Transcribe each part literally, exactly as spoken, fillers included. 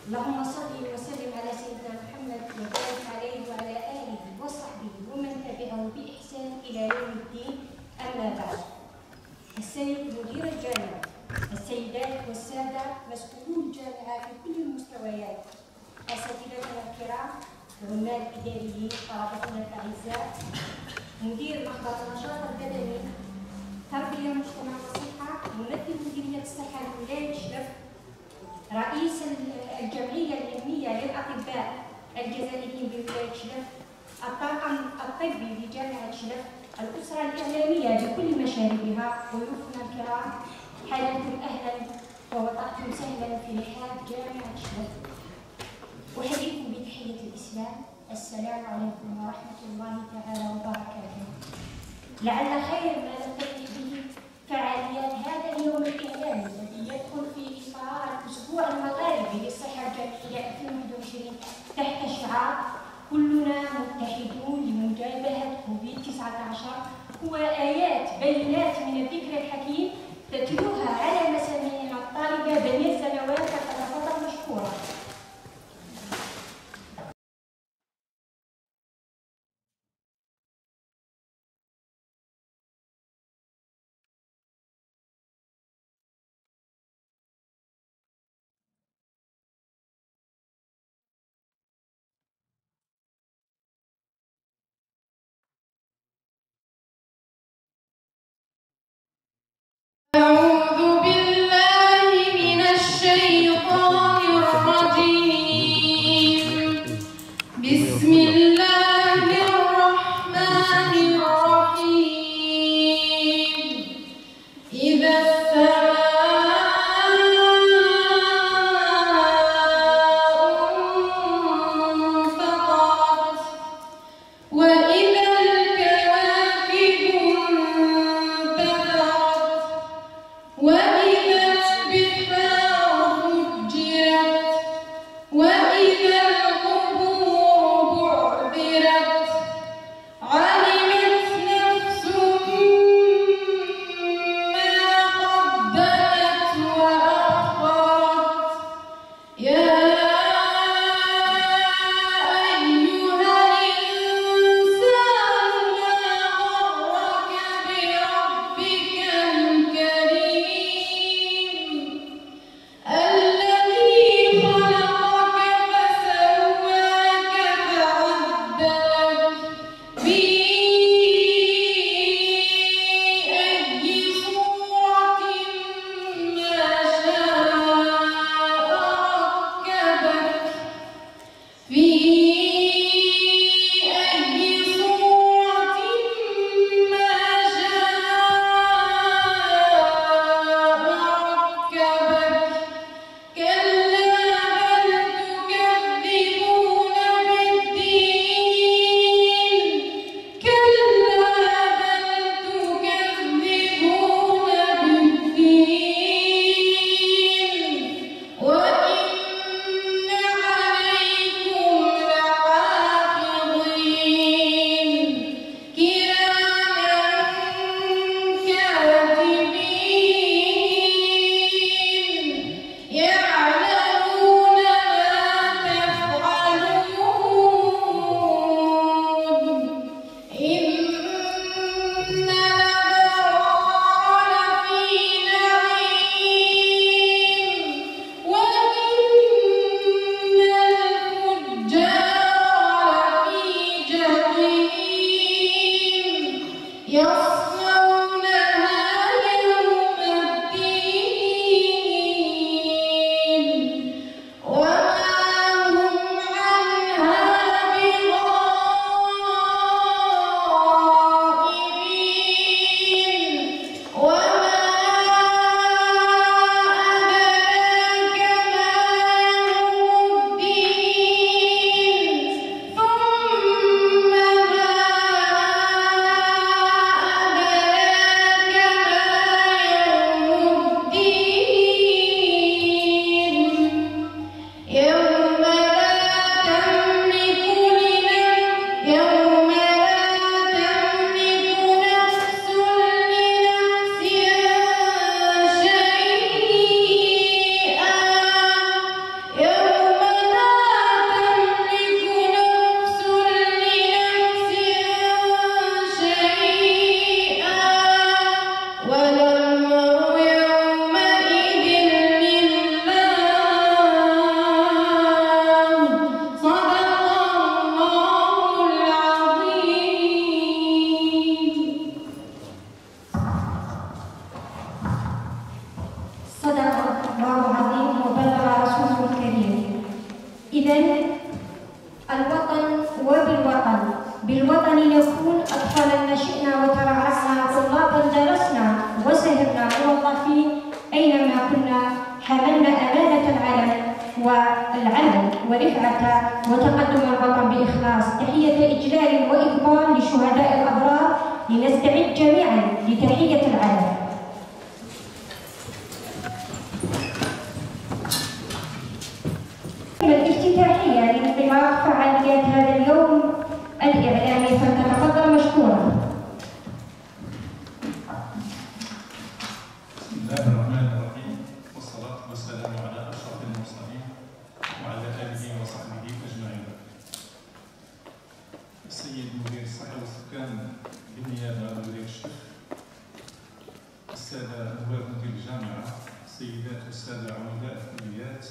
اللهم صل وسلم على سيدنا محمد وبارك عليه وعلى آله وصحبه ومن تبعه بإحسان إلى يوم الدين. أما بعد، السيد مدير الجامعة، السيدات والسادة مسؤولو الجامعة في كل المستويات، أساتذتنا الكرام، العمال الإداريين، طلبتنا الأعزاء، مدير محضر النشاط البدني، تربية مجتمع وصحة، ممثل مديرية الصحة لولاية شلف، رئيس الجمعية العلمية للأطباء الجزائريين بولاية شلف، الطاقم الطبي لجامعة شلف، الأسرة الإعلامية بكل مشاربها، ضيوفنا الكرام، حياكم أهلا ووضعتم سهلا في رحاب جامعة شلف. أحييكم بتحية الإسلام، السلام عليكم ورحمة الله تعالى وبركاته. لعل خير ما نفتتح به فعاليات هذا اليوم الإعلامي الذي يدخل في إطار الأسبوع المغاربي للصحة الجامعية ألفين وواحد وعشرين تحت شعار كلنا متحدون لمجابهة كوفيد تسعة عشر، هو آيات بينات من الذكر الحكيم تتلوها على مسامعنا الطالبة بني السنوات، فتفضل مشكورة. أعوذ بالله من الشيطان الرجيم. بسم الله الرحمن الرحيم. إذا السماء انفطرت وإذا الكواكب انتثرت وإذا البحار فجرت وإذا القبور بعثرت علمت نفس ما قدمت وأخرت. يا أيها الإنسان ما غرك بربك الكريم الذي خلقك فسواك فعدلك في أي صورة ما شاء ركبك في أي صورة ما شاء ركبك. كلا بل تكذبون بالدين كلا بل تكذبون بالدين وإن عليكم لحافظين كراما كاتبين يعلمون ما تفعلون. إن الأبرار لفي نعيم وإن الفجار لفي جحيم يصلونها يوم الدين وما هم عنها بغائبين. وما أدراك ما يوم الدين ثم ما والعمل ورفعة وتقدم الوطن بإخلاص. تحية إجلال وإكرام لشهداء الأبرار، لنستعد جميعا لتحية العلم. الافتتاحية لانطلاق فعاليات هذا اليوم الإعلامي، فلتتفضل مشكورا. بسم الله الرحمن الرحيم، والصلاة والسلام على أشرف المرسلين وعلى آله وصحبه أجمعين. السيد مدير الصحة والسكان بالنيابة مدير الشرف، السادة نواب مدير الجامعة، السيدات والسادة عمداء الكليات،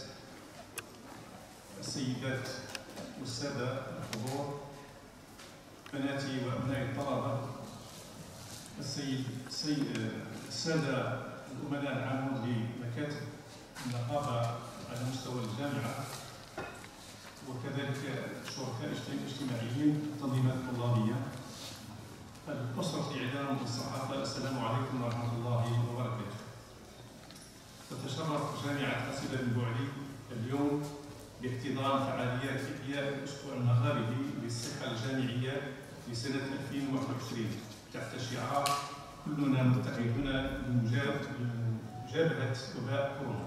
السيدات والسادة الحضور، بناتي وأبنائي الطلبة، السيد السيد السادة الأمناء العامون لمكاتب النقابة على مستوى الجامعة، وكذلك شركاء اجتماعيين، التنظيمات الطلابية، الأسرة الإعلام والصحافة، السلام عليكم ورحمة الله وبركاته. تتشرف جامعة حاسبة بن بوعلي اليوم باحتضان فعاليات إحياء الأسبوع المغاربي للصحة الجامعية لسنة ألفين وواحد وعشرين تحت شعار كلنا متحدون لمجابهة وباء كورونا،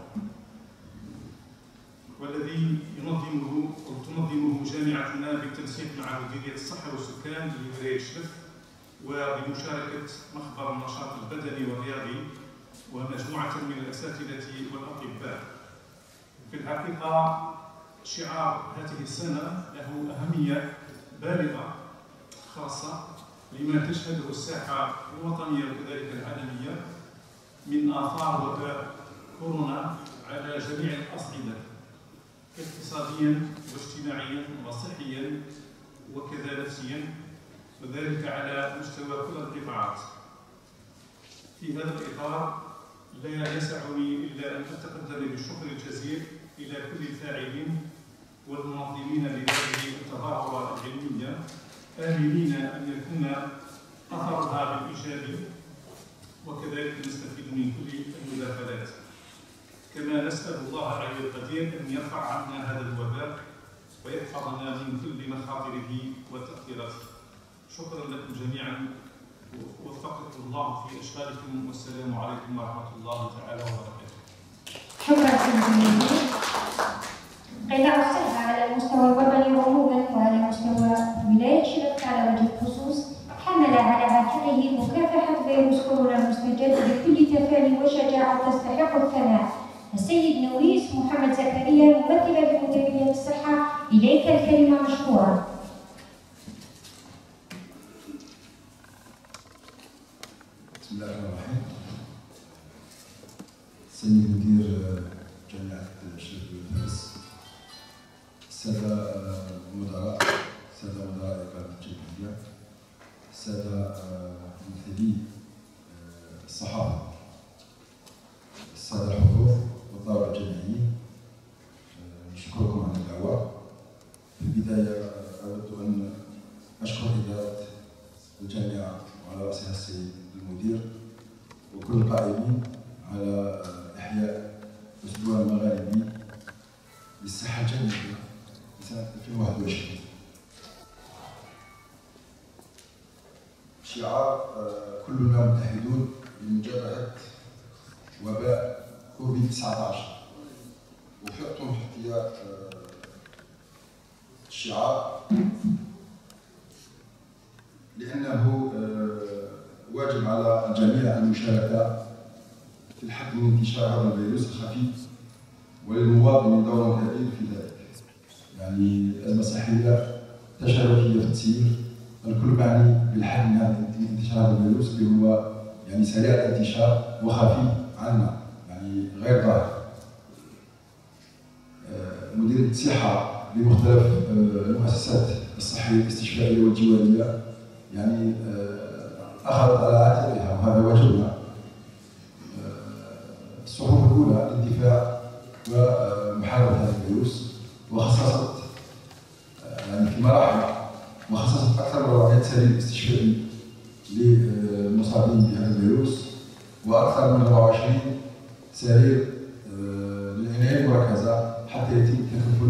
والذي ينظمه أو تنظمه جامعتنا بالتنسيق مع مديرية الصحة والسكان لولاية الشرف، وبمشاركة مخبر النشاط البدني والرياضي ومجموعة من الأساتذة والأطباء. في الحقيقة شعار هذه السنة له أهمية بالغة خاصة لما تشهده الساحة الوطنية وكذلك العالمية من آثار وباء كورونا على جميع الأصعدة، اقتصاديا واجتماعيا وصحيا وكذا نفسيا، وذلك على مستوى كل القطاعات. في هذا الإطار لا يسعني إلا أن أتقدم بالشكر الجزيل إلى كل الفاعلين والمنظمين لهذه التظاهرة العلمية، آملين أن يكون أثرها بالإيجاب، وكذلك نستفيد من كل المداخلات. كما نسأل الله العلي القدير أن يرفع عنا هذا الوباء ويحفظنا من كل مخاطره وتأثيراته. شكرا لكم جميعا، ووفقكم الله في أشغالكم، والسلام عليكم ورحمة الله تعالى وبركاته. شكرا سيدي. قطاع الصحة على المستوى الوطني عموما وعلى مستوى ولاية شرف على وجه الخصوص حمل على عاتقه مكافحة فيروس كورونا المستجد بكل تفاني وشجاعة تستحق الثناء. السيد نويس محمد زكريا ممثلا لمديرية الصحة، إليك الكلمة مشكورا. بسم الله الرحمن الرحيم. سيد مدير جامعة الشرف بن السادة المدراء، السادة مدراء إقامة الجمهورية، السادة ممثلي الصحافة، السادة الحضور والطلبة الجامعيين، نشكركم على الدعوة. في البداية أود أن أشكر إدارة الجامعة وعلى رأسها السيد المدير وكل القائمين على إحياء الأسبوع المغاربي للصحة الجامعية سنة ألفين وواحد وعشرين. شعار كلنا متحدون لمجابهة وباء كوفيد تسعة عشر، وفقتم في اختيار الشعار لأنه واجب على الجميع المشاركة في الحد من انتشار هذا الفيروس الخفيف، وللمواطن دور كبير في ذلك. يعني الأزمة الصحية تشاركية في التسيير، الكل معني بالحد من انتشار هذا الفيروس اللي هو يعني سريع الانتشار وخفيف عنا، يعني غير ظاهر. مديرية الصحة لمختلف المؤسسات الصحية الاستشفائية والجوارية يعني أخذت على عاتقها، وهذا واجبنا، الصحف الأولى للدفاع ومحاربة هذا الفيروس، وخصصت يعني في مراحل وخصصت أكثر من أربعمائة سرير استشفائي للمصابين بهذا الفيروس، وأكثر من أربعة وعشرين سرير للعناية المركزة حتى حتى يتم التكفل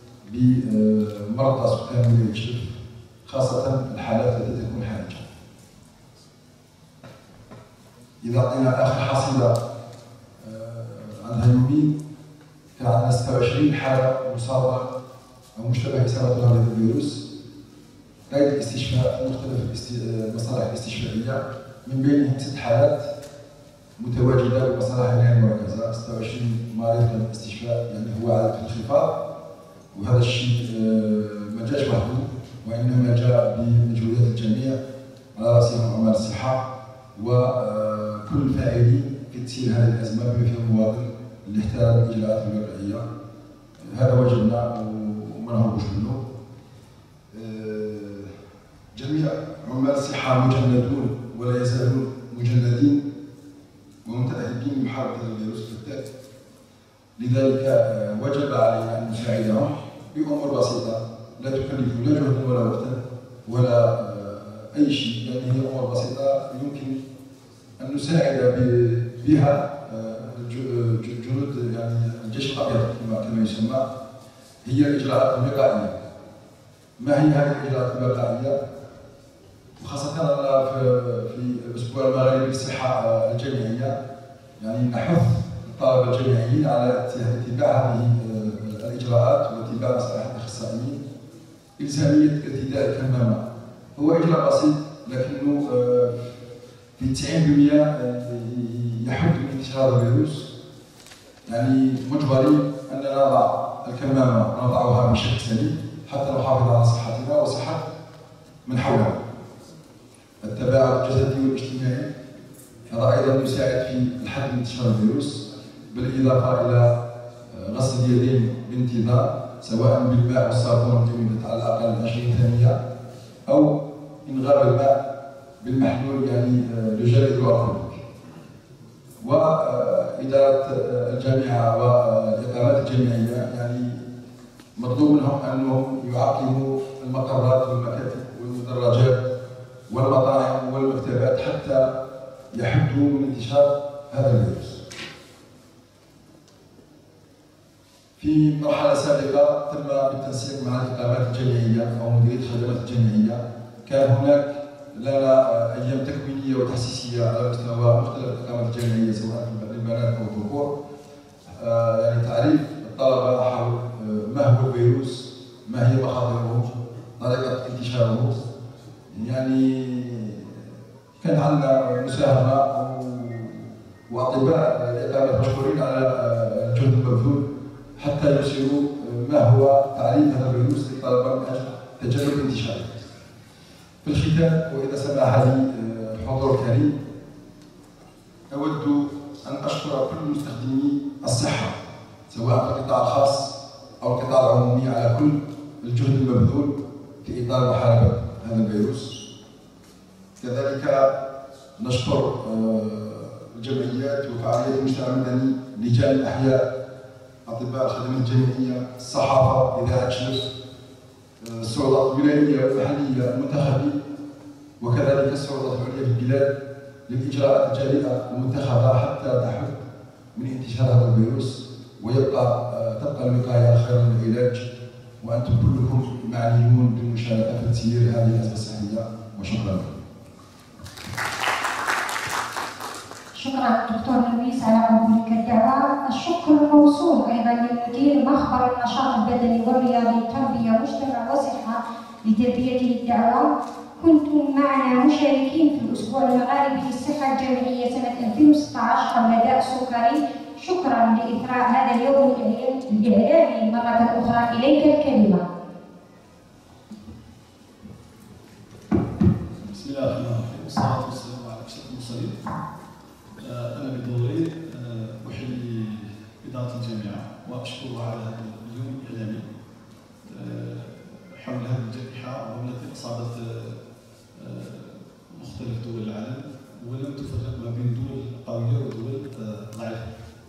بمرضى سكان ولاية شلف، خاصة الحالات التي تكون حرجة. إذا عطينا آخر حصيلة عندها يومين، كان عندنا ستة وعشرين حالة مصابة أو مشتبه إصابة بهذا الفيروس. قيد الاستشفاء في مختلف المصالح الاستشفائية، من بينهم ست حالات متواجدة بمصالح العناية المركزة، ستة وعشرين مريض في الاستشفاء، يعني هو على الانخفاض. وهذا الشيء ما جاش وحده، وإنما جاء بمجهودات الجميع على رأسهم عمال الصحة وكل الفاعلين في تسيير هذه الأزمة بما فيهم المواطن اللي احترم الإجراءات الوقائية. هذا واجبنا وما نهربوش منه. جميع عمال الصحة مجندون ولا يزالون مجندين ومتأهبين لمحاربة هذا الفيروس الفتاك، لذلك وجب علينا أن نساعدهم بأمور بسيطة لا تكلف لا جهدا ولا وقتا ولا أي شيء، يعني هي أمور بسيطة يمكن أن نساعد بها جنود يعني الجيش الأبيض كما يسمى. هي الإجراءات الوقائية. ما هي هذه الإجراءات الوقائية؟ وخاصة في الأسبوع المغربي للصحة الجامعية، يعني نحث الطلبة الجامعيين على اتباع هذه الإجراءات واتباع نصائح الأخصائيين. إلزامية ارتداء الكمامة هو إجراء بسيط لكنه في تسعين بالمئة يحد من انتشار الفيروس. يعني مجبرين أننا نضع الكمامة ونضعها بشكل سليم حتى نحافظ على صحتنا وصحة من حولنا. التباعد الجسدي والاجتماعي هذا أيضا يساعد في الحد من انتشار الفيروس، بالإضافة إلى غسل اليدين بانتظام سواء بالماء والصابون لمدة على الأقل عشرين ثانية، أو إن غاب الماء بالمحلول يعني لجل هيدروالكوليك. وإدارة الجامعة والإقامات الجامعية يعني مطلوب منهم أنهم يعقموا المقرات والمكاتب والمدرجات والمطاعم والمكتبات حتى يحدوا من انتشار هذا الفيروس. في مرحلة سابقة تم بالتنسيق مع الإقامات الجامعية أو مديرية الخدمات الجامعية، كان هناك لنا أيام تكوينية وتحسيسية على مستوى مختلف الإقامات الجامعية سواء في البنات أو الذكور، آه يعني تعريف الطلبة حول ما هو الفيروس، ما هي مخاطره، طريقة انتشاره. يعني كان عندنا مساهمة وأطباء الإقامة مشكورين على الجهد المبذول حتى يرسلوا ما هو تعريف هذا الفيروس للطلبة من أجل تجنب انتشاره. في الختام وإذا سمح لي الحضور الكريم، أود أن أشكر كل مستخدمي الصحة سواء في القطاع الخاص أو القطاع العمومي على كل الجهد المبذول في إطار محاربة هذا الفيروس. كذلك نشكر الجمعيات وفعاليات المجتمع المدني، لجان الأحياء، أطباء الخدمات الجامعية، الصحافة، إذاعة شلف، السلطات الولائية والمحلية، المنتخبين، وكذلك السلطات العليا في البلاد للإجراءات الجريئة المتخذة حتى تحد من انتشار هذا الفيروس ويبقى تبقى الوقاية خيرا من العلاج. وأنتم كلكم معنيون بالمشاركة في تسيير هذه الأزمة الصحية، وشكرا لكم. شكرا دكتور لويس على قبولك الدعوة. الشكر موصول أيضا للمدير مخبر النشاط البدني والرياضي تربية مجتمع وصحة لتلبيته الدعوة. كنتم معنا مشاركين في الأسبوع المغاربي للصحة الجامعية سنة ألفين وستة عشر حول داء السكري. شكرا لإثراء هذا اليوم الإعلامي مرة أخرى. إليك الكلمة. بسم الله الرحمن الرحيم، والصلاة والسلام على أشرف المرسلين. أنا بدوري أحيي إدارة الجامعة وأشكرها على هذا اليوم الإعلامي حول هذه الجائحة والتي أصابت مختلف دول العالم ولم تفرق ما بين دول قوية ودول ضعيفة.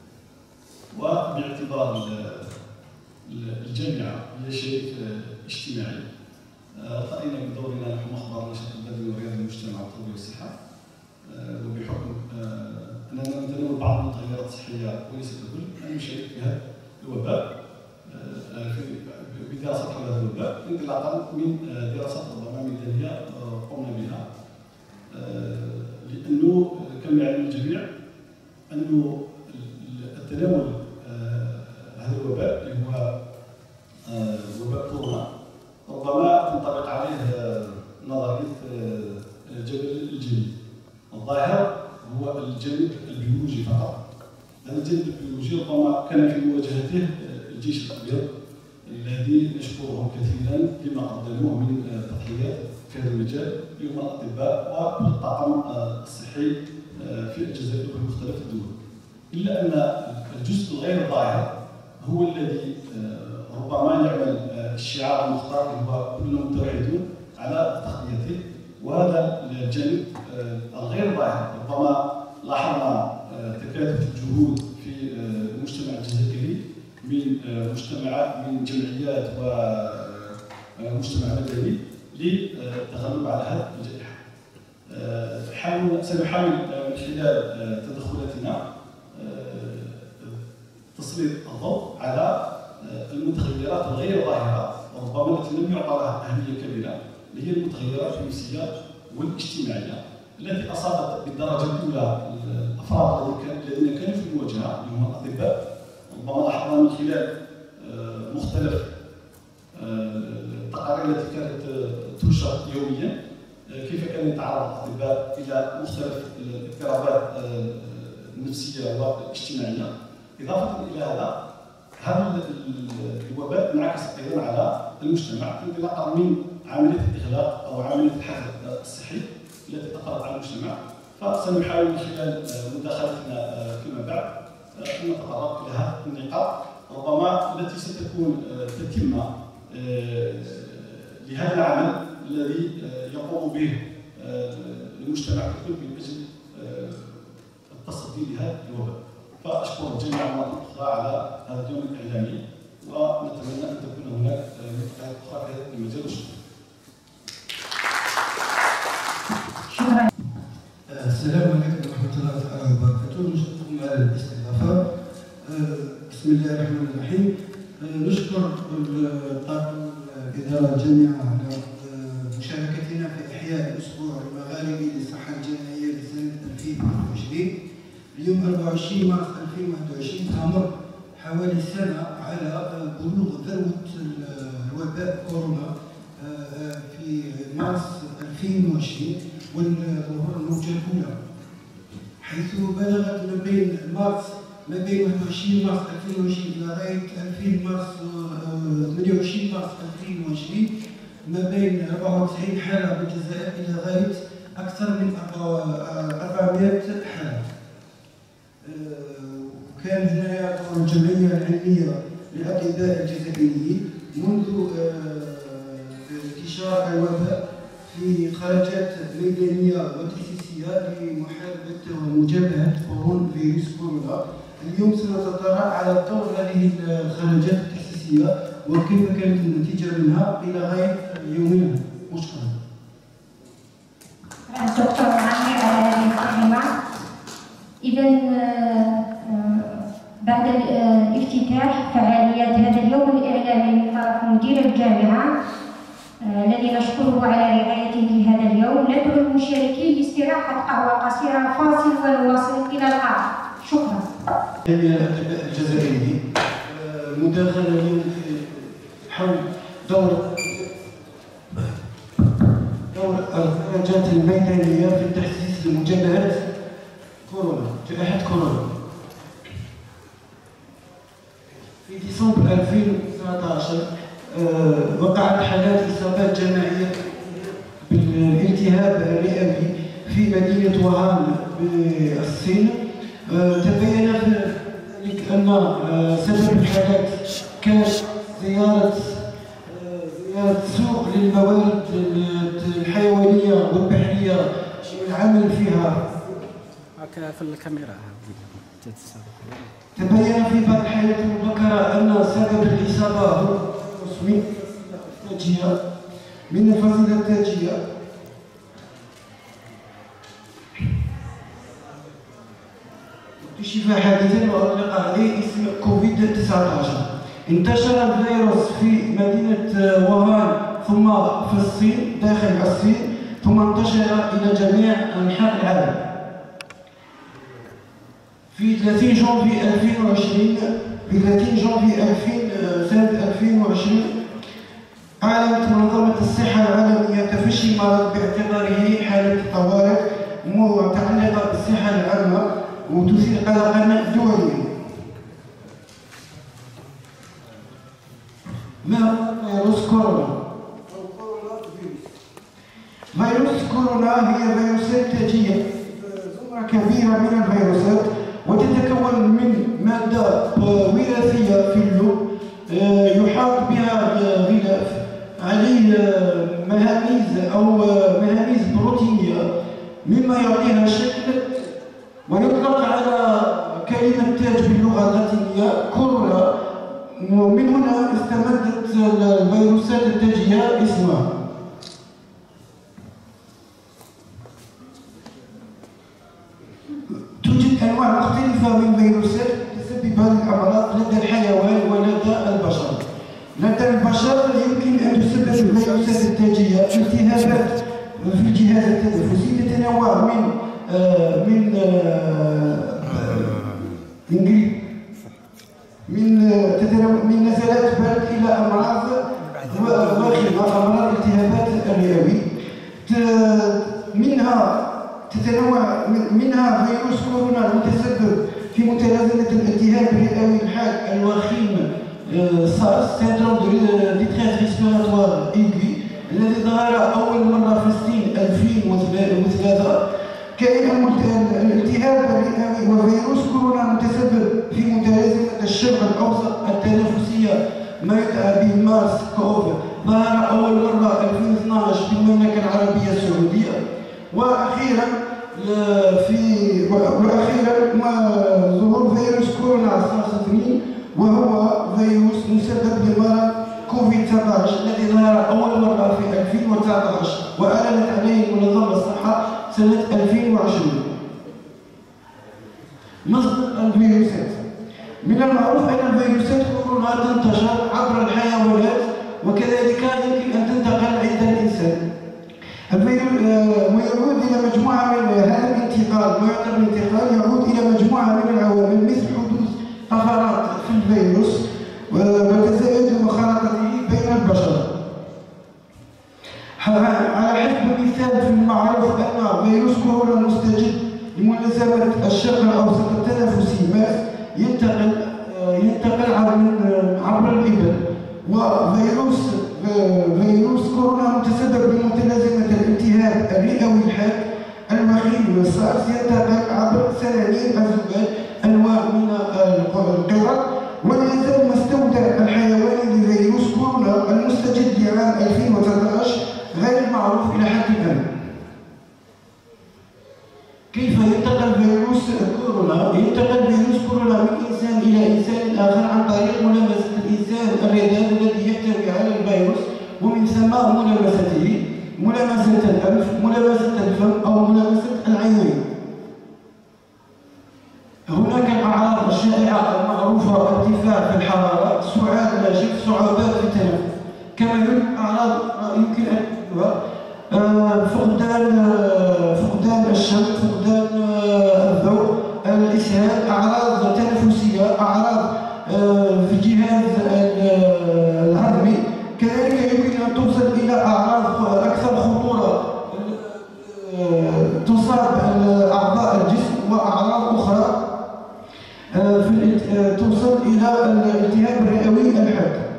وباعتبار الجامعة هي شيء اجتماعي، رأينا بدورنا نحن مخبر النشاط البدني والرياضي المجتمع والتربية والصحة، وبحكم أننا نتناول بعض المتغيرات الصحية وليس الكل، أن نشارك في هذا الوباء بدراسة حول هذا الوباء انطلاقا من دراسات ربما ميدانية قمنا بها، لأنه كما يعلم الجميع أنه التناول هذا الوباء اللي هو وباء كورونا ربما تنطبق عليه نظرية الجانب الجيني. الظاهر هو الجانب البيولوجي فقط. هذا الجانب البيولوجي ربما كان في مواجهته الجيش الأبيض الذي نشكرهم كثيرا لما قدموه من تضحيات في هذا المجال اليوم الأطباء وكل الطاقم الصحي في الجزائر وفي مختلف الدول. إلا أن الجزء الغير ظاهر هو الذي ربما يعمل الشعار المختار اللي هو كلنا متوحدون على تغطيته، وهذا الجانب الغير ظاهر ربما لاحظنا تكاتف الجهود في المجتمع الجزائري من مجتمعات من جمعيات ومجتمع مدني للتغلب على هذه الجائحة. حاول سنحاول من خلال تدخلاتنا تسليط الضوء على المتغيرات الغير ظاهرة وربما التي لم يعطى لها أهمية كبيرة، اللي هي المتغيرات النفسية والاجتماعية التي أصابت بالدرجة الأولى الأفراد الذين كانوا في المواجهة اللي هم الأطباء. ربما لاحظنا من خلال مختلف التقارير التي كانت تنشر يوميا كيف كان يتعرض الأطباء إلى مختلف الاضطرابات النفسية والاجتماعية. إضافة إلى هذا، هذا الوباء انعكس أيضا على المجتمع انطلاقا من عملية الإغلاق أو عملية الحظر الصحي التي تقرأت على المجتمع. فسنحاول من خلال مداخلتنا فيما بعد أن نتطرق إلى هذه النقاط ربما التي ستكون تتمة لهذا العمل الذي يقوم به المجتمع ككل من أجل التصدي لهذا الوباء. فأشكر الجميع مرة أخرى على هذا اليوم الإعلامي، ونتمنى أن تكون هناك لقاءات أخرى في هذا المجال. شكرا. السلام عليكم ورحمة الله تعالى وبركاته. نشكركم على الاستضافة. بسم الله الرحمن الرحيم. نشكر طاقم الإدارة الجامعة على مشاركتنا في إحياء الأسبوع المغاربي للصحة الجامعية لسنة ألفين وواحد وعشرين. اليوم أربعة وعشرين مارس ألفين وواحد وعشرين تمر حوالي سنة على بلوغ ذروة الوباء كورونا في مارس ألفين وعشرين والظهور الموجة الأولى، حيث بلغت ما بين مارس ما بين واحد وعشرين مارس ألفين وعشرين إلى غاية ألفين مارس ثمانية وعشرين مارس ألفين وعشرين ما بين أربعة وتسعين حالة بالجزائر إلى غاية أكثر من أربعمائة حالة. وكان هناك دور الجمعية العلمية للأطباء الجزائريين منذ انتشار الوباء في خرجات ميدانية وتأسيسية لمحاربة ومجابهة كورونا فيروس كورونا. اليوم سنتطرق على دور هذه الخرجات التأسيسية وكيف كانت النتيجة منها إلى غاية يومنا. مشكورا. دكتور عامر على هذه الكلمة. إذا بعد افتتاح فعاليات هذا اليوم الإعلامي من طرف مدير الجامعة الذي نشكره على رعايته لهذا اليوم، ندعو المشاركين لاستراحة قهوة قصيرة فاصل ونواصل إلى القاعة. شكرا. جميع الأطباء الجزائريين مداخلة حول دور دور الخرجات الميدانية في التحسيس لمجابهة كورونا جائحة كورونا. في ديسمبر ألفين وتسعة عشر وقعت حالات إصابات جماعية بالالتهاب الرئوي في مدينة وهان بالصين. تبين ذلك أن سبب الحالات كان زيارة زيارة سوق للموارد الحيوانية والبحرية والعمل فيها. هكا في الكاميرا. تبين في بعض الحالات المبكرة أن سبب الإصابة هو من التاجية من الفصيلة التاجية. اكتشف حادثا وأطلق عليه اسم كوفيد تسعة عشر. انتشر الفيروس في مدينة ووهان ثم في الصين داخل الصين ثم انتشر إلى جميع أنحاء العالم. في ثلاثين جانفي ألفين وعشرين في ثلاثين جانفي ألفين سنة ألفين وعشرين أعلنت منظمة الصحة العالمية تفشي المرض باعتباره حالة طوارئ متعلقة بالصحة العامة وتثير قلقا دوليا. ما هو فيروس كورونا؟ فيروس كورونا هي فيروسات تاجية، زمرة كبيرة من الفيروسات وتتكون من مادة وراثية في اللب يحاط بها غلاف عليه مهاميز أو مهاميز بروتينية مما يعطيها شكل، ويطلق على كلمة تاج باللغة اللاتينية كورونا. ومن هنا استمدت الفيروسات التاجية اسمها. توجد أنواع مختلفة من الفيروسات تسبب هذه الأمراض لدى الحيوان ولدى البشر. لدى البشر يمكن أن تسبب الفيروسات التاجية التهابات في الجهاز التنفسي تتنوع من آه من آه من من تتنوع من نزلات برد إلى أمراض واخمة، أمراض التهابات الرئوي. منها تتنوع منها فيروس كورونا المتسبب في متلازمة الالتهاب الرئوي الحاد الوخيم سارس سيندروم ديتريس ريسبيراتوار ايغوي الذي ظهر أول مرة في الصين ألفين وثلاثة. كائن الالتهاب الرئوي وفيروس كورونا المتسبب في متلازمة الشرق الأوسط التنفسية ما يدعى بمارس كوف ظهر أول مرة ألفين واثناشر في المملكة العربية السعودية. وأخيرا في وأخيرا ظهور فيروس كورونا سارس اثنين وهو فيروس مسبب لمرض كوفيد تسعة عشر الذي ظهر أول مرة في ألفين وتسعة عشر وأعلنت عليه منظمة الصحة سنة ألفين وعشرين. مصدر الفيروسات: من المعروف أن الفيروسات كورونا تنتشر عبر الحيوانات وكذلك يمكن أن تنتقل عند الإنسان. ويعود إلى مجموعة من هذا الانتقال، ما يعتبر الانتقال يعود إلى مجموعة من العوامل مثل حدوث طفرات في الفيروس وتزايد مخالطته بين البشر. على حسب المثال في المعروف أن فيروس كورونا مستجد لملازمة الشق الأوسط التنفسي ماس ينتقل ينتقل عبر الإبل. وفيروس فيروس كورونا متسبب بمتلازمة الالتهاب الرئوي الحاد الوخيم والسارس ينتقل عبر سلالين الذباب أنواع من القرد. ولا يزال مستودع الحيواني لفيروس كورونا المستجد لعام ألفين وثلاثة عشر غير معروف إلى حد الآن. كيف ينتقل فيروس كورونا؟ ينتقل فيروس كورونا من إنسان إلى إنسان آخر عن طريق ملامسة الإنسان الرذاذ الذي يحتوي على الفيروس، ومن ثم ملامسته ملامسة الأنف، ملامسة الفم أو ملامسة العينين. هناك الأعراض الشائعة المعروفة: ارتفاع في الحرارة، سعال ناشف، صعوبات في التنفس. كما يوجد أعراض يمكن أن تكونها فقدان فقدان الشم، فقدان الذوق، الإسهال، أعراض تنفسية، أعراض في الجهاز الهضمي. كذلك يمكن أن توصل إلى أعراض أكثر خطورة تصاب أعضاء الجسم، وأعراض أخرى في توصل إلى الالتهاب الرئوي الحاد.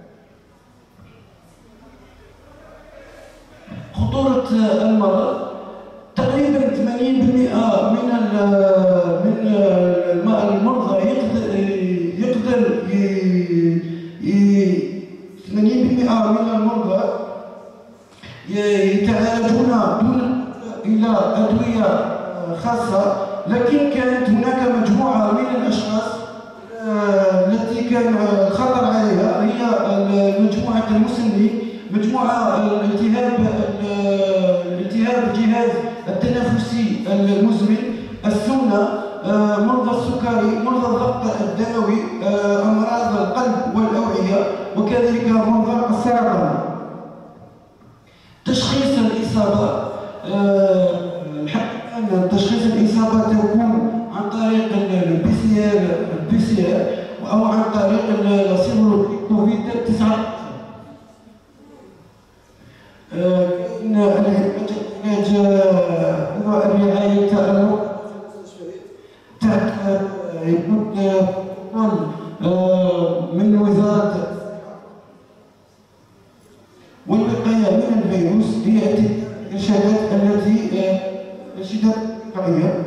خطورة المرض: تقريبا ثمانين بالمئة من من المرضى يقدر يقدر ثمانين بالمئة من المرضى يتعالجون دون إلى أدوية خاصة. لكن كانت هناك مجموعة من الأشخاص التي كان الخطر عليها هي مجموعة المسنين، مجموعة الالتهاب الالتهاب الجهاز التنفسي المزمن، السمنة، مرضى السكري، مرضى الضغط الدموي، أمراض القلب والأوعية، وكذلك مرضى السرطان. تشخيص الإصابة، تشخيص الإصابة تكون عن طريق البي سي ار البي سي ار أو عن طريق السيرولوجي كوفيد تسعة عشر. العلاج هو الرعاية يكون من وزارة والوقاية من الفيروس هي الإرشادات التي أنشطة وقائية.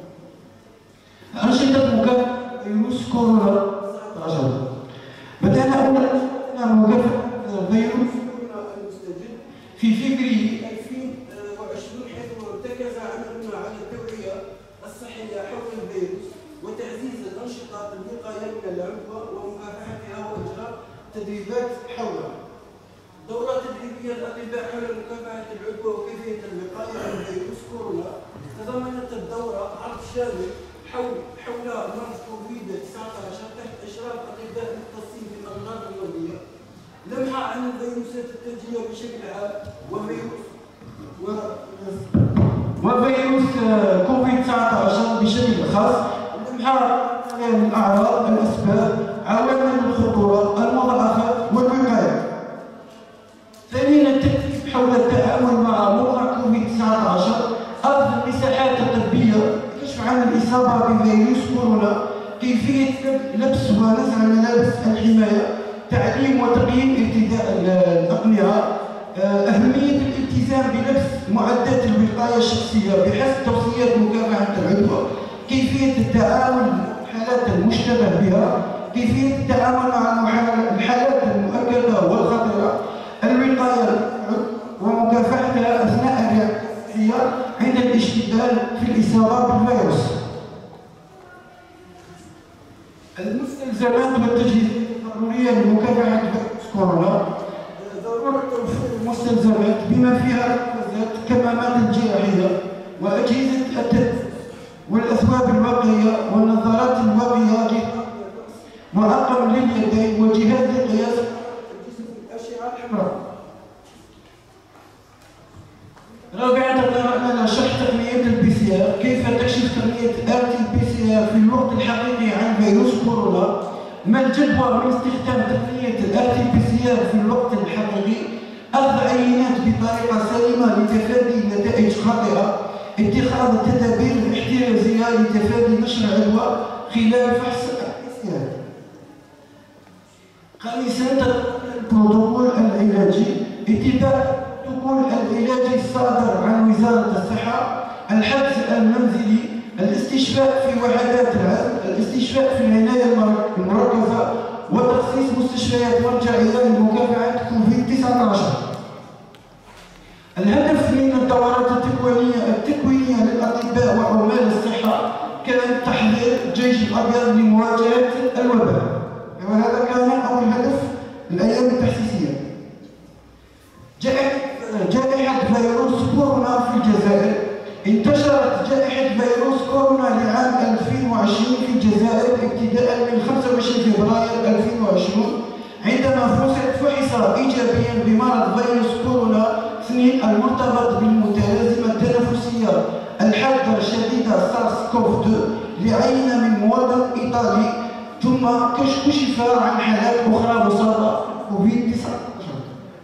أنشطة مكافحة فيروس كورونا تسعة عشر. بدأنا أولا مكافحة فيروس المستجد في فبراير ألفين وعشرين، حيث ارتكز عملنا على التوعية الصحية حول الفيروس وتعزيز الأنشطة الوقاية من العدوى ومكافحتها وإجراء تدريبات حولها. دورة تدريبية للأطباء حول مكافحة العدوى وكيفية الوقاية من فيروس كورونا. تضمنت الدورة عرض شامل حول حول مرض كوفيد تسعة عشر تحت إشراف أطباء مختصين بالأمراض المرضية. لمحة عن الفيروسات التاجية بشكل عام وفيروس و... وفيروس كوفيد تسعة عشر بشكل خاص. لمحة عن الأعراض، الأسباب، عوامل الخطورة، المضاعفات والوقاية. ثانيا التكليف حول التعامل مع مرضى كوفيد تسعة عشر، أخذ المساحات الطبية، كشف عن الإصابة بفيروس كورونا، كيفية لبس ونزع ملابس الحماية، تعليم وتقييم ارتداء الأقنعة، أهمية الالتزام بلبس معدات الوقاية الشخصية بحسب توصيات مكافحة العدوى، كيفية التعامل مع الحالات المشتبه بها، كيفية التعامل مع الحالات المؤكدة والخطيرة، الوقاية ومكافحتها أثناء الرعاية الصحية عند الاشتغال في الإصابة بالفيروس. المستلزمات والتجهيزات الضرورية لمكافحة فيروس كورونا. ضرورة توفير المستلزمات بما فيها القفازات، كمامات الجراحية، وأجهزة التدفئة، والأثواب الواقية، والنظارات الواقية، معقم لليدين، وجهاز لقياس الأشعة الحمراء. رابعا تطرقنا إلى شرح تقنية البي سي ار، كيف تكشف تقنية ار تي بي سي ار في الوقت الحقيقي عن فيروس كورونا، ما الجدوى من استخدام تقنية الار تي بي سي ار في الوقت الحقيقي، أخذ عينات بطريقة سليمة لتفادي نتائج خاطئة، اتخاذ التدابير الاحترازية لتفادي نشر العدوى خلال فحص البي سي ار. خامسا البروتوكول العلاجي، اتباع البروتوكول العلاجي الصادر عن وزارة الصحة، الحجز المنزلي، الاستشفاء في وحدات العزل، الاستشفاء في العناية المركزة، وتخصيص مستشفيات مرجعية لمكافحة كوفيد تسعة عشر. الهدف من الدورات التكوينية التكوينية للأطباء وعمال الصحة كان تحضير الجيش الأبيض لمواجهة الوباء، وهذا كان أول هدف الأيام التحسيسية. جائحة فيروس كورونا في الجزائر. انتشرت جائحة فيروس كورونا لعام ألفين وعشرين في الجزائر ابتداء من خمسة وعشرين فبراير ألفين وعشرين، عندما فحص إيجابيا بمرض فيروس كورونا اثنين المرتبط بالمتلازمة التنفسية الحادة الشديدة سارس كوف اثنين لعينة من مواطن إيطالي، ثم كشف عن حالات أخرى مصابة كوفيد تسعة عشر.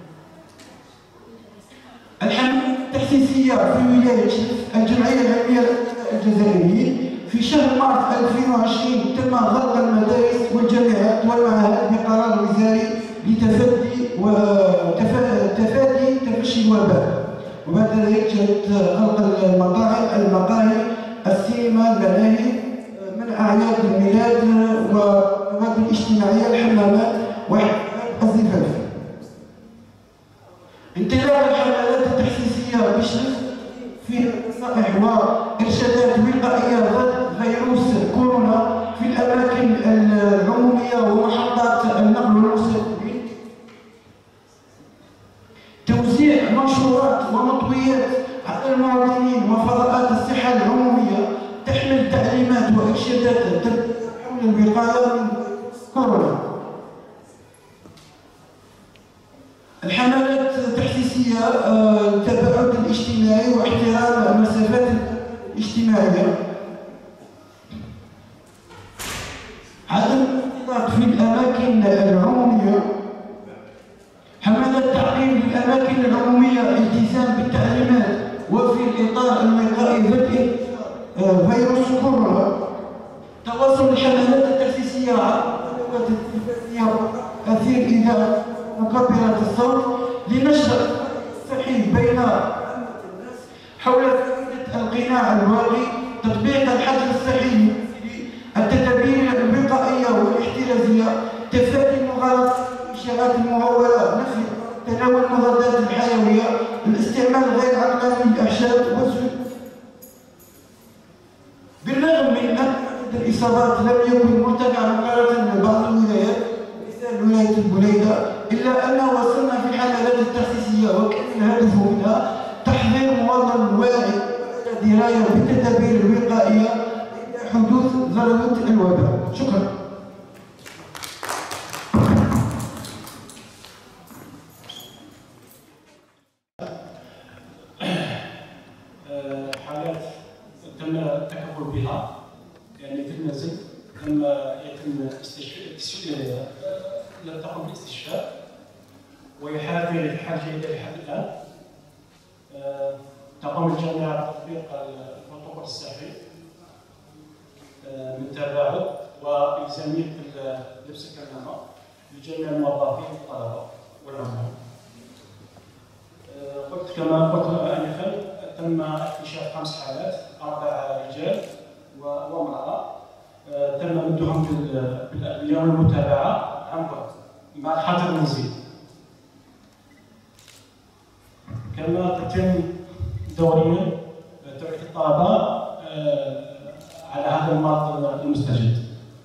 الحملة التحسيسية في ولاية شرف، الجمعية العلمية الجزائريين، في شهر مارس ألفين وعشرين تم غلق المدارس والجامعات والمعاهد بقرار وزاري لتفادي وتفادي تفشي الوباء، وبعد ذلك جاءت غلق المطاعم، المقاهي، السينما، الملاهي، من أعياد الميلاد والأماكن الاجتماعية، الحمامات وحفلات الزفاف. انطلاق الحملات التحسيسية بشرف في نصائح وإرشادات وقائية ضد فيروس كورونا في الأماكن العمومية ومحطات النقل والمستقبلين. توزيع منشورات ومطويات على المواطنين وفضاءات الصحة العمومية تحمل تعليمات منشدات حول الوقاية من كورونا. الحملات التحسيسية التباعد الاجتماعي واحترام المسافات الاجتماعية، عدم الاختلاط في الأماكن العمومية، حملات تعقيم الأماكن العمومية، الالتزام بالتعليمات وفي الإطار الوقائي ضد فيروس كورونا، تواصل الحملات التحسيسية على القنوات التلفزيونية وأثير إذاعة مكبرات الصوت لنشر صحيح بين حول فائدة القناع الواقي، تطبيق الحجر الصحي، التدابير الوقائية والاحترازية، تفادي المغالطات والإشارات الممولة، نفي تناول المضادات الحيوية، الاستعمال غير عقلاني للأعشاب والسلوك. بالرغم من أن الإصابات لم يكن مرتفعا مقارنة ببعض الولايات مثل ولاية البليدة، إلا أنه وصلنا في الحملات التخصيصية وكان الهدف منها تحضير مواطن واعي ودراية بالتدابير الوقائية عند حدوث ظاهرة الوباء. شكرا. حالات تم التكفل بها، يعني في المنزل لم يتم استشفاء، لم تقم بالاستشفاء، وهي حالة حال جيدة لحد الآن. تقوم الجامعة بتطبيق البروتوكول الصحي من تباعد وإلزامية لبس الكمامة لجميع الموظفين والطلبة والعمال. قلت كما قلت آنفا تم اكتشاف خمس حالات، أربع رجال وامرأة، تم مدهم بالأدوية والمتابعة عن بعد مع الحجر المنزلي. كما تتم دوريا توعية الطلبة على هذا المرض المستجد.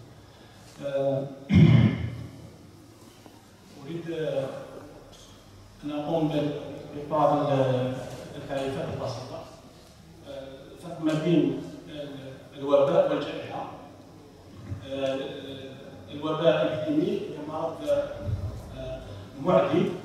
أريد أن أقوم ببعض التعريفات البسيطة. الفرق ما بين الوباء والجائحة. الوباء الإبديمي هو مرض معدي،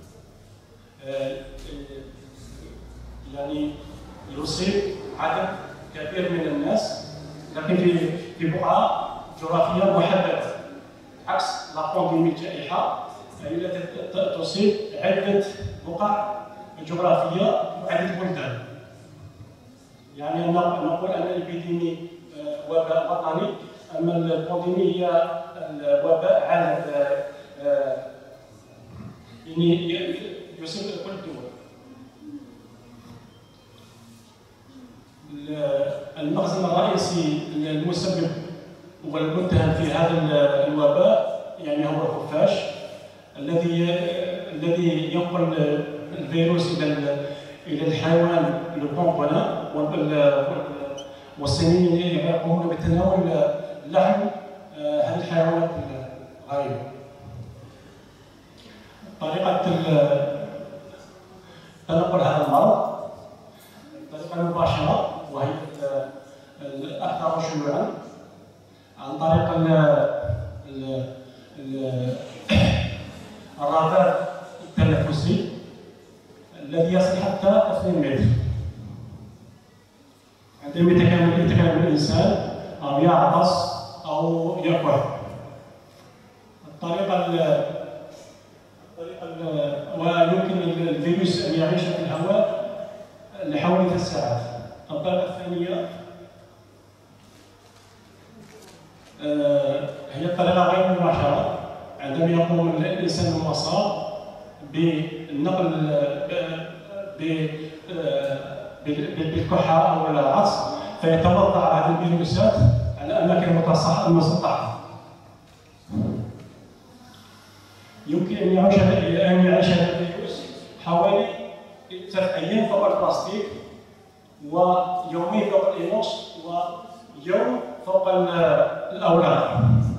يعني يصيب عدد كبير من الناس لكن في في بقعة جغرافية محددة، عكس لا بانديمي الجائحة التي تصيب عدة بقع جغرافية وعدة بلدان. يعني نقول أن الإبيديمي وباء وطني، أما البانديمي هي الوباء عالم، يعني يصيب كل الدول. المخزن الرئيسي المسبب والمتهم في هذا الوباء يعني هو الخفاش الذي الذي ينقل الفيروس الى الى الحيوان البونبونا، والصينيين يقومون بتناول لحم هذه الحيوانات الغريبه. طريقه تنقل هذا المرض الطريقه المباشره وهي الاكثر شيوعا عن طريق الرذاذ التنفسي الذي يصل حتى اثنين متر. عندما يتكلم يتكلم الانسان او يعطس او يكح. الطريقه الطريقه ويمكن الفيروس ان يعيش في الهواء لحوالي ثلاث ساعات. الطريقه الثانيه هي الطريقه غير المباشره، عندما يقوم الانسان المصاب بالنقل بالكحه او العطس، فيتوضع هذه الفيروسات على اماكن مسطحه. يمكن ان يعيش ان يعيش هذا الفيروس حوالي ثلاث ايام فوق البلاستيك، ويومين فوق الاينوكس، ويوم فوق الاوراق.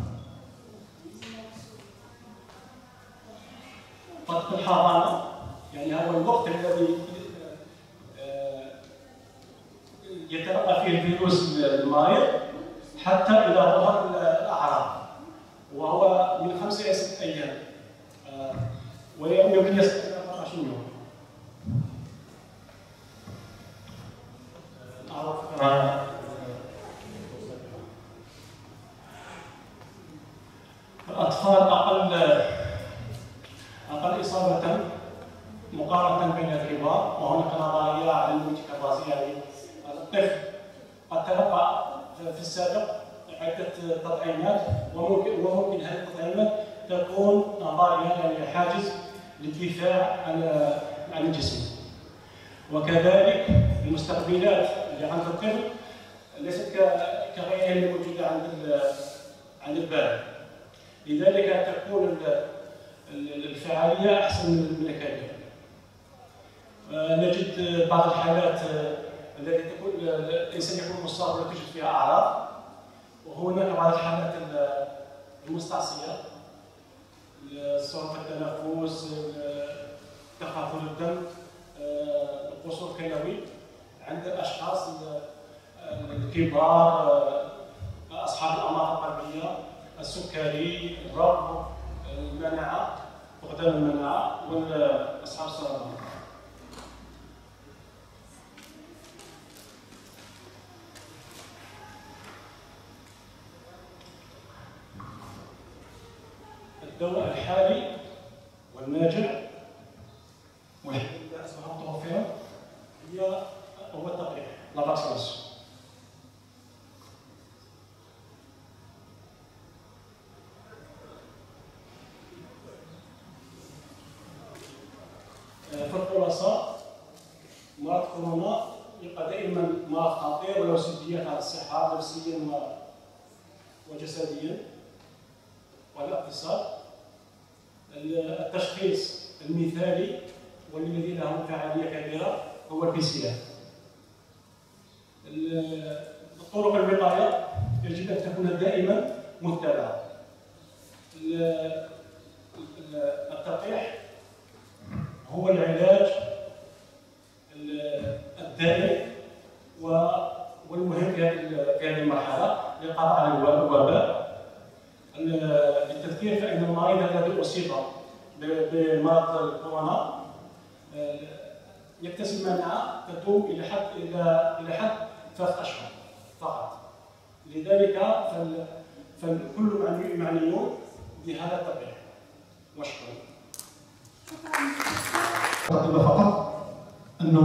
فترة الحضانة يعني هو الوقت الذي يتلقى فيه الفيروس المريض حتى إلى ظهر الأعراض، وهو من خمسة إلى ستة أيام، ويمكن يصل إلى أربعة عشر يوم. الأطفال أقل أقل إصابة مقارنة بين الكبار، وهناك نظرية على المنتج الراسي. يعني الطفل قد تلقى في السابق عدة تطعيمات، وممكن وممكن هذه التطعيمات تكون نظرية يعني حاجز للدفاع عن عن الجسم. وكذلك المستقبلات اللي عند الطفل ليست كغيرها اللي موجودة عند عند البالغ، لذلك تكون الفعالية أحسن من الكبير. نجد بعض الحالات التي تكون الإنسان يكون مصاب ولا توجد فيها أعراض، وهناك بعض الحالات المستعصية، صعوبة التنفس، تخاثر الدم، القصور الكلوي عند الأشخاص الكبار، أصحاب الأمراض القلبية، السكري، الربو، المناعة، فقدان المناعة، وأصحاب السرطان. الدواء الحالي والناجع والحمد لله أصبح متوفرا هي هو التطعيم، لا فاكسيناسيون. في الخلاصة مرض كورونا يبقى دائما مرض خطير وله سلبيات على الصحة نفسيا وجسديا والاقتصاد. التشخيص المثالي والذي له فعالية كبيرة هو البي سي ار. طرق الوقاية يجب أن تكون دائما متبعة. التلقيح هو العلاج الدائم والمهم في هذه المرحلة للقضاء على الوباء. للتذكير فإن المريض الذي أصيب بمرض الكورونا يكتسب مناعة تدوم إلى حد إلى إلى حد ثلاث أشهر فقط. لذلك فالكل معنيون بهذا التلقيح. وشكرا. أطلب فقط أنه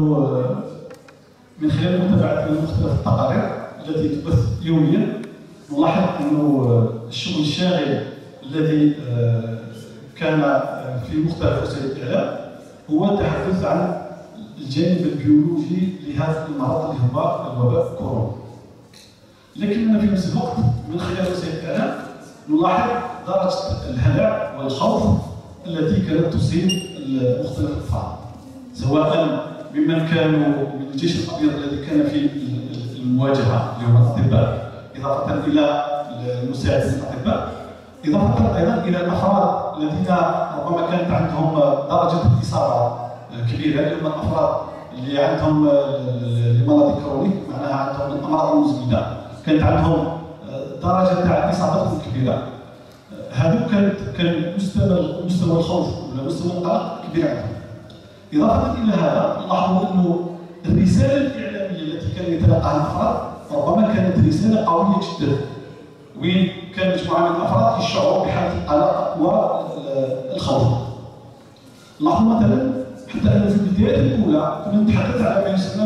من خلال متابعة مختلف التقارير التي تبث يوميا نلاحظ أنه الشغل الشاغل الذي كان في مختلف وسائل الإعلام هو التحدث عن الجانب البيولوجي لهذا المرض اللي هو الوباء كورونا. لكننا في نفس الوقت من خلال وسائل الإعلام نلاحظ درجة الهلع والخوف التي كانت تصيب مختلف الأفراد، سواء ممن كانوا من الجيش الأبيض الذي كان في المواجهة اللي هم الأطباء، إضافة إلى المساعدين الأطباء، إضافة أيضا إلى الأفراد الذين ربما كانت عندهم درجة إصابة كبيرة، اللي هم الأفراد اللي عندهم المرض كرونيك، معناها عندهم الأمراض المزمنة، كانت عندهم درجة تاع إصابتهم كبيرة. هذو كانت كان مستوى مستوى الخوف ولا مستوى القلق كبير عندهم. إضافة إلى هذا نلاحظوا أنه الرسالة الإعلامية التي كان يتلقاها الأفراد ربما كانت رسالة قوية جدا، وين كان مجموعة من الأفراد يشعروا بحالة القلق والخوف. نلاحظوا مثلا حتى أن في البدايات الأولى كنا نتحدث على ما يسمى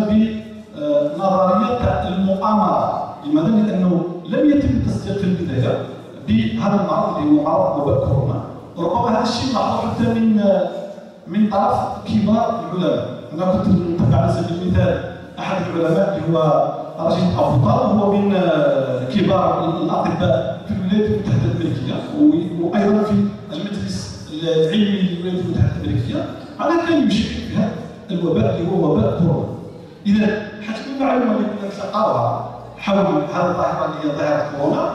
بنظرية تاع المؤامرة. لماذا؟ لأنه لم يتم التصديق في البداية بهذا المرض اللي هو مرض وباء كورونا. ربما هذا الشيء لاحظوا حتى من من طرف كبار العلماء. انا كنت نتبع على سبيل المثال احد العلماء اللي هو رشيد ابو طالب، هو من كبار الاطباء في الولايات المتحده الامريكيه وايضا في المجلس العلمي للولايات المتحده الامريكيه. هذا كان يشكك في هذا الوباء اللي هو وباء كورونا. اذا حسب المعلومه اللي كنا نتلقاوها حول هذا الظاهره اللي هي ظاهره كورونا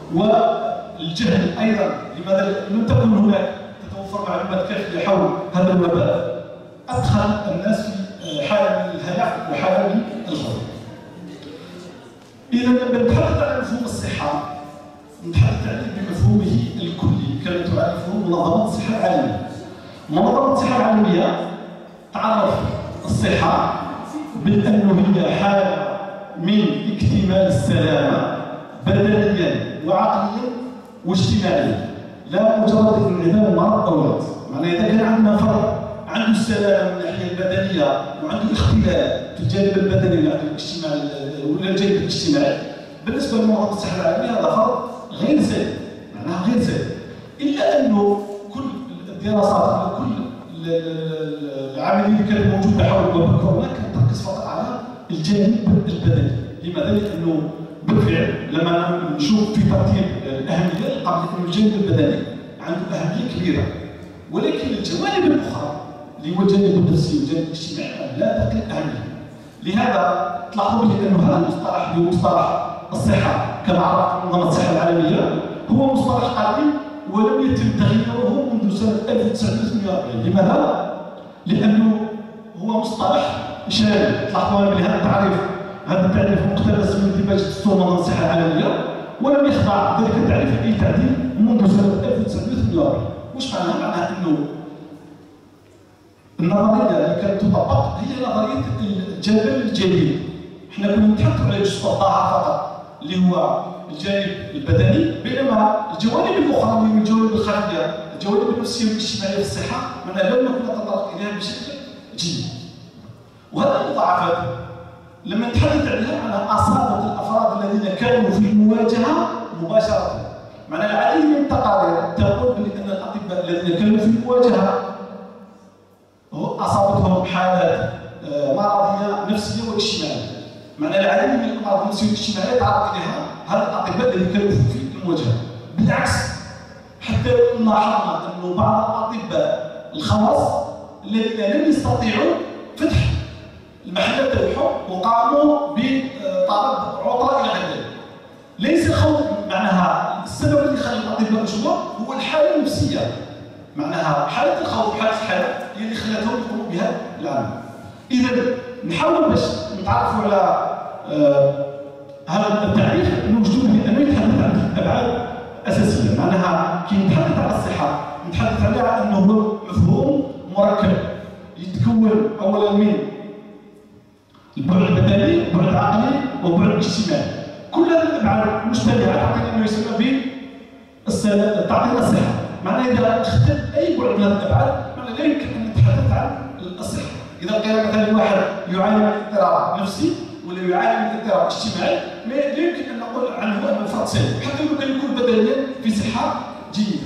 والجهل ايضا، لماذا لم تكن هناك توفر معلومات كافيه حول هذا الوباء، ادخل الناس في حاله من الهلع وحاله من الخوف. إذا لما نتحدث عن مفهوم الصحة نتحدث عليه بمفهومه الكلي كما تعرفه منظمة الصحة العالمية. منظمة الصحة العالمية تعرف الصحة بأنه هي حالة من اكتمال السلامة بدنيا وعقليا واجتماعيا، لا مجرد انعدام المرض او لا. معنى اذا كان عندنا فرد عنده السلامه من الناحيه البدنيه وعنده اختلال في الجانب البدني ولا الاجتماعي ولا الجانب الاجتماعي، بالنسبه لمنظمه الصحه العالميه هذا فرد غير سليم، معناها غير سليم. الا انه كل الدراسات كل العمليه اللي كانت موجوده حول وباء كورونا كانت تركز فقط على الجانب البدني. لماذا؟ لانه بالفعل لما نشوف في ترتيب الاهميه قبل انه الجانب البدني عنده اهميه كبيره، ولكن الجوانب الاخرى اللي هو الجانب النفسي والجانب الاجتماعي لا تقل اهميه. لهذا تلاحظوا بانه هذا المصطلح اللي هو مصطلح الصحه كما عرف منظمه الصحه العالميه هو مصطلح قديم ولم يتم تغييره منذ سنه ألف وتسعمائة وثمانية وأربعين. لماذا؟ لانه هو مصطلح شامل. تلاحظوا بان هذا التعريف هذا التعريف مقتبس من اندماج دستور منظمه الصحه العالميه ولم يخضع ذلك التعريف لاي تعديل منذ سنه ألف وتسعمائة وثمانية وأربعين. واش معناها؟ معناها انه النظريه اللي كانت تطبق هي نظريه الجبل الجديد. احنا كنا نتحدث على جزء الظاهر فقط اللي هو الجانب البدني، بينما الجوانب الاخرى اللي هي الجوانب الخارجيه الجوانب النفسيه والاجتماعيه في الصحه معناها لم نكن نتطرق اليها بشكل جيد. وهذه المضاعفات لما نتحدث عليها على اصابه الافراد الذين كانوا في المواجهه مباشره. معنى العديد من التقارير تقول بان الاطباء الذين كانوا في المواجهه اصابتهم حالات مرضيه نفسيه واجتماعيه. معنى العديد من الامراض النفسيه والاجتماعيه تعرض اليها هذا الاطباء الذين كانوا في المواجهه. بالعكس حتى لاحظنا انه بعض الاطباء الخواص الذين لم يستطيعوا فتح المحلات تاعهم وقاموا بطلب عطله الى غير ذلك. ليس خوف، معناها السبب اللي خلى الاطباء يشوفوا هو الحاله النفسيه. معناها حاله الخوف حاله الحاله هي اللي خلاتهم يقوموا بها العمل. اذا نحاول باش نتعرفوا على آه هذا التعريف نوجدوا بانه يتحدث عن ابعاد اساسيه. معناها كي نتحدث على الصحه نتحدث عليها انه هو مفهوم مركب يتكون اولا من البعد البدني والبعد العقلي والبعد الاجتماعي. كل هذه الابعاد مجتمعه تعطينا ما يسمى ب تعطينا الصحه. معناها اذا اختل اي بعد من هذه الابعاد معناها لا يمكن ان نتحدث عن الصحه. اذا قيل مثلا واحد يعاني من اضطراب نفسي ولا يعاني من اضطراب اجتماعي لا يمكن ان نقول عنه انه فرد سليم حتى لو كان يكون بدنيا في صحه جيده.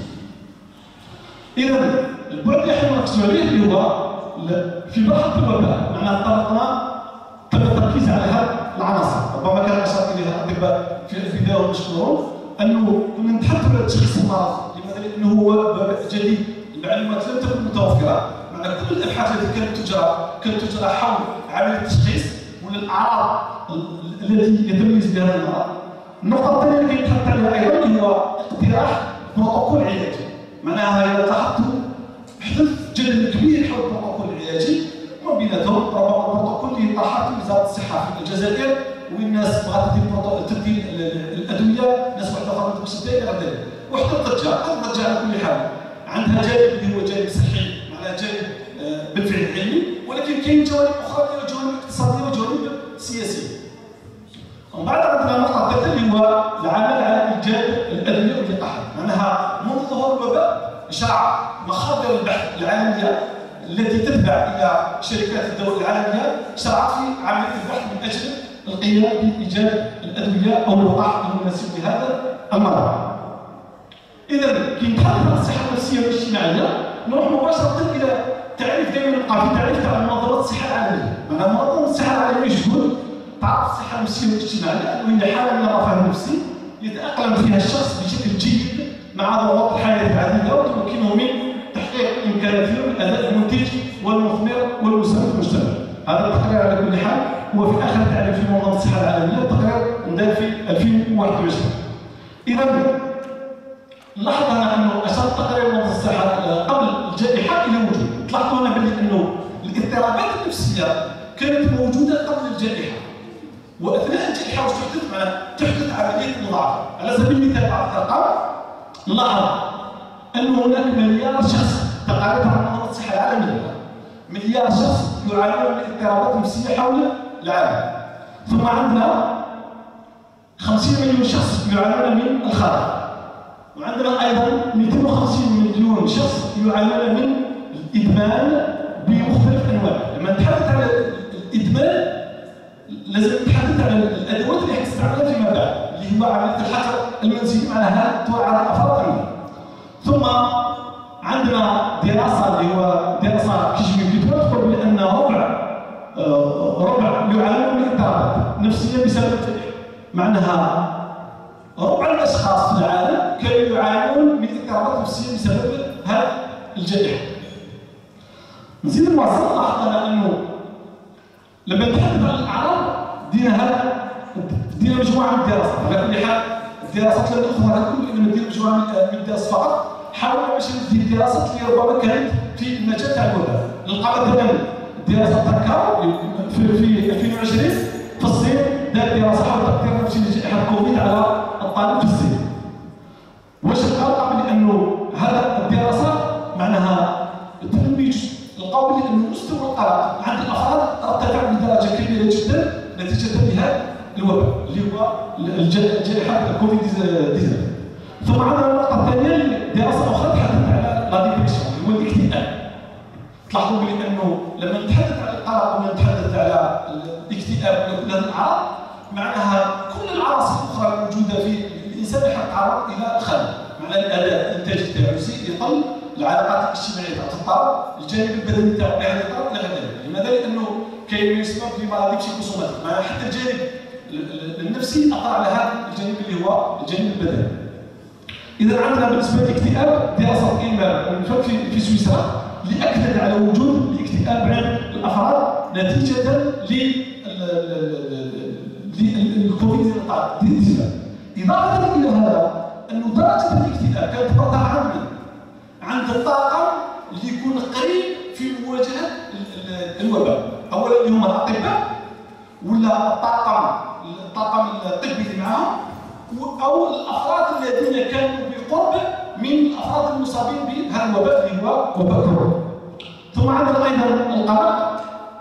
اذا البعد اللي احنا نركزوا عليه اللي هو في مرحله الوباء. معناها طرقنا تم التركيز على هذه العناصر. ربما كان اشار اليها الاطباء في الفيديو مشكورون انه كنا نتحدث على تشخيص المرض. لماذا؟ لانه هو وباء جديد، المعلومات لم تكن متوفره. معنى كل الابحاث التي كانت تجرى كانت تجرى حول عمليه التشخيص ولا الاعراض التي يتميز بها هذا المرض. النقطه الثانيه اللي كيتحدث عليها ايضا هو اقتراح بروتوكول علاجي. معناها اذا لاحظتوا حدث جدل كبير حول البروتوكول العلاجي وما بيناتهم ربما البروتوكول اللي طرحته وزاره الصحه في الجزائر والناس بغات تدي الادويه، ناس وحده فرضت باش تدير الى غير ذلك. وحده الضجه، الضجه على كل حال عندها جانب اللي هو جانب صحي معناها جانب بالفعل علمي، ولكن كاين جوانب اخرى اللي هي جوانب اقتصاديه وجوانب سياسيه. ومن بعد عندنا النقطه الثالثه اللي هو العمل على ايجاد الادويه واللقاحات. معناها منذ ظهور الوباء شرع مخاطر البحث العالميه التي تتبع الى شركات الدول العالميه شرعت في عمليه البحث من اجل القيام بايجاد الادويه او اللقاح المناسب لهذا المرض. اذا كي نتحدث عن الصحه النفسيه والاجتماعيه نروح مباشره الى تعريف دائما نبقى في تعريف تاع منظمه الصحه العالميه. معناها منظمه الصحه العالميه شكون؟ تعرف الصحه النفسيه والاجتماعيه وهي حاله من الرفاه النفسي يتاقلم فيها الشخص بشكل جيد مع ضغوط الحياه العديده وتمكنه من تحقيق امكاناته الاداء المنتج والمثمر والمساهم في المجتمع. هذا التقرير على كل حال هو في اخر تعريف في منظمه الصحه العالميه، التقرير ندار في ألفين وواحد وعشرين. اذا نلاحظ هنا انه اشار تقرير منظمه الصحه قبل الجائحه الى وجود. تلاحظوا هنا بلي انه الاضطرابات النفسيه كانت موجوده قبل الجائحه واثناء الجائحه واش تحدث؟ معناها تحدث عمليه مضاعفه. على سبيل المثال بعض الارقام نلاحظ ان هناك مليار شخص تقارير عن منظمه الصحه العالميه مليار شخص يعانون من اضطرابات نفسيه حول العالم. ثم عندنا خمسين مليون شخص يعانون من الخرف. وعندنا ايضا مئتين وخمسين مليون شخص يعانون من الادمان بمختلف انواعه. لما نتحدث عن الادمان لازم نتحدث عن الادوات اللي حنستعملها فيما بعد اللي هو عمليه الحجر المنزلي، معناها توعى الافراد عنه. ثم عندنا دراسه اللي هو دراسه كيجي كتبت تقول بان ربع ربع يعانون من اضطرابات نفسيه بسبب الجائحه. معناها ربع الاشخاص في العالم كانوا يعانون من اضطرابات نفسيه بسبب هذه الجائحه. نزيد نواصل لاحظنا انه لما نتحدث عن الاعراض دينا هذا دينا مجموعه من الدراسات. على كل حال الدراسات لا ناخذها كل انما ندير مجموعه من الدراسات فقط. حاولنا باش ندير دراسات اللي ربما كانت في المجال تاع الوباء. نلقى مثلا دراسه تركاو في في ألفين وعشرين في الصين دار دراسه حول تاثير نفسي لجائحه كوفيد على الطالب في الصين. واش لقاو بانه هذا الدراسه معناها تلميذ لقاو بان مستوى القلق عند الافراد ارتفع بدرجه كبيره جدا نتيجه لهذا الوباء اللي هو جائحه كوفيد تسعة عشر. ثم عندنا النقطه الثانيه دراسه اخرى تحدثت على لا ديبرسيون اللي هو الاكتئاب. تلاحظوا بلي انه لما نتحدث على القلق ولا نتحدث على الاكتئاب ولا الاعراض معناها كل العناصر الاخرى الموجوده في الانسان يتعرض الى الخلل. معناها الاداء الانتاجي تاعو يزيد يقل، العلاقات الاجتماعيه تتضرر، الجانب البدني تاعو قاعد يتضرر الى غير ذلك. لماذا؟ لانه كاين ما يسمى بمرض بسيكوسوماتيك، معناها حتى الجانب النفسي اثر على هذا الجانب اللي هو الجانب البدني. اذا عندنا بالنسبه للاكتئاب دراسه قيمه في في سويسرا اللي اكدت على وجود الاكتئاب عند الافراد نتيجه للكوفيد تسعة عشر. اضافه الى هذا انه درجه الاكتئاب كانت مرتفعه عند الطاقم اللي يكون قريب في مواجهه الوباء. اولا اللي هما الاطباء ولا الطاقم الطاقم الطبي اللي معاهم او الافراد الذين كانوا بقرب من الافراد المصابين بهذا الوباء اللي هو وباء كورونا. ثم عندنا ايضا القلق.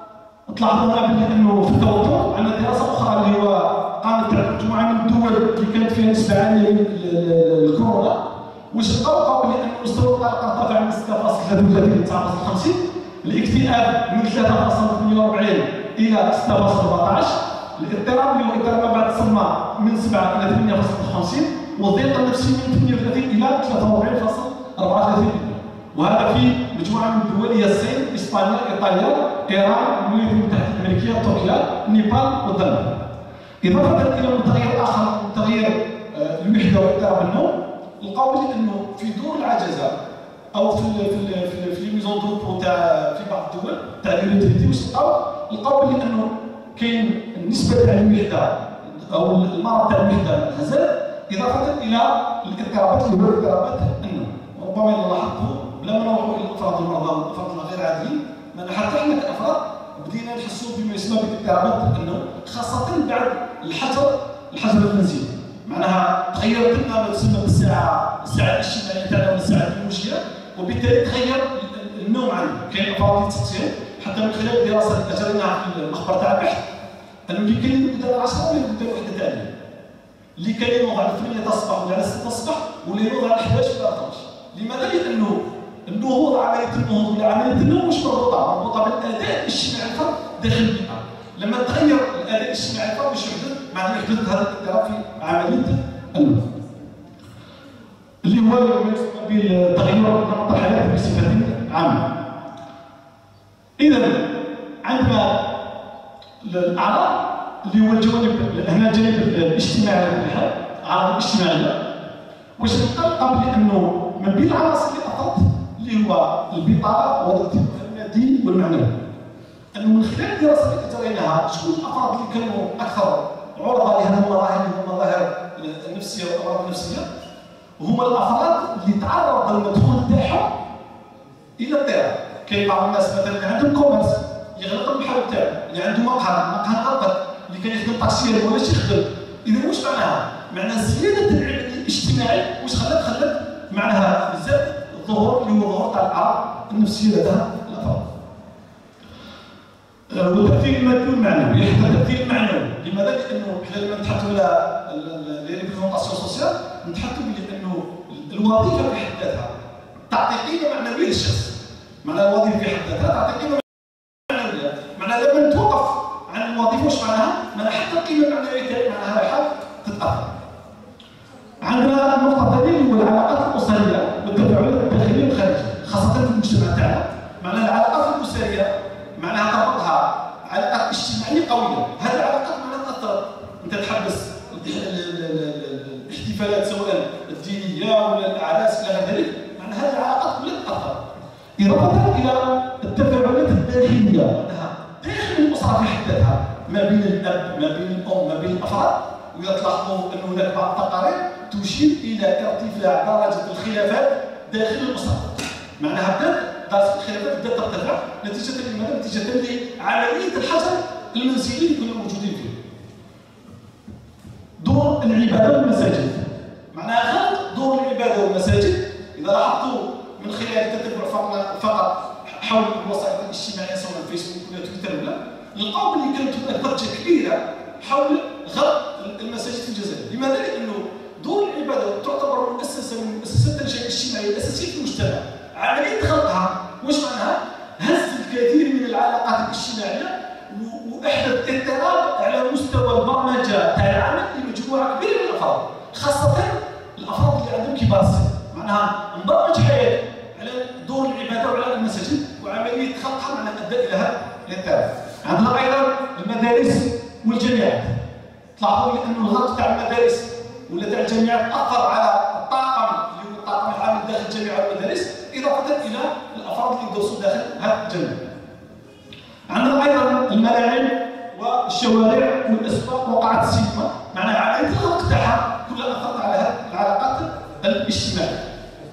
طلعنا بانه في التوتر عندنا دراسه اخرى اللي هو قامت مجموعه من الدول اللي كانت فيها نسبه عاليه من الكورونا. واش لقاو بان مستوى القلق ارتفع من ستة فاصلة ثلاثة وثلاثين إلى تسعة فاصلة خمسين، الاكتئاب من ثلاثة فاصلة ثمانية وأربعين إلى ستة فاصلة أربعة عشر، الاضطراب اللي هو اضطراب ما بعد الصدمه من سبعة إلى ثمانية فاصلة خمسين، والضيق النفسي من ثمانية وثلاثين إلى ثلاثة وأربعين فاصلة أربعة وثلاثين. وهذا في مجموعه من الدول هي الصين، اسبانيا، ايطاليا، ايران، الولايات المتحده الامريكيه، تركيا، النيبال والدنمارك. اضافه الى متغير اخر متغير الوحده واضطراب النوم، لقاو انه في دور العجزه او في ال في ال في الميزون دوبو تاع في بعض الدول تاع اليونيتريتي واش لقاو؟ لقاو انه كاين النسبه تاع الوحده او المرض تاع الوحده الهزال، اضافه الى الاضطرابات اللي هو اضطرابات النوم. ربما اذا لاحظتوا بلا ما نروحوا الى الافراد المرضى والافراد الغير عاديين، ما حتى احنا كافراد بدينا نحسوا بما يسمى باضطرابات النوم، خاصه بعد الحجر الحجر المنزلي. معناها تغيرت لنا ما تسمى بالساعه الساعه الاجتماعيه تاعنا ولا الساعه البيولوجيه، وبالتالي تغير النوم عندنا. كاين افراد يتسقسيو حتى من خلال دراسه اللي اجريناها في المخبر تاع البحث انه اللي كاين يبدا العشرة ولا يبدا الوحده تاع الليل، اللي كاين ينوض على ثمانية تاع الصباح ولا على ستة الصباح ولا ينوض على إحداش ولا اثناش. لماذا؟ لانه النهوض عمليه النهوض ولا عمليه النوم مش مربوطه مربوطه بالاداء الاجتماعي الفرد داخل البيئه. لما تغير الاداء الاجتماعي الفرد واش يحدث؟ معناه يحدث هذا الاضطراب في عمليه النوم اللي هو ما يسمى بالتغير نمط الحياه بصفه عامه. اذا عندنا الاعراض اللي هو الجوانب هنا الجانب الاجتماعي للحياه، الاعراض الاجتماعيه. واش نلقى بانه من بين العناصر اللي اثرت اللي هو البطاله والاضطراب المادي والمعنوي، انه من خلال الدراسه اللي اجريناها شكون الافراد اللي كانوا اكثر عرضه لهذه المظاهر اللي هما المظاهر النفسيه والامراض النفسيه، هما الافراد اللي تعرض المدخول تاعهم الى اضطراب. كاين بعض الناس مثلا اللي عندهم كوميرس يغلق المحل تاعو، اللي عنده مقهى مقهى غلق، اللي كان يخدم طاكسير ما بغاش يخدم. اذا واش معناها؟ معناها زياده العبء الاجتماعي واش خلات خلات معناها بزاف الظهور اللي هو ظهور تاع الاعراض النفسيه لدى الافراد. والتاثير المادي والمعنوي، حتى التاثير المعنوي، لماذا؟ لانه حنا لما نتحدثوا على لي ريبريزونطاسيون سوسيال نتحدثوا بانه الوظيفه في حد ذاتها تعطي قيمه معنويه للشخص. معناها الوظيفه في حد ذاتها تعطي قيمه معنويه، معناها لما نتوقف عن الوظيفه واش معناها؟ معناها حتى القيمه المعنويه تاعي معناها رايحه تتاثر. عندنا النقطه الثانيه اللي هو العلاقات الاسريه والتفاعلات الداخليه والخارجيه، خاصه في المجتمع تاعنا. معناها العلاقات الاسريه معناها تربطها علاقات اجتماعيه قويه، هذه العلاقات معناها تاثر. انت تحبس الاحتفالات سواء الدينيه ولا الاعراس الى غير ذلك، معناها هذه العلاقات كلها تاثر. اضافه الى التفاعلات الداخليه معناها داخل الاسره في حد ذاتها، ما بين الاب ما بين الام ما بين الافراد. واذا تلاحظوا ان هناك بعض التقارير تشير الى ارتفاع درجه الخلافات داخل الاسره. معناها بدات درجه الخلافات بدات ترتفع نتيجه لماذا؟ نتيجه لعمليه الحجر المنزلي اللي كنا موجودين فيه. دور العباده والمساجد، معناها غلط دور العباده والمساجد. اذا لاحظتوا من خلال التتبع فقط حول الوسائل الاجتماعيه سواء الفيسبوك ولا تويتر ولا نلقاو بلي كانت هناك ضجه كبيره حول غلط المساجد في الجزائر. لماذا؟ لانه دور العباده تعتبر مؤسسه من مؤسسات التنشئه الاجتماعيه الاساسيه في المجتمع. عمليه غلقها واش معناها؟ هز الكثير من العلاقات الاجتماعيه واحدث اضطراب على مستوى البرمجه تاع العمل لمجموعه كبيره من الافراد، خاصه الافراد اللي عندهم كبار السن. معناها نبرمج حياتي على دور العباده وعلى المساجد وعمليه خلقها معناها ادى الى هذا الاضطراب. عندنا ايضا المدارس والجامعات. تلاحظوا بان الغلق تاع المدارس ولا تاع الجامعات اثر على الطاقم اللي هو الطاقم العامل داخل الجامعه والمدارس، اضافه الى الافراد اللي يدرسوا داخل هذه الجامعه. عندنا ايضا الملاعب والشوارع والاسواق وقاعات السينما، معناها عمليه الغلق تاعها كلها اثرت على هذه العلاقات الاجتماعيه.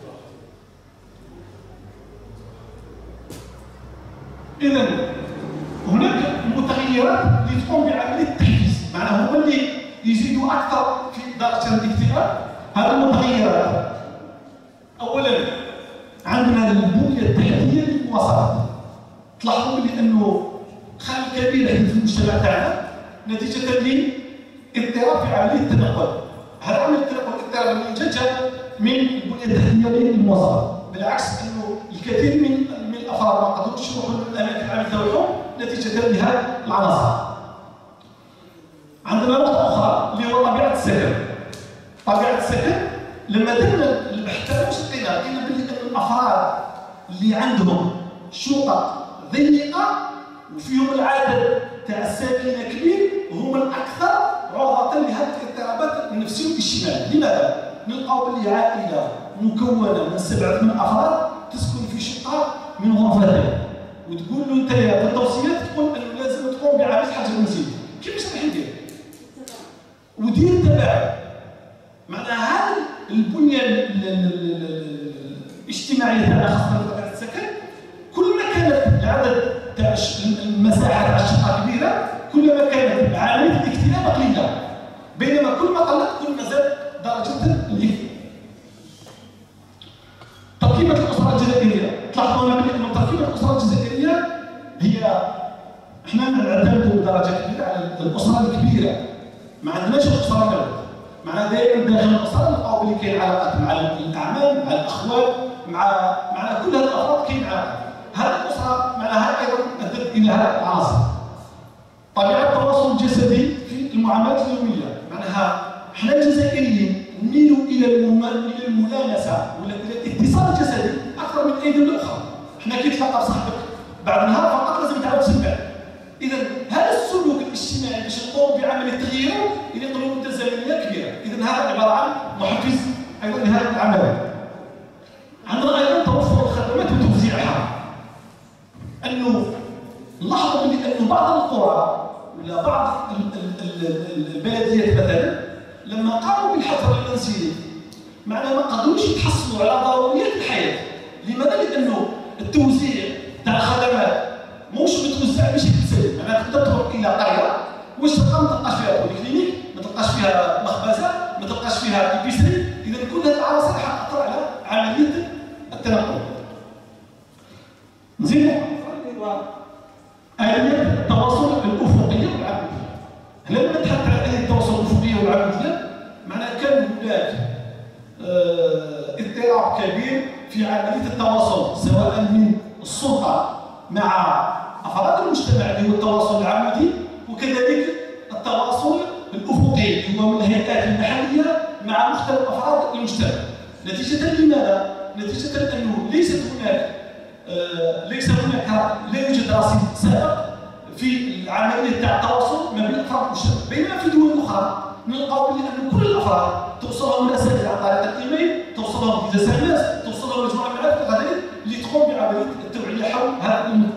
اذا هناك متغيرات اللي تقوم بعمليه التحفيز، معناها هما اللي يزيدوا اكثر في درجه الاكتئاب. هذه المتغيرات اولا عندنا البنيه التحتيه للمواصلات. تلاحظوا بانه خلل كبير في المجتمع تاعنا نتيجه لاضطراب في عمليه التنقل. هذا عمليه التنقل اضطراب منتج من البنيه التحتيه للمواصلات، بالعكس انه الكثير من من الافراد ما قدروش يروحوا للاماكن العمل تاعهم نتيجه لهذه العناصر. عندنا نقطه اخرى اللي هو طبيعه السكن. طبيعه السكن لما درنا البحث تاعنا واش لقينا؟ لقينا بلي ان الافراد اللي عندهم شقق ضيقه وفيهم العدد تاع الساكنه كبير هم الاكثر عرضه لهذه الاضطرابات النفسيه والاجتماعيه. لماذا؟ نلقاو بلي عائله مكونه من سبعه من افراد تسكن في شقه من غرفتين وتقول له انت في التوصيات تقول انه لازم تقوم بعمليه حجر منزلي. كيفاش راح يدير؟ ودير تباعد. معناها هذه البنيه الاجتماعيه تاعنا خاصه في السكن كل ما كانت العدد تاع المساحه تاع الشقه كبيره كل ما كانت عمليه الاكتئاب قليله، بينما كل ما قلت كل ما زاد درجه الاكتئاب. تركيبه الاسره الجزائريه، تلاحظون بان تركيبه الاسره الجزائريه هي احنا نعتمدوا بدرجه كبيره على الاسره الكبيره، ما عندناش الاسره الكبيره. معناها دائما داخل الاسره نلقاو بلي كاين علاقات مع الاعمام مع الاخوان مع مع كل هذه الافراد كاين علاقات. هذه الاسره معناها ايضا ادت الى هذا العناصر. طبيعه التواصل الجسدي في المعاملات اليوميه، معناها احنا الجزائريين نميلوا الى الى الملامسه ولا الى الاتصال الجسدي اكثر من اي دوله اخرى. احنا كي تلقى بصاحبك بعد نهار فقط لازم تعاود تسمع. اذا هذا السلوك الاجتماعي باش نقوم بعمليه تغييره يطلب مده زمنيه كبيره. اذا هذا عباره عن محفز ايضا لهذه العمليه. عندنا ايضا توفر الخدمات وتوزيعها. انه نلاحظوا بان بعض القرى ولا بعض البلديات مثلا لما قاموا بالحظر المنزلي معناها ما قدروش يتحصلوا على ضروريات الحياه. لماذا؟ لانه التوزيع تاع الخدمات موش متوزع بشكل سليم. معناها تقدر تروح الى قريه واش واش تلقى؟ ما تلقاش فيها بوليكلينيك، ما تلقاش فيها مخبزه، ما تلقاش فيها ايبيسري. اذا كل هذه العناصر حتاثر على عمليه التنقل. نزيد آلية التواصل الأفقية والعمودية. هنا لما نتحدث عن آلية التواصل الأفقية والعمودية معناها كان هناك اضطراب كبير في عملية التواصل سواء من السلطة مع أفراد المجتمع اللي هو التواصل العمودي، وكذلك التواصل الأفقي اللي هو من الهيئات المحلية مع مختلف أفراد المجتمع. نتيجة لماذا؟ نتيجة لأنه ليست هناك آه ليس هناك لا يوجد رصيد سابق في العملية تاع التواصل ما بين أفراد المجتمع، بينما في دول أخرى نلقاو بأن كل الأفراد توصلهم رسائل عن طريق الإيميل، توصلهم إس إم إس، توصلهم مجموعة من الأفراد اللي تقوم بعملية التوعية حول هذا الموضوع.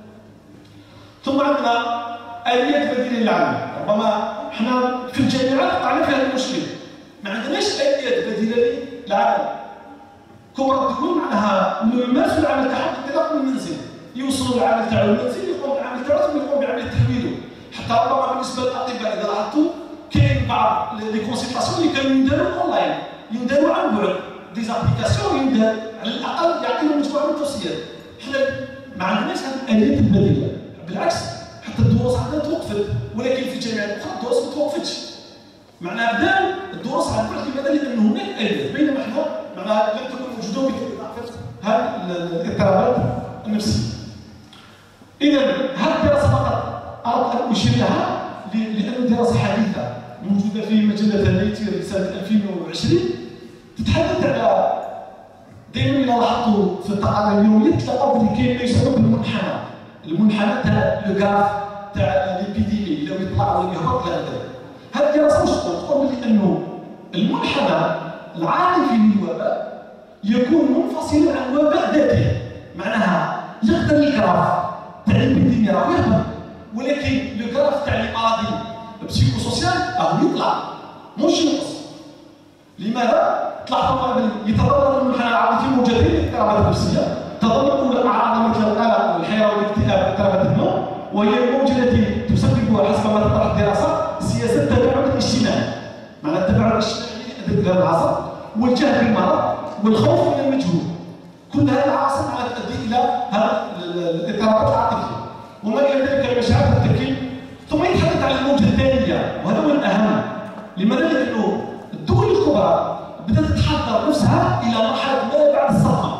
ثم عندنا آليات بديلة للعمل. ربما احنا في الجامعات وقعنا في هذا المشكل، ما عندناش آليات بديلة للعمل. كبرى الدول معناها انه يمارسوا العمل تاعهم انطلاقا من المنزل، يوصلوا العمل تاعو للمنزل، يقوم بالعمل تاعو ثم يقوم بعمليه تحويله. حتى ربما بالنسبه للاطباء اذا لاحظتوا كاين بعض لي كونسلطاسيون اللي كانوا ينداروا اونلاين، ينداروا عن بعد، دي زابليكاسيون يندار على الاقل يعطيهم مجموعه من التوصيات. حنا ما عندناش هذه الاليات البديله، بالعكس حتى الدروس عندنا توقفت، ولكن في الجامعات الاخرى الدروس ما توقفتش. معناها بداو الدروس عن بعد لماذا؟ لان هناك اليات، بينما احنا معناها لم تكن موجوده بضعف هذه الاضطرابات النفسيه. اذا هذه الدراسه فقط اردت ان اشير لها لانه دراسه حديثه موجوده في مجله نيتير لسنه ألفين وعشرين تتحدث على دائما اذا لاحظتوا في التقارير اليوميه تلقاو بلي كاين ما يسمى بالمنحنى، المنحنى تاع لو غراف تاع ليبيديمي اللي هو يطلع ولا يهبط لهذا. هذه الدراسه واش تقول؟ تقول بلي انه المنحنى العاطفي للوباء يكون منفصلا عن الوباء ذاته، معناها يقدر الجراف تاع البيديميا راه يهبط، ولكن الجراف تاع المرضي البسيكوسوسيال راه يطلع مش ينقص. لماذا؟ تلاحظوا بلي يتضمن المنحنى العاطفي موجودين الاضطرابات النفسيه، تضمن اعراض مثل القلق والحيره والاكتئاب واضطرابات النوم، وهي الموجه التي تسببها حسب ما تطرح الدراسه سياسه التباعد الاجتماعي. معنى التباعد الاجتماعي في هذا العصر والجهل بالمرض والخوف من المجهول، كل هذه العناصر تؤدي الى هذا الاضطرابات العاطفيه وما الى ذلك المشاعر والتركيب. ثم يتحدث عن الموجه الثانيه وهذا هو الاهم. لماذا؟ لانه الدول الكبرى بدات تحضر نفسها الى مرحله ما بعد الصدمه.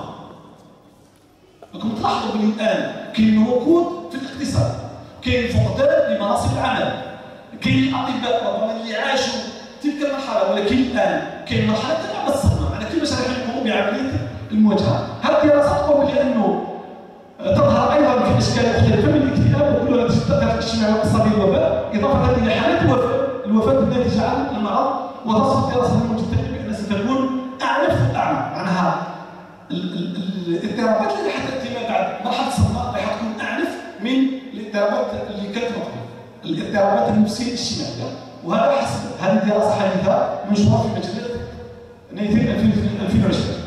راكم تلاحظوا بلي الان كاين ركود في الاقتصاد، كاين فقدان لمناصب العمل، كاين الاطباء ربما اللي عاشوا تلك المرحله، ولكن الان كاين مرحله تاع الصدمه، معناها كيفاش راح يقوموا بعمليه المواجهه. هذه الدراسه تقول بانه تظهر ايضا في اشكال مختلفه من الاكتئاب وكلها تتاثر الاجتماعي والاقتصادي بالوباء، اضافه الى حالات الوفاه الوفاه الناتجه عن المرض. وتصف الدراسه الموجوده بان ستكون اعنف واعمى، معناها الاضطرابات اللي حتاتي ما بعد مرحله الصدمه راح تكون اعنف من الاضطرابات اللي كانت مقبله، الاضطرابات النفسيه الاجتماعيه. وهذا حسب هذه الدراسه حديثه منشوره في مجله نيتير ألفين وعشرين.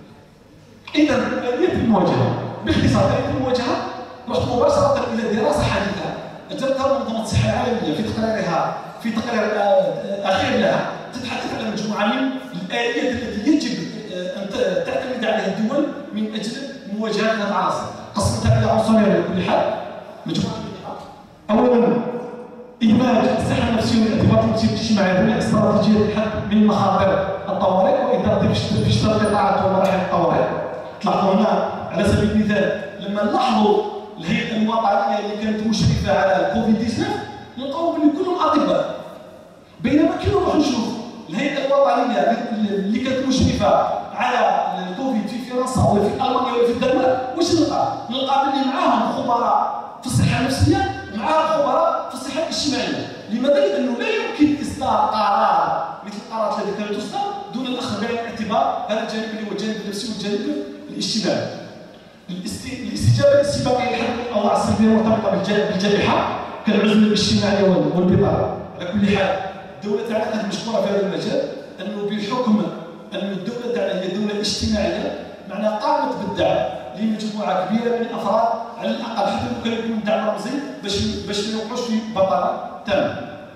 اذا اليه المواجهه باختصار، اليه المواجهه رحت مباشره الى دراسه حديثه اجرتها منظمه الصحه العالميه في تقريرها في تقرير اخير لها، تتحدث على مجموعه من الاليات التي يجب ان تعتمد عليها الدول من اجل مواجهه هذه العناصر. قسمتها الى عنصرين على كل حال، مجموعه منها. اولا إدماج الصحة النفسية والارتباط النفسي والاجتماعي ضمن استراتيجية الحد من مخاطر الطوارئ وإدارة في اشتراط القطاعات ومراحل الطوارئ. تلاحظوا هنا على سبيل المثال لما نلاحظوا الهيئة الوطنية اللي كانت مشرفة على كوفيد تسعة عشر نلقاو بلي كلهم أطباء، بينما كي نروحوا نشوف الهيئة الوطنية اللي كانت مشرفة على الكوفيد في فرنسا ولا في ألمانيا ولا في الدنمارك واش نلقى؟ نلقى بلي معاهم خبراء في الصحة النفسية معها خبراء في الصحه الاجتماعيه. لماذا؟ لانه لا يمكن اصدار قرار مثل القرارات التي كانت تصدر دون الاخذ بعين الاعتبار هذا الجانب اللي هو الجانب النفسي والجانب الاجتماعي. الاستجابه الاستباقيه لحل الاوضاع السلبيه المرتبطه بالجائحه كالعزله الاجتماعيه والبطاله. على كل حال الدوله تاعنا كانت مشكوره في هذا المجال، انه بحكم ان الدوله تاعنا هي دوله اجتماعيه معناها قامت بالدعم لمجموعه كبيره من الافراد على الاقل حتى لو كان يكون دعم رمزي باش باش ما يوقعوش في بطاله تامه.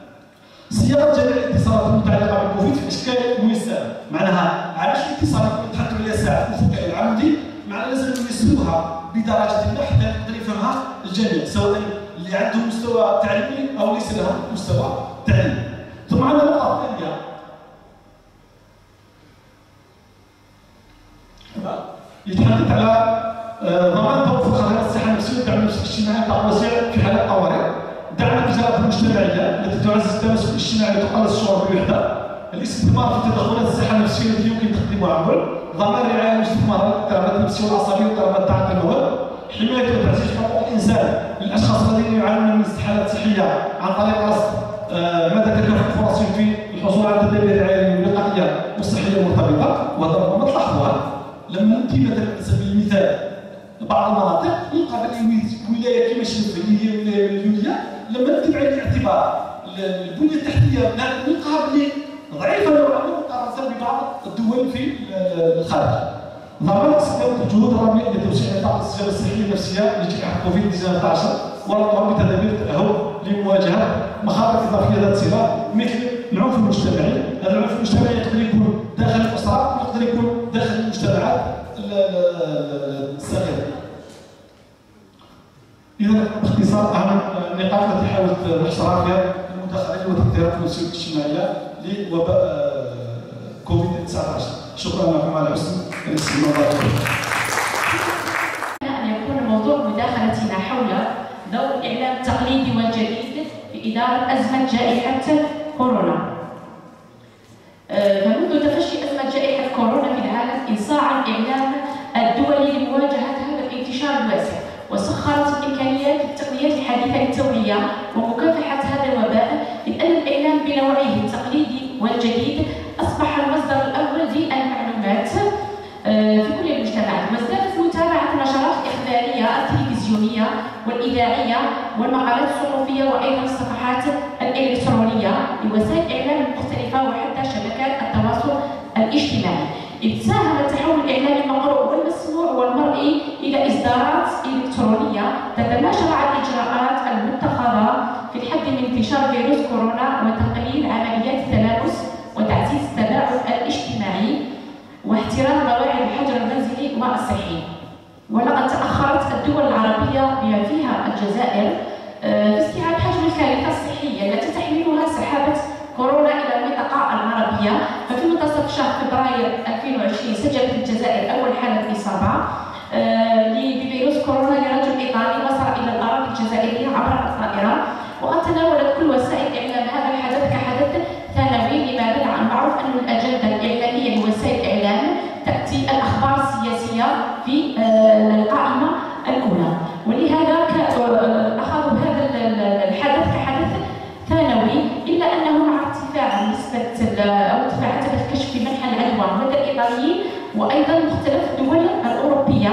صياغه جميع الاتصالات المتعلقه بالكوفيد في اشكال ميسره، معناها علاش الاتصالات اللي تحدث عليها ساعه الافقي العمودي معناها لازم نيسروها بدرجه ما حتى يقدر يفهمها الجميع، سواء اللي عندهم مستوى تعليمي او ليس لهم مستوى تعليمي. ثم عندنا نقطه ثانيه يتحدث على ضمان توفر خدمات الصحه النفسيه والدعم النفسي الاجتماعي للطاقم الوسيع في حالات الطوارئ، دعم الاجراءات المجتمعيه التي تعزز التماسك الاجتماعي وتقلص الشعور بالوحده، الاستثمار في تدخلات الصحه النفسيه التي يمكن تقديمها عن بعد، ضمان الرعايه والاستثمارات للاضطرابات النفسيه والعصبيه واضطرابات تعاطي المواد، حمايه وتعزيز حقوق الانسان للاشخاص الذين يعانون من استحالات صحيه عن طريق رصد مدى تكافؤ فرصهم في الحصول على تدابير الرعايه الوقائيه والصحيه المرتبطه. وهذا ربما تلاحظوها لما نمشي مثلا على سبيل المثال بعض المناطق يلقى بلي ولايه كما شفنا اللي هي ولايه مليونيه، لما نكتب على الاعتبار البنيه التحتيه نلقاها بلي ضعيفه نوعا ما مقارنه ببعض الدول في الخارج. ضمان استخدام الجهود الراميه لتوسيع نطاق الاستجابه الصحيه النفسيه لجائحه كوفيد تسعة عشر وربطها بتدابير التاهب لمواجهه مخاطر اضافيه ذات صله مثل العنف المجتمعي. هذا العنف المجتمعي يقدر يكون داخل الاسره ويقدر يكون داخل المجتمعات الصغيره. اذا باختصار اهم النقاط التي حاولت نحصرها فيها المداخله والتاثيرات النفسيه والاجتماعيه لوباء كوفيد تسعة عشر. شكرا لكم على حسن الاستماع. أن يكون موضوع مداخلتنا حول دور الإعلام التقليدي والجديد في إدارة أزمة جائحة كورونا. فمنذ تفشي أزمة جائحة كورونا في العالم انصاع الإعلام الدولي لمواجهة هذا الانتشار الواسع، وسخرت الإمكانيات التقنيات الحديثة للتوعية ومكافحة هذا الوباء، لأن الإعلام بنوعه التقليدي والجديد أصبح المصدر الأول للمعلومات في كل المجتمعات، وازدادت متابعة النشرات الإخبارية التلفزيونية والإذاعية والمقالات الصحفية وأيضا الصفحات الإلكترونية لوسائل الإعلام المختلفة وحتى شبكات التواصل الاجتماعي. إذ ساهم التحول الإعلامي المقروء والمسموع والمرئي إلى إصدارات إلكترونية تتماشى مع الإجراءات المتخذة في الحد من انتشار فيروس كورونا وتقليل عمليات التلامس وتعزيز التباعد الاجتماعي واحترام قواعد الحجر المنزلي والصحي. ولقد تأخرت الدول العربية بما فيها الجزائر في استيعاب حجم الكارثة الصحية التي تحملها سحابة كورونا إلى المنطقة العربية. ففي منتصف شهر فبراير ألفين وعشرين سجلت الجزائر أول حالة إصابة بفيروس كورونا لرجل إيطالي وصل إلى الأراضي الجزائرية عبر الطائرة. وقد تناولت كل وسائل الإعلام هذا الحدث كحدث ثانوي، لما بدا عن معروف أن الأجندة الإعلامية لوسائل الإعلام تأتي الأخبار السياسية في القائمة الأولى، ولهذا أخذوا هذا الحدث كحدث ثانوي، إلا أنه مع ارتفاع نسبة أو ارتفاع عدد الكشف بمنح العدوى لدى الإيطاليين وأيضا مختلف الدول الأوروبية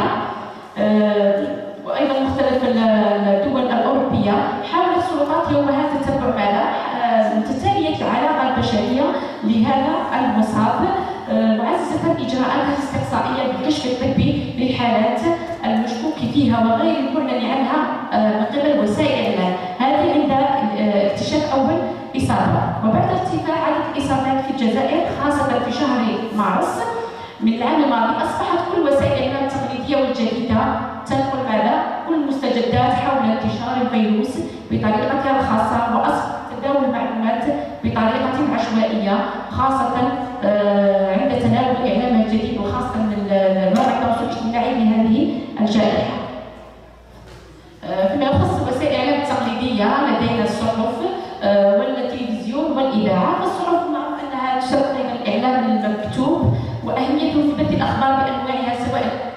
وأيضا مختلف الدول الأوروبية، حاولت السلطات يومها تتبع ماذا؟ تتالية العلاقة البشرية لهذا المصاب، معززة إجراءات الاستقصائية بالكشف الطبي للحالات المشكوك فيها وغير المعلن عنها من قبل وسائل الإعلام. هذه عند اكتشاف أول إصابة. وبعد ارتفاع عدد الإصابات في الجزائر خاصة في شهر مارس من العام الماضي، أصبحت كل وسائل الإعلام التقليدية والجديدة تنقل ماذا؟ كل المستجدات حول انتشار الفيروس بطريقتها الخاصة، وأصبح تداول المعلومات بطريقة عشوائية، خاصة عند تناول الإعلام الجديد وخاصة من مواقع التواصل الاجتماعي لهذه الجائحة. فيما يخص وسائل الإعلام التقليدية لدينا الصحف والتلفزيون والإذاعة. فالصحف معروف أنها تشارك الإعلام المكتوب وأهميته في بث الأخبار بأنواعها سواء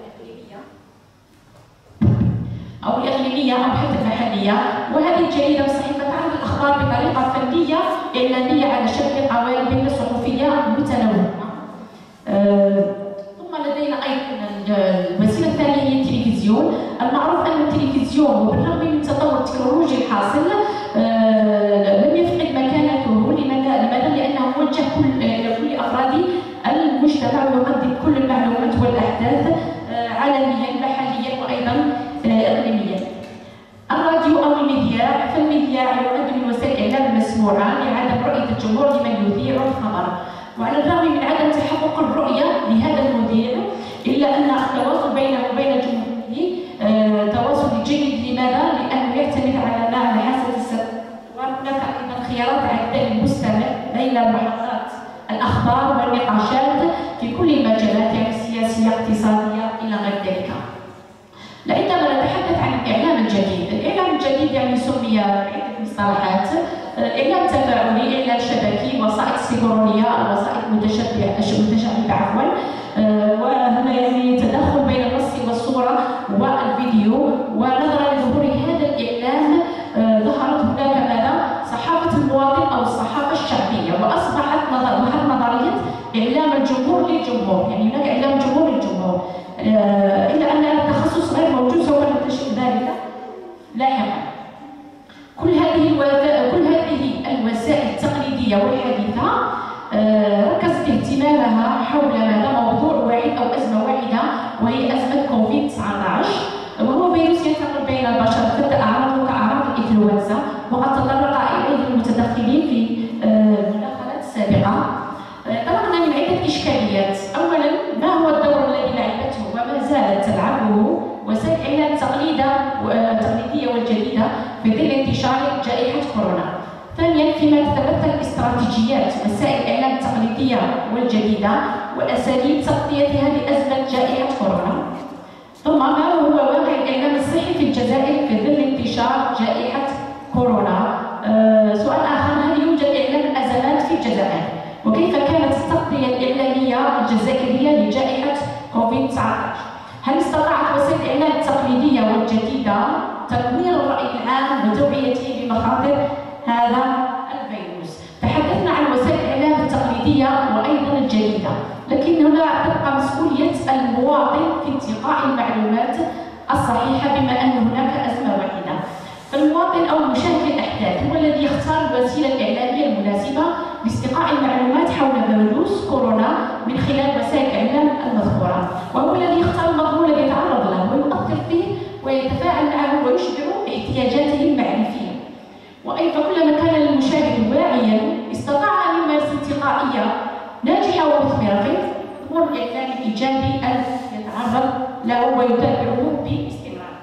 أو الإقليمية أو حتى المحلية. وهذه الجريدة والصحيفة تعرض الأخبار بطريقة فنية إعلامية على شكل قوالب صحفية متنوعة. أه ثم لدينا أيضا الوسيلة الثانية هي التلفزيون. المعروف أن التلفزيون وبالرغم من التطور التكنولوجي الحاصل أه لم يفقد مكانته. لماذا؟ لماذا؟ لأنه موجه كل إلى كل أفراد المجتمع ويقدم كل المعلومات والأحداث أه عالميا محليا وأيضا إقليميا. الراديو أو المذياع، فالمذياع يعد من وسائل الإعلام المسموعة لعدم وعلى الرغم من عدم تحقق الرؤية لهذا المذيع إلا أن التواصل بينه وبين جمهوره آه تواصل جيد. لماذا؟ لأنه يعتمد على على حاسة السمع، وهناك أيضا خيارات عدة للمستمع بين محطات الأخبار والنقاشات في كل المجالات، يعني سياسية اقتصادية إلى غير ذلك. عندما نتحدث عن الإعلام الجديد، الإعلام الجديد يعني سمي بعدة مصطلحات: إعلام تفاعلي، إعلام شبكي، وسائط سيكولوجية، وسائط متشابهة متشابهة عفوا، وهنا يعني تداخل بين النص والصورة والفيديو. ونظرا لظهور هذا الإعلام ظهرت هناك ماذا؟ صحافة المواطن أو الصحافة الشعبية، وأصبحت ظهرت نظرية إعلام الجمهور للجمهور، يعني هناك إعلام الجمهور للجمهور، إلا أن التخصص غير موجود، سوف نكتشف ذلك لاحقا. كل هذه كل هذه الوسائل التقليدية والحديثة ركزت اهتمامها حول ماذا؟ موضوع واحد أو أزمة واحدة، وهي أزمة كوفيد تسعة عشر، وهو فيروس ينتقل بين البشر، تبدأ أعراضه كأعراض الإنفلونزا، وقد تطرق إليه المتدخلين في المداخلات السابقة. طلقنا من عدة إشكاليات. أولاً، ما هو الدور الذي لعبته وما زالت تلعبه وسائل الإعلام التقليدية والجديدة في ظل انتشار جائحة كورونا؟ ثانياً، فيما تتمثل استراتيجيات وسائل الإعلام التقليدية والجديدة وأساليب تغطيتها لأزمة جائحة كورونا. ثم، ما هو واقع الإعلام الصحي في الجزائر في ظل انتشار جائحة كورونا؟ أه سؤال آخر، هل يوجد إعلام الأزمات في الجزائر؟ وكيف كانت التغطية الإعلامية الجزائرية لجائحة كوفيد تسعة عشر؟ هل استطاعت وسائل الإعلام التقليدية والجديدة تنوير الرأي العام وتوعيته بمخاطر هذا الفيروس؟ تحدثنا عن وسائل الإعلام التقليدية وأيضا الجديدة، لكن هنا تبقى مسؤولية المواطن في انتقاء المعلومات الصحيحة بما أن هناك أزمة واحدة. فالمواطن أو مشاهد الأحداث هو الذي يختار الوسيلة الإعلامية المناسبة لاستقاء المعلومات حول فيروس كورونا من خلال وسائل الإعلام المذكورة، وهو الذي يختار المضمون الذي يتعرض له ويؤثر فيه ويتفاعل معه ويشبع باحتياجاته المعرفية. وأيضا كلما كان المشاهد واعيا استطاع أن يمارس انتقائية ناجحة ومثمرة في الظهور الإعلامي الإيجابي الذي يتعرض له ويتابعه باستمرار.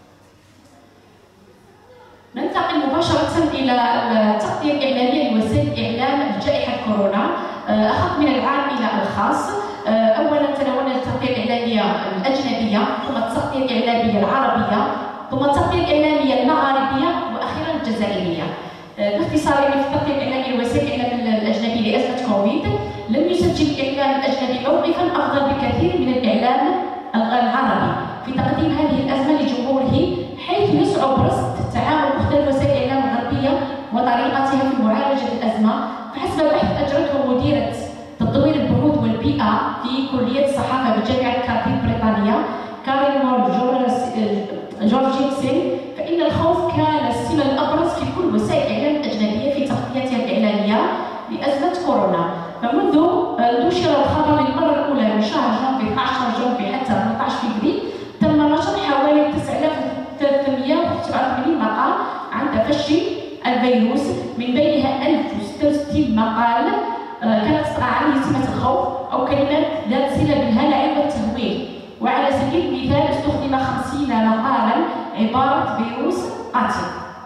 ننتقل مباشرة إلى التغطية الإعلامية لوسائل الإعلام لجائحة كورونا، أخذ من العام إلى الخاص. أولاً تناولنا التغطية الإعلامية الأجنبية، ثم التغطية الإعلامية العربية، ثم التغطية الإعلامية المغاربية، وأخيراً الجزائرية. باختصار، في التغطية الإعلامية لوسائل الإعلام الأجنبي لأزمة كوفيد، لم يسجل الإعلام الأجنبي موقفاً أفضل بكثير من الإعلام العربي في تقديم هذه الأزمة لجمهوره، حيث يصعب رصد تعامل مختلف وسائل الإعلام الغربية وطريقتها في معالجة الأزمة. فحسب بحث أجرته مديرة تطوير البحوث والبيئة في كلية الصحافة بجامعة كارتيف بريطانيا كارين مور جورجيتسن، فإن الخوف كان السمة الأبرز في كل وسائل الإعلام الأجنبية في تغطيتها الإعلامية لأزمة كورونا. فمنذ نشر الخبر للمرة الأولى من شهر جانفي اثني عشر جانفي حتى ثمانية عشر فبراير، تم نشر حوالي تسعة آلاف وثلاثمئة وسبعة وثمانين مقال عن تفشي الفيروس، من بينها ألف وستة وستين مقال كانت تطرح عليه سمة الخوف أو كلمات ذات صلة بالهلع والتهويل. وعلى سبيل المثال استخدم خمسين مقالا عبارة فيروس قاتل.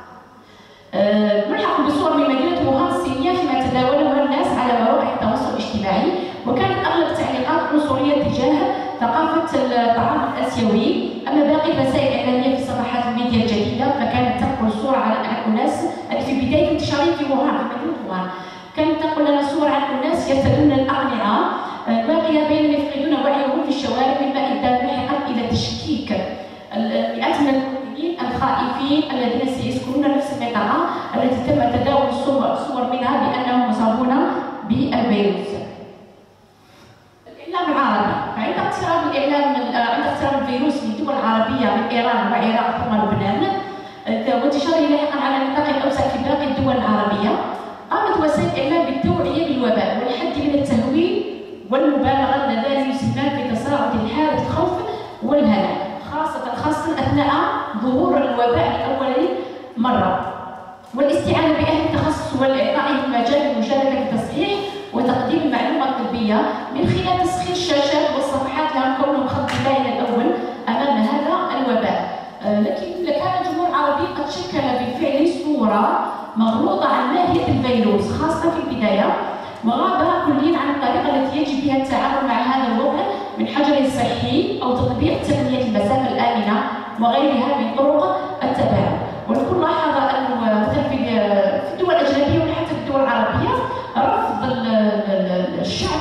نلحق بصور من مدينة ووهان الصينية فيما تداولها الناس على مواقع التواصل الاجتماعي، وكانت أغلب التعليقات عنصرية تجاه ثقافة الطعام الآسيوي. أما باقي الوسائل الإعلامية في صفحات الميديا الجديدة فكانت تنقل صور عن أناس في بداية انتشارهم في ووهان، في مدينة ووهان، كانت تنقل لنا صور عن أناس يرتدون الأقنعة الواقية بين يفقدون وعيهم في الشوارع، مما أدى لاحقا إلى تشكيك المئات من المواطنين الخائفين الذين سيسكنون نفس المنطقة التي تم تداول صور منها بأنهم مصابون بالفيروس. الإعلام العربي، عند اقتراب الإعلام عند اقتراب الفيروس من دول عربية من إيران وعراق ثم لبنان وانتشاره لاحقا على النطاق الأوسع في باقي الدول العربية، قامت وسائل الإعلام بالتوعية بالوباء والحد من التهويل والمبالغة اللذان يسهمان في تصاعد حالة الخوف والهلع، خاصة خاصة أثناء ظهور الوباء لأول مرة، والاستعانة بأهل التخصص والإعطائهم مجال المشاركة في التصحيح وتقديم المعلومة الطبية من خلال تسخير الشاشات والصفحات لها كونهم خط الدائرة الأول أمام هذا الوباء. لكن كان الجمهور العربي قد شكل بالفعل صورة مغلوطة عن ماهية الفيروس خاصة في البداية، وغاب كليا عن الطريقة التي يجب بها التعامل مع هذا الوضع من حجر صحي أو تطبيق تقنية المسافة الآمنة وغيرها من طرق التباعد. والكل لاحظ أنه مثلا في الدول الأجنبية وحتى في الدول العربية رفض الشعب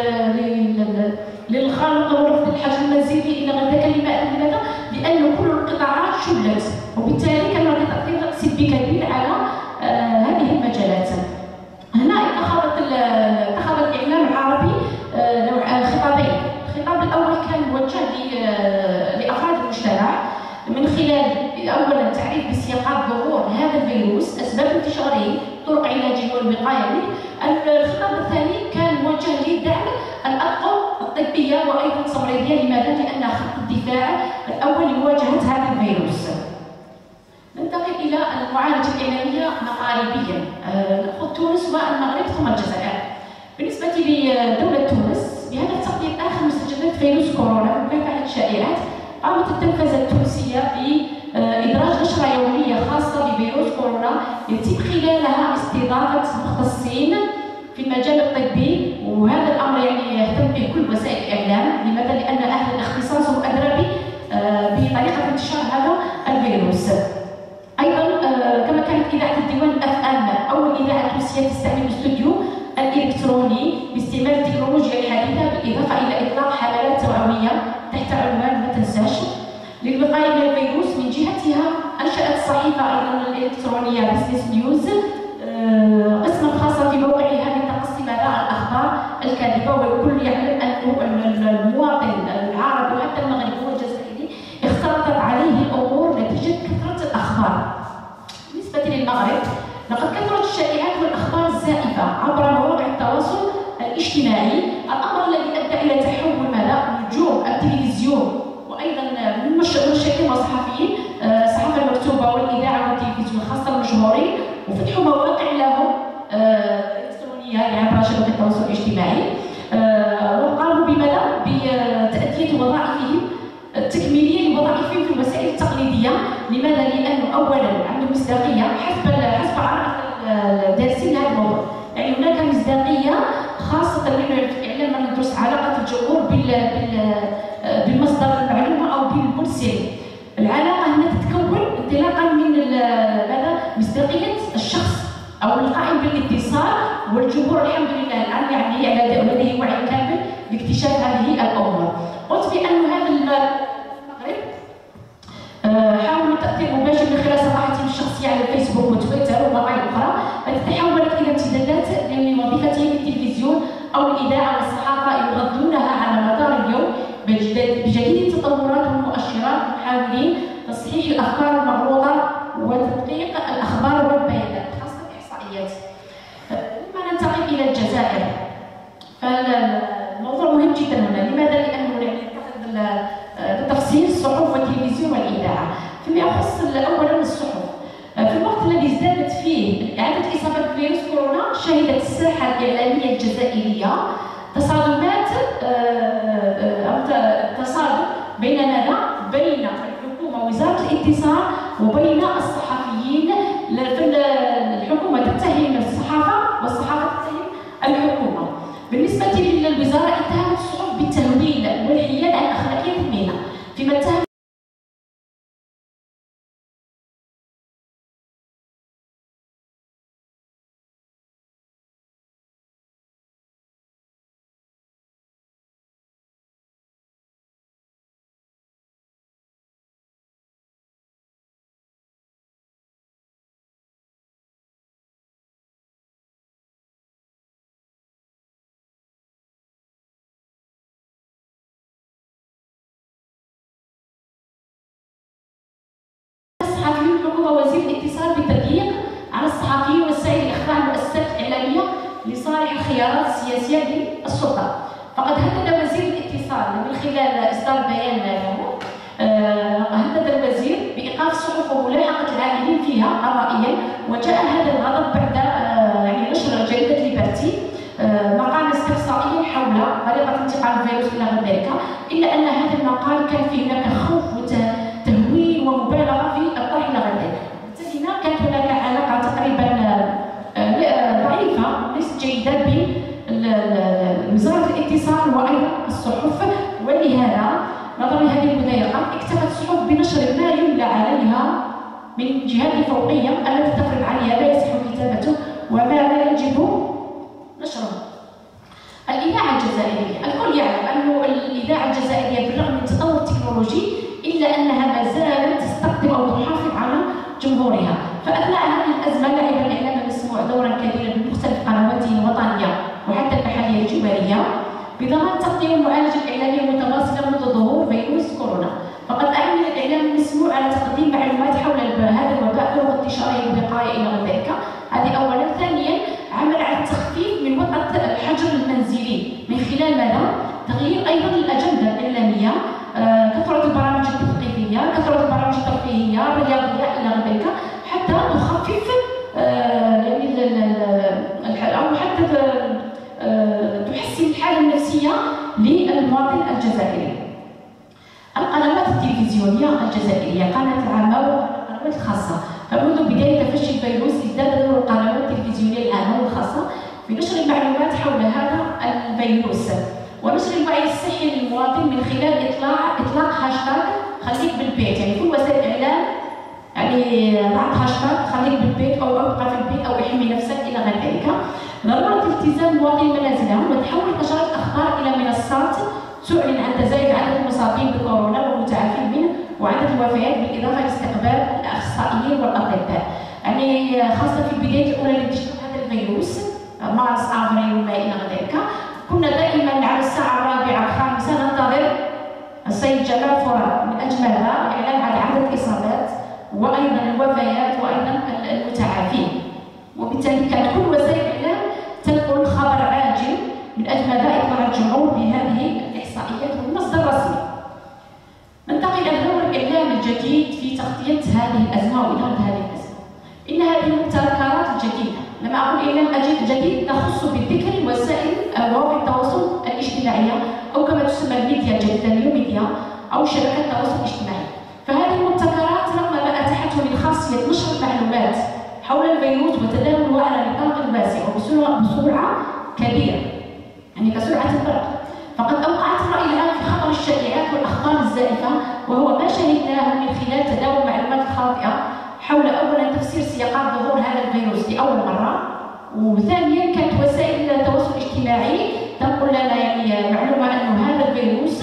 للخلق ورفض الحجر المنزلي إلى غير ذلك. لماذا؟ لأن كل القطاعات شلت، وبالتالي كان هناك تأثير سلبي كبير على آه هذه المجالات. هنا اتخذت اتخذ الإعلام العربي آه خطابين. الخطاب الأول كان موجه لأفراد المجتمع من خلال أولا تعريف بسياقات ظهور هذا الفيروس، أسباب انتشاره، طرق علاجه والوقاية منه. الخطاب الثاني كان موجه لدعم الأطقم الطبية وأيضا التمريضية. لماذا؟ لأن خط الدفاع الأول لمواجهة هذا الفيروس. ننتقل إلى المعالجة الإعلامية مغاربيا، نأخذ تونس والمغرب ثم الجزائر. بالنسبة لدولة تونس، بهذا التقديم آخر مستجدات فيروس كورونا ومكافحة الشائعات، قامت التلفزة التونسية بإدراج نشرة يومية خاصة بفيروس كورونا يتم خلالها استضافة مختصين في المجال الطبي، وهذا الأمر يعني يهتم به كل وسائل الإعلام. لماذا؟ لأن أهل الاختصاص هم أدرى بطريقة انتشار هذا الفيروس. أيضا كما كانت إذاعة الديوان اف ام أول إذاعة تونسية تستعمل الاستوديو الإلكتروني باستعمال التكنولوجيا الحديثة، بالإضافة إلى إطلاق حملات توعوية تحت عنوان ما تنساش للوقاية من الفيروس. من جهتها أنشأت الصحيفة أيضا الإلكترونية بزنس نيوز قسما خاصا في موقعها لتقصي ماذا الأخبار الكاذبة، والكل يعلم أن المواطن العربي وحتى المغربي والجزائري اختلطت عليه الأمور نتيجة كثرة الأخبار. بالنسبة للمغرب، لقد كثرت الشائعات والأخبار الزائفة عبر مواقع التواصل الاجتماعي، الأمر الذي أدى إلى تحول ماذا نجوم التلفزيون وأيضا المنشطين والصحفيين، الصحافة المكتوبة والإذاعة والتلفزيون خاصة المشهورين، وفتحوا مواقع لهم إلكترونية عبر شبكة التواصل الاجتماعي، وقاموا بماذا؟ بتأدية وظائفهم التكميلية لوظائفهم في الوسائل التقليدية. لماذا؟ لأنه أولا عنده مصداقية حسب حسب عرف الدارسين لهذا الموضوع، يعني هناك مصداقية خاصة نحن في الإعلام ما ندرس علاقة الجمهور بالمصدر المعلومة أو بالمرسل. العلاقة هنا تتكون انطلاقا من ماذا؟ مصداقية الشخص أو القائم بالاتصال، والجمهور الحمد لله الآن يعني لديه وعي كامل لاكتشاف هذه الأمور. قلت بأن هذا المغرب حاولوا التأثير المباشر من خلال صفحاتهم الشخصية على الفيسبوك وتويتر ومواقع أخرى التي تحولت إلى امتدادات لوظيفتهم في التلفزيون أو الإذاعة والصحافة، يغذونها على مدار اليوم بجديد التطورات والمؤشرات، محاولين تصحيح الأفكار المغلوطة وتدقيق الأخبار والبيانات خاصة الإحصائيات. لما ننتقل إلى الجزائر، فالموضوع مهم جدا هنا. لماذا؟ لأنه يتخذ التفصيل الصحف والتلفزيون والإذاعة. فيما يخص أولا الصحف، في الوقت الذي ازدادت فيه إعادة إصابة بفيروس كورونا، شهدت الساحة الإعلامية الجزائرية تصادمات أو تصادم بين ماذا؟ بين الحكومة ووزارة الاتصال وبين الصحفيين. الحكومة تتهم الصحافة والصحافة تتهم الحكومة. بالنسبة للوزارة اتهمت الصحف بالتهويل والحياد عن أخلاقية المهنة، فيما اتهم وزير الاتصال بالتضييق على الصحفيين والسعي لاخضاع المؤسسات الاعلاميه لصالح الخيارات السياسيه للسلطه. فقد هدد وزير الاتصال من خلال اصدار بيان له هدد الوزير بايقاف الصحف وملاحقه العاملين فيها قضائيا، وجاء هذا الغضب بعد يعني نشر جريده ليبرتي مقال استقصائي حول طريقه انتقال الفيروس الى غير ذلك، الا ان هذا المقال كان فيه هناك خوف وتهويل ومبالغه في الطرح الى غير ذلك. بالتالي كانت هناك علاقه تقريبا ضعيفه ليست جيده بين وزاره الاتصال وايضا الصحف، ولهذا نظرا لهذه المضايقات اكتفت الصحف بنشر ما يملى عليها من جهات فوقيه التي تفرض عليها لا يصح كتابته وما لا يجب نشره. الإذاعة الجزائرية، الكل يعلم أن الإذاعة الجزائرية بالرغم من التطور التكنولوجي إلا أنها ما زالت تستقطب أو تحافظ على جمهورها، فأثناء هذه الأزمة لعب الإعلام المسموع دورا كبيرا بمختلف قنواته الوطنية وحتى المحلية الجوارية بضمان التغطية والمعالجة الإعلامية المتواصلة منذ ظهور فيروس كورونا. فقد أعلن الإعلام المسموع على تقديم معلومات حول هذا الوباء طرق انتشاره والوقاية إلى غير ذلك، هذه أولا. ثانيا عمل على التخفيف من وطأة الحجر المنزلي من خلال ماذا؟ تغيير أيضا الأجندة الإعلامية، آه كثرة البرامج التثقيفية، كثرة البرامج الترفيهية الرياضية إلى غير ذلك، حتى تخفف آه يعني أو حتى آه تحسن الحالة النفسية للمواطن الجزائري. القنوات التلفزيونية الجزائرية، قناة العامة والقنوات الخاصة، فمنذ بداية تفشي الفيروس ازداد دور القنوات التلفزيونية العامة والخاصة في نشر المعلومات حول هذا الفيروس ونشر الوعي الصحي للمواطن من خلال إطلاق إطلاق هاشتاغ خليك بالبيت، يعني كل وسائل الإعلام يعني بعض هاشتاغ خليك بالبيت أو ابقى في البيت أو احمي نفسك إلى غير ذلك. ضرورة التزام المواطنين منازلهم وتحول نشرات الأخبار إلى منصات تعلن عن تزايد عدد المصابين بكورونا والمتعافين منه وعدد الوفيات بالإضافة لاستقبال الأخصائيين والأطباء. يعني خاصة في البداية الأولى لانتشار هذا الفيروس مارس أفريل وما إلى ذلك، كنا دائما على الساعة الرابعة الخامسة ننتظر السيد جمال فرات من أجملها إعلان عن عدد الإصابات وأيضا الوفيات وأيضا المتعافين، وبالتالي كانت كل وسائل الإعلام تنقل خبر عاجل من أجمل إطلاع الجمهور بهذه الإحصائيات والمصدر الرسمي. ننتقل إلى دور الإعلام الجديد في تغطية هذه الأزمة وإدارة هذه الأزمة. إن هذه المبتكرات الجديدة، لما أقول إعلام جديد نخص بالذكر وسائل مواقع التواصل الاجتماعية أو كما تسمى الميديا الجديدة اليوميديا أو شبكات التواصل الاجتماعي. فهذه المبتكرات رغم ما أتاحته من خاصية نشر المعلومات حول الفيروس وتداولها على نطاق واسع وبسرعة كبيرة، يعني كسرعة البرق، فقد أوقعت الرأي العام في خطر الشائعات والأخبار الزائفة، وهو ما شهدناه من خلال تداول المعلومات الخاطئة حول أولا تفسير سياقات ظهور هذا الفيروس لأول مرة، وثانيا كانت وسائل التواصل الاجتماعي تنقل لنا يعني معلومة أن هذا الفيروس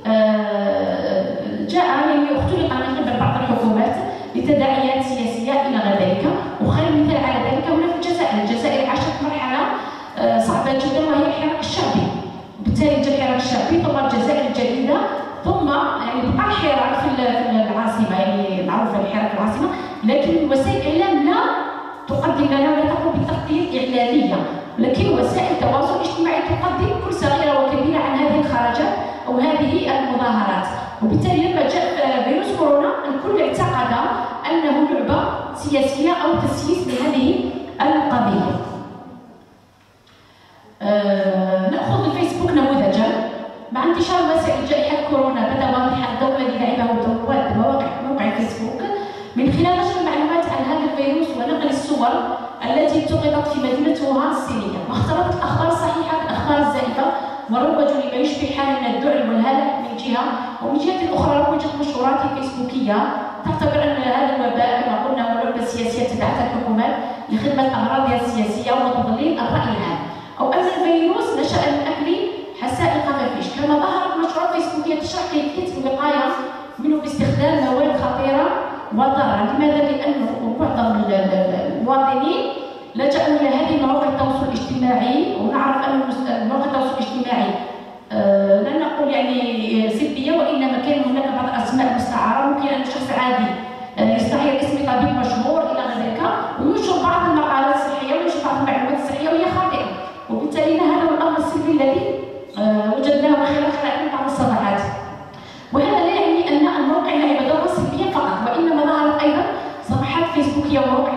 جاء يعني اختلق من قبل بعض الحكومات لتداعيات سياسية إلى غير ذلك. وخير مثال على ذلك هنا في الجزائر، الجزائر عاشت مرحلة صعبة جدا وهي الحراك الشعبي، وبالتالي جاء الحراك الشعبي ثم الجزائر الجديدة ثم يعني بقى الحراك في العاصمة، يعني معروفة الحراك العاصمة، لكن وسائل الإعلام لا تقدم لنا ولا تقوم بالتغطية الإعلامية، لكن وسائل التواصل الاجتماعي تقدم كل صغيرة وكبيرة عن هذه الخرجات أو هذه المظاهرات. وبالتالي لما جاء فيروس كورونا الكل اعتقد أنه لعبة سياسية أو تسييس لهذه القضية. أه نأخذ الفيسبوك نموذجا. مع انتشار وسائل جائحة كورونا بدا واضحا الدور الذي لعبه رواد مواقع موقع الفيسبوك من خلال نشر المعلومات عن هذا الفيروس ونقل الصور التي التقطت في مدينة ووهان الصينية، واختلطت الأخبار الصحيحة بالأخبار الزائفة وروجوا لما يشبه حالة من الذعر والهلع من جهة، ومن جهة أخرى روجت منشورات فيسبوكية تعتبر أن هذا الوباء كما قلنا هو لعبة سياسية تدعتها الحكومات لخدمة أغراضها السياسية وتضليل الرأي العام، أو أن الفيروس نشأ من أكل حسائق خفافيش، كما ظهرت منشورات فيسبوكية تشرح كيفية الوقاية منه باستخدام مواد خطيرة وضارة. لماذا؟ لأنه معظم المواطنين لجأوا إلى هذه مواقع التواصل الاجتماعي، ونعرف أن مواقع التواصل الاجتماعي أه لا نقول يعني سلبية، وإنما كان هناك بعض الأسماء مستعارة، ممكن أن شخص عادي أه يستعير اسم طبيب مشهور إلى غير ذلك وينشر بعض المقالات الصحية وينشر بعض المعلومات الصحية وهي خاطئة، وبالتالي هذا هو الأمر السلبي الذي أه وجدناه من خلال قراءة بعض الصفحات. وهذا لا يعني أن الموقع لعب دورا سلبيا فقط، وإنما ظهرت أيضا صفحات فيسبوكية ومواقع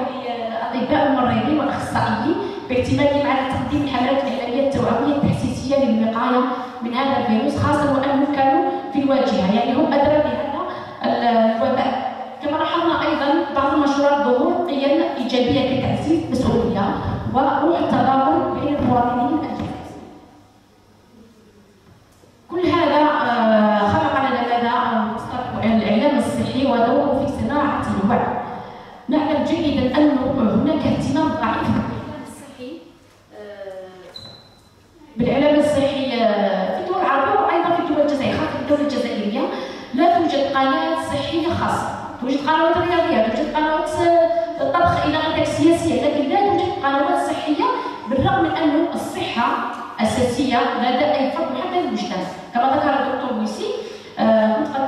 للأطباء والممرضين والأخصائيين باعتمادهم على تقديم الحملات الإعلامية التوعوية التحسيسية للوقاية الوقايه من هذا الفيروس، خاصه وانهم كانوا في الواجهه، يعني هم ادرى بهذا الوباء. كما لاحظنا ايضا بعض المشروعات ظهور قيم ايجابيه لتعزيز المسؤوليه وروح التضامن بين المواطنين الجميع. كل هذا خلق على لدى الاعلام الصحي ودوره في صناعه الوعي. نعلم جيدا ان هناك اهتمام ضعيف بالاعلام الصحي بالاعلام الصحي في الدول العربيه وايضا في الدول الجزائريه، خاصه في الدوله الجزائريه لا توجد قناه صحيه خاصه، توجد قنوات رياضيه، توجد قنوات طبخ الى غير سياسيه، لكن لا توجد قنوات صحيه، بالرغم من ان الصحه اساسيه لدى اي فرد حتى المجتمع. كما ذكر الدكتور ويسي كنت قد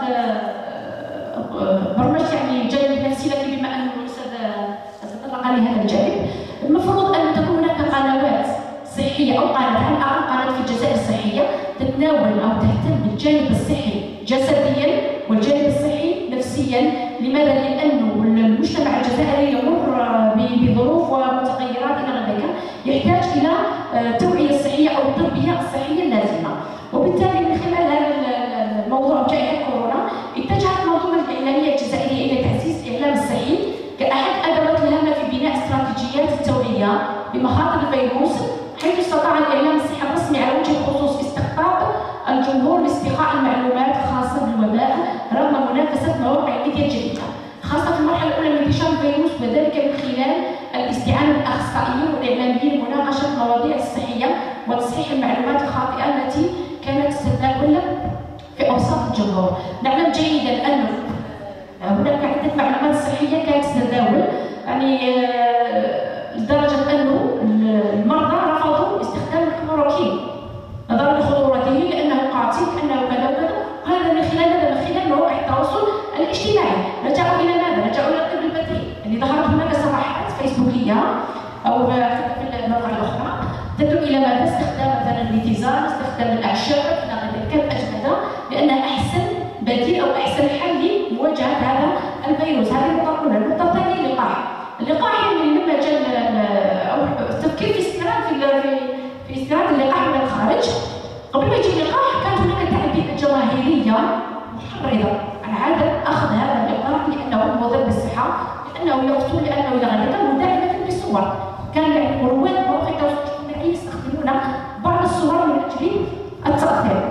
برمجت يعني جانب نفسي، لكن بما ان الاستاذ تطرق لهذا الجانب، المفروض ان تكون هناك قنوات صحيه او قناه على الاقل قناه في الجزائر الصحيه تتناول او تهتم بالجانب الصحي جسديا والجانب الصحي نفسيا. لماذا؟ لانه المجتمع الجزائري يمر بظروف ومتغيرات الى غير ذلك، يحتاج الى توعيه صحيه او التربيه الصحيه اللازمه. وبالتالي من خلال هذا الموضوع جائحه كورونا اتجهت المنظومه الاعلاميه الجزائريه الى تعزيز الاعلام الصحي كاحد ادوات الهامه في بناء استراتيجيات التوعيه بمخاطر الفيروس، حيث استطاع الاعلام الصحي الرسمي على وجه الخصوص استقطاب الجمهور لاستقاء المعلومات الخاصه بالوباء رغم منافسه مواقع الميديا الجديده، خاصه في المرحله الاولى من انتشار الفيروس، وذلك من خلال الاستعانه بالاخصائيين والاعلاميين لمناقشه المواضيع الصحيه وتصحيح المعلومات الخاطئه التي كانت تتداول في اوساط الجمهور. نعلم جيدا ان هناك عده معلومات صحيه كانت تتداول، يعني لدرجه انه المرضى رفضوا استخدام الكلوروكين نظرا لخطورته، لانه قاتل، لانه كذا وكذا. هذا من خلال من خلال مواقع التواصل الاجتماعي. لجأوا الى ماذا؟ لجأوا الى الطب البديل، يعني ظهرت هناك صفحات فيسبوكيه او في المواقع الاخرى تدعو الى ماذا؟ استخدام مثلا الاتزان، استخدام الاعشاب الى غير ذلك الاجهزه، لانها احسن بديل او احسن حل لمواجهه هذا الفيروس. هذه النقطه الاولى. النقطه الثانيه اللقاح. اللقاح يعني لما جاء او التفكير في استيراد في في استيراد اللقاح من الخارج، قبل ما يجي اللقاح كانت هناك تعبئه جماهيريه محرضه عن عدم اخذ هذا اللقاح لانه مضر بالصحه، لانه يقتل، لانه الى غير ذلك، مدعمه بالصور. كان يعني رواد مواقع التواصل الاجتماعي يستخدمون بعض الصور من اجل التاثير.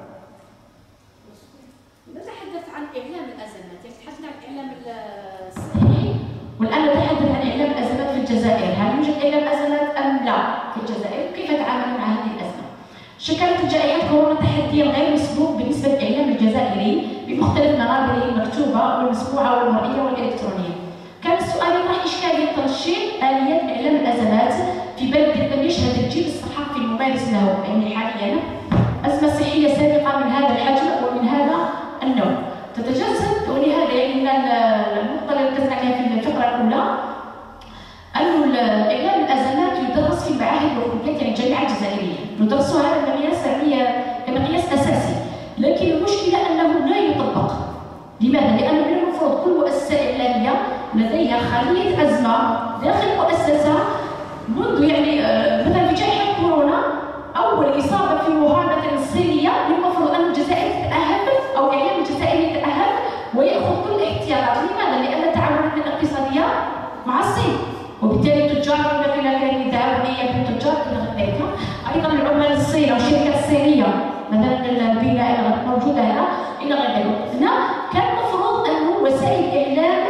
نتحدث عن اعلام الازمات، يعني تحدثنا عن الاعلام الصحي والان نتحدث عن اعلام الازمات في الجزائر. هل يوجد اعلام ازمات ام لا في الجزائر؟ كيف تعاملوا مع هذه الازمه؟ شكلت الجائحه كورونا تحديا غير مسبوق بالنسبه للاعلام الجزائري بمختلف منابره المكتوبه والمسموعه والمرئيه والالكترونيه. كان السؤال يطرح اشكاليه ترشيح اليات اعلام الازمات في بلد لم يشهد الجيل الصحفي الممارس له، يعني حاليا ازمه صحيه سابقه من هذا الحجم ومن هذا النوع تتجسد. ولهذا يعني من النقطه اللي ركزنا عليها في الفقره الاولى انه اعلام الازمات يدرس في المعاهد والكليات، يعني الجامعه الجزائريه ندرس هذا المقياس يعني كمقياس اساسي، لكن المشكله انه لا يطبق. لماذا؟ لانه من المفروض كل مؤسسه اعلاميه لديها خليه ازمه داخل مؤسسه منذ يعني مثلا في جائحه كورونا اول اصابه في ووهان مثلا الصينيه، المفروض ان الجزائر تتاهب او اعلام الجزائر يتاهب وياخذ كل الاحتياطات. لماذا؟ لان تعاوناتنا الاقتصاديه مع الصين، وبالتالي التجار من خلال هذه التعاونيه بين التجار الى غير ذلك، ايضا العمال الصين او الشركات الصينيه مثلا البناء موجوده هنا الى غير ذلك. هنا كان المفروض انه وسائل الاعلام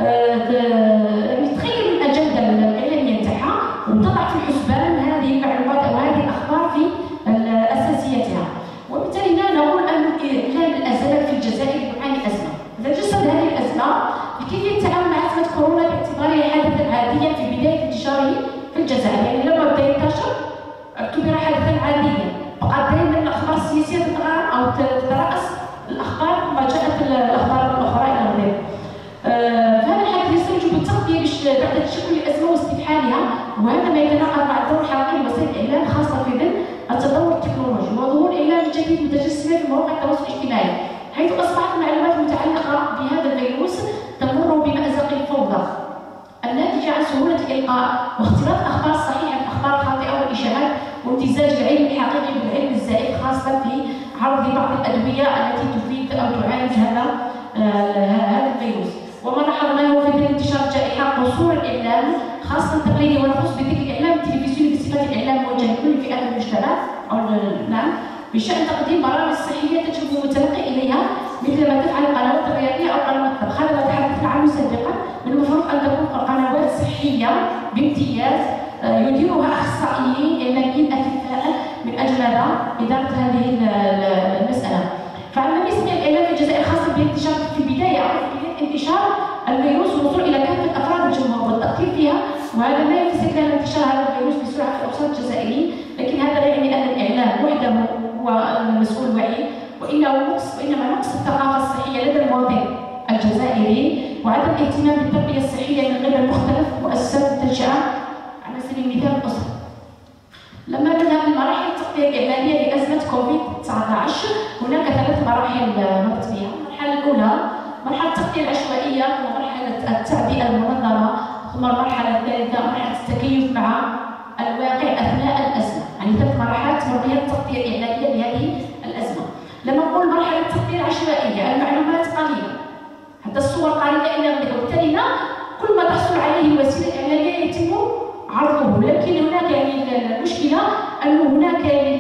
تغير من الاجنده الاعلاميه نتاعها وتضع في الحسبان هذه المعلومات او هذه الاخبار في اساسيتها. وبالتالي لا نقول ان اعلام الازمات في الجزائر يعاني ازمه. نتجسد هذه الازمه بكيفيه التعامل مع ازمه كورونا باعتبارها حادثا عاديا في بدايه انتشاره في الجزائر. يعني لما بدا ينتشر اعتبر حادثا عاديا، بقات دائما الاخبار السياسيه تتغير او تتراس الاخبار ما جاءت الاخبار الاخرى الى غيره. فهذا الحدث يستلزم بالتغطيه بعد تشكل الازمه واستفحالها، وهذا ما يتناقض مع الدور الحقيقي لوسائل الاعلام خاصه في ظل التطور التكنولوجي وظهور الاعلام الجديد متجسمه في مواقع التواصل الاجتماعي، حيث اصبحت المعلومات المتعلقه بهذا الفيروس تمر بمازق الفوضى الناتجه عن سهوله الالقاء واختلاط الاخبار الصحيحه بالاخبار الخاطئه والاشاعات وامتزاج العلم الحقيقي بالعلم الزائف خاصة في عرض بعض الأدوية التي تفيد أو تعالج هذا هذا الفيروس. وما لاحظناه في ظل انتشار الجائحة قصور الإعلام خاصة التقليدي، ونخص بذكر الإعلام التلفزيوني بصفة الإعلام موجه لكل فئات المجتمع أو نعم بشأن تقديم برامج صحية تجذب المتلقي إليها مثل ما تفعل القنوات الرياضية أو قنوات الطبخ. هذا ما تحدثنا عنه سابقا، من المفروض أن تكون قنوات صحية بامتياز يديرها أخصائيين إعلاميين أكفاء من أجل إدارة هذه المسألة. فعندما يسمى الإعلام في الجزائر خاصة بانتشار في البداية أو في انتشار الفيروس والوصول إلى كافة أفراد الجمهور والتأثير فيها، وهذا ما يفسد لنا انتشار هذا الفيروس بسرعة في الأوساط الجزائريين، لكن هذا لا يعني أن الإعلام وحده هو المسؤول الوحيد، وإنه نقص وإنما نقص الثقافة الصحية لدى المواطن الجزائري وعدم الاهتمام بالتربية الصحية من قبل مختلف مؤسسات التشجيع. على سبيل المثال الأسرة. لما بدأ من مراحل التغطية الإعلامية لأزمة كوفيد تسعة عشر هناك ثلاث مراحل مرت فيها. المرحلة الأولى مرحلة التغطية العشوائية، ومرحلة التعبئة المنظمة، ثم المرحلة الثالثة مرحلة التكيف مع الواقع أثناء الأزمة. يعني ثلاث مراحل تمر بها التغطية الإعلامية لهذه الأزمة. لما نقول مرحلة التغطية العشوائية المعلومات قليلة، حتى الصور قليلة إلى غيره، وبالتالي كل ما تحصل عليه الوسيلة الإعلامية يتم عرضه. لكن هناك يعني المشكلة أن هناك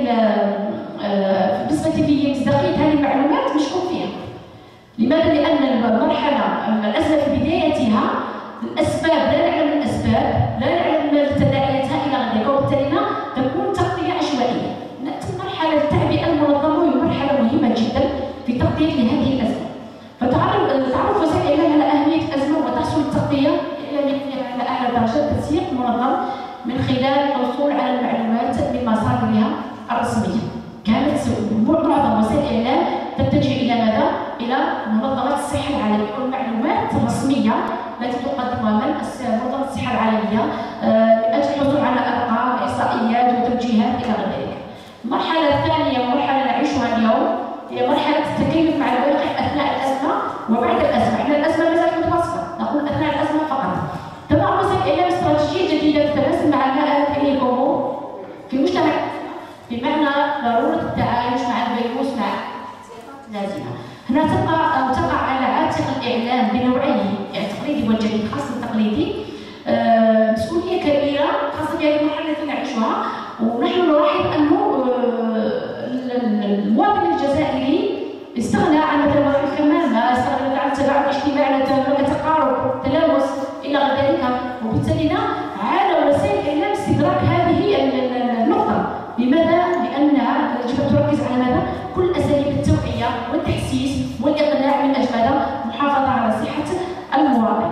بالنسبة في مصداقية هذه المعلومات مشكوك فيها. لماذا؟ لأن المرحلة الأزمة في بدايتها الأسباب لا نعلم الأسباب، لا نعلم تداعياتها إلى غيره، وبالتالي تكون تغطية عشوائية. نأتي مرحلة التعبئة المنظمة وهي مرحلة مهمة جدا في تغطية لهذه الأزمة. فتعرف تعرف وسائل الإعلام على أهمية الأزمة وتحصل التغطية الإعلامية على أعلى درجات تنسيق منظم من خلال الحصول على المعلومات من مصادرها الرسمية. كانت معظم وسائل الإعلام تتجه إلى ماذا؟ إلى منظمات الصحة العالمية والمعلومات الرسمية التي تقدمها من منظمة الصحة العالمية من أجل الحصول على أرقام إحصائيات وتوجيهات إلى غير ذلك. المرحلة الثانية والمرحلة نعيشها اليوم هي مرحلة التكيف مع الواقع أثناء الأزمة وبعد الأزمة. احنا الأزمة ما زالت متواصلة، نقول أثناء الأزمة فقط. تبع وسائل الإعلام استراتيجية جديدة تتناسب مع ما آلت إليه الأمور في المجتمع، بمعنى ضرورة التعايش مع الفيروس مع لازمة. هنا تقع تقع على عاتق الإعلام بنوعيه، يعني التقليدي والجديد، خاصة التقليدي، آه مسؤولية كبيرة خاصة في هذه المرحلة التي نعيشها. ونحن نلاحظ أنه آه المواطن الجزائري استغنى عن مثلا مراحل الكمامة، استغنى عن التباعد الاجتماعي، هناك تقارب تلامس إلى غير ذلك، وبالتالي على وسائل الإعلام استدراك هذه النقطة. لماذا؟ لأنها يجب أن تركز على ماذا؟ كل أساليب التوعية والتحسيس والإقناع من أجل ماذا؟ المحافظة على صحة المواطن.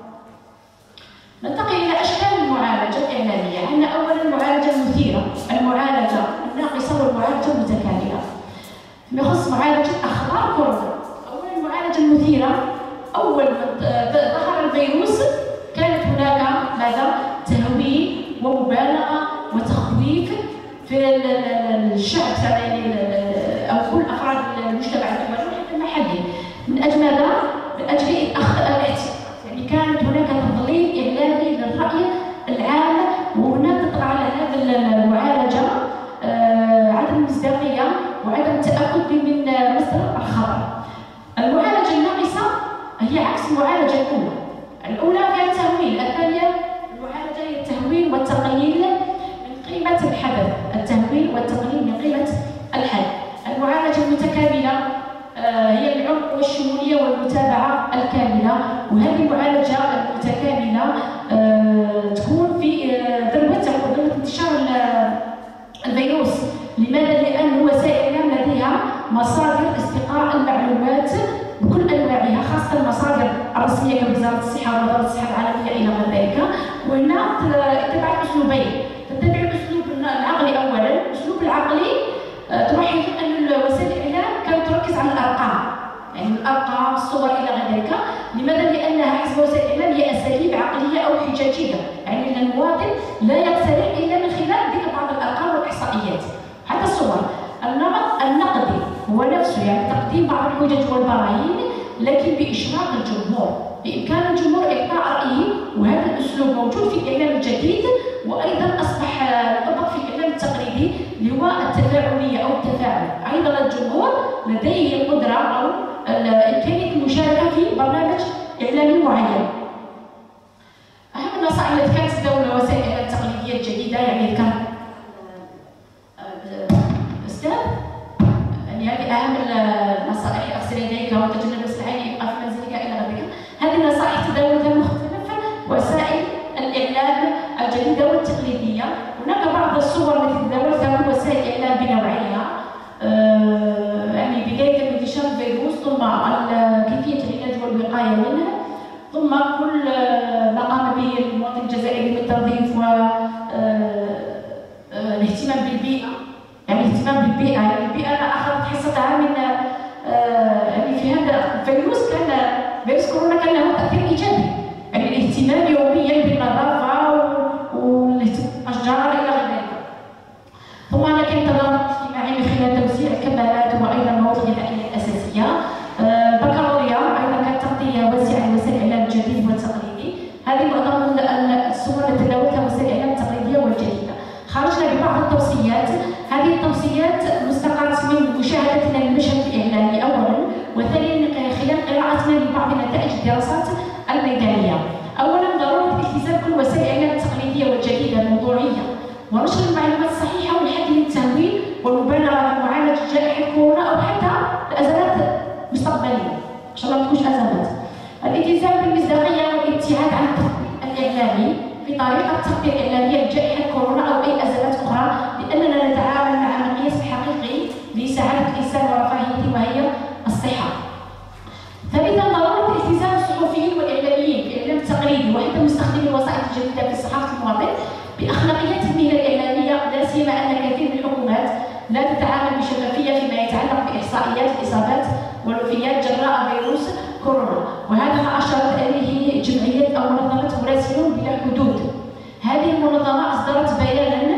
ننتقل إلى أشكال المعالجة الإعلامية. عندنا أولا المعالجة المثيرة، المعالجة الناقصة والمعالجة المتكاملة. فيما يخص معالجة أخبار كورونا، أولا المعالجة المثيرة، أول ما ظهر الفيروس كانت هناك ماذا؟ تهويل ومبالغة وتخويف في الشعب أو كل أفراد المجتمع الدولي وحتى المحلي. من أجل ماذا؟ من أجل الاعتقاد، يعني كانت هناك تضليل إعلامي للرأي العام، وهناك تطلع على هذه المعالجة آه عدم المصداقية وعدم التأكد من مصدر الخبر. المعالجة الناقصة هي عكس المعالجة الأولى. الأولى فيها التهويل، الثانية المعالجة هي التهويل والتقليل من قيمة الحدث، التهويل والتقليل من قيمة الحدث. المعالجة المتكاملة آه هي العمق والشمولية والمتابعة الكاملة، وهذه المعالجة المتكاملة آه تكون في آه ذروتها وذروة انتشار الفيروس. لماذا؟ لأن وسائل الإعلام لديها مصادر استقراء المعلومات بكل أنواعها، خاصة المصادر الرسمية كوزارة الصحة ووزارة الصحة العالمية إلى غير ذلك. وهنا تتبع أسلوبين، تتبع الأسلوب العقلي أولا. الأسلوب العقلي تلاحظ أن وسائل الإعلام كانت تركز على الأرقام، يعني الأرقام، الصور إلى غير ذلك. لماذا؟ لأنها حسب وسائل الإعلام هي أساليب عقلية أو حجاجية، يعني أن المواطن لا يقتنع إلا من خلال ذكر بعض الأرقام والإحصائيات. حتى الصور. النمط النقدي هو نفسه، يعني تقديم بعض الحجج والبراهين لكن بإشراق الجمهور، بإمكان الجمهور إعطاء رأيه. وهذا الأسلوب موجود في الإعلام الجديد، وأيضا أصبح يطبق في الإعلام التقليدي اللي هو التفاعلية أو التفاعل. لديه قدرة أو إمكانية المشاركة في برنامج إعلامي معين. أهم النصائح التي كانت تتداول وسائل الإعلام التقليدية الجديدة، يعني كان أستاذ يعني هذه أهم النصائح: اغسل يديك وتجنب غسل العين، ابقى في منزلك إلى غيرها. هذه النصائح تداولتها مختلف وسائل الإعلام الجديدة والتقليدية. هناك بعض الصور التي تداولتها من وسائل الإعلام بنوعيها، أه يعني بداية من انتشار الفيروس، ثم كيفية العلاج والوقاية منه، ثم كل ما قام به المواطن الجزائري من تنظيف والاهتمام بالبيئة، يعني الاهتمام بالبيئة، يعني البيئة أخذت حصتها من يعني في هذا الفيروس. كان فيروس كورونا كان له تأثير إيجابي، يعني الاهتمام يوميا بالنظافة والأشجار إلى غير ذلك. ثم أنا كان تضامن اجتماعي من خلال توزيع الكمامات وأيضا المواد الغذائية الأساسية. بكالوريا أيضا كانت تغطية واسعة لوسائل الإعلام الجديد والتقليدي. هذه معظم الصور التي تداولتها وسائل الإعلام التقليدية والجديدة. خرجنا ببعض التوصيات. هذه التوصيات مستقرة من مشاهدتنا للمشهد الإعلامي أولا، وثانيا خلال قراءتنا لبعض نتائج الدراسات الميدانية. أولا ضرورة التزام كل وسائل الإعلام التقليدية والجديدة الموضوعية ونشر المعلومات الصحيحة والحد من التهويل والمبالغة في معالجة جائحة كورونا أو حتى الأزمات المستقبلية عشان ما تكونش أزمات. الالتزام بالمصداقية والابتعاد عن التخطيط الإعلامي في طريقة التغطية الإعلامية لجائحة كورونا أو أي أزمات أخرى، لأننا نتعامل مع مقياس حقيقي لسعادة الإنسان ورفاهيته وهي الصحة. ثالثا ضرورة التزام الصحفيين والإعلاميين في الإعلام التقليدي وحتى مستخدمي الوسائل الجديدة في صحافة المواطن بأخلاقيات المهنة الإعلامية، لا سيما أن كثير من الحكومات لا تتعامل بشفافية فيما يتعلق بإحصائيات الإصابات والوفيات جراء فيروس كورونا، وهذا ما أشارت إليه جمعية أو منظمة مراسلون بلا حدود. هذه المنظمة أصدرت بيانا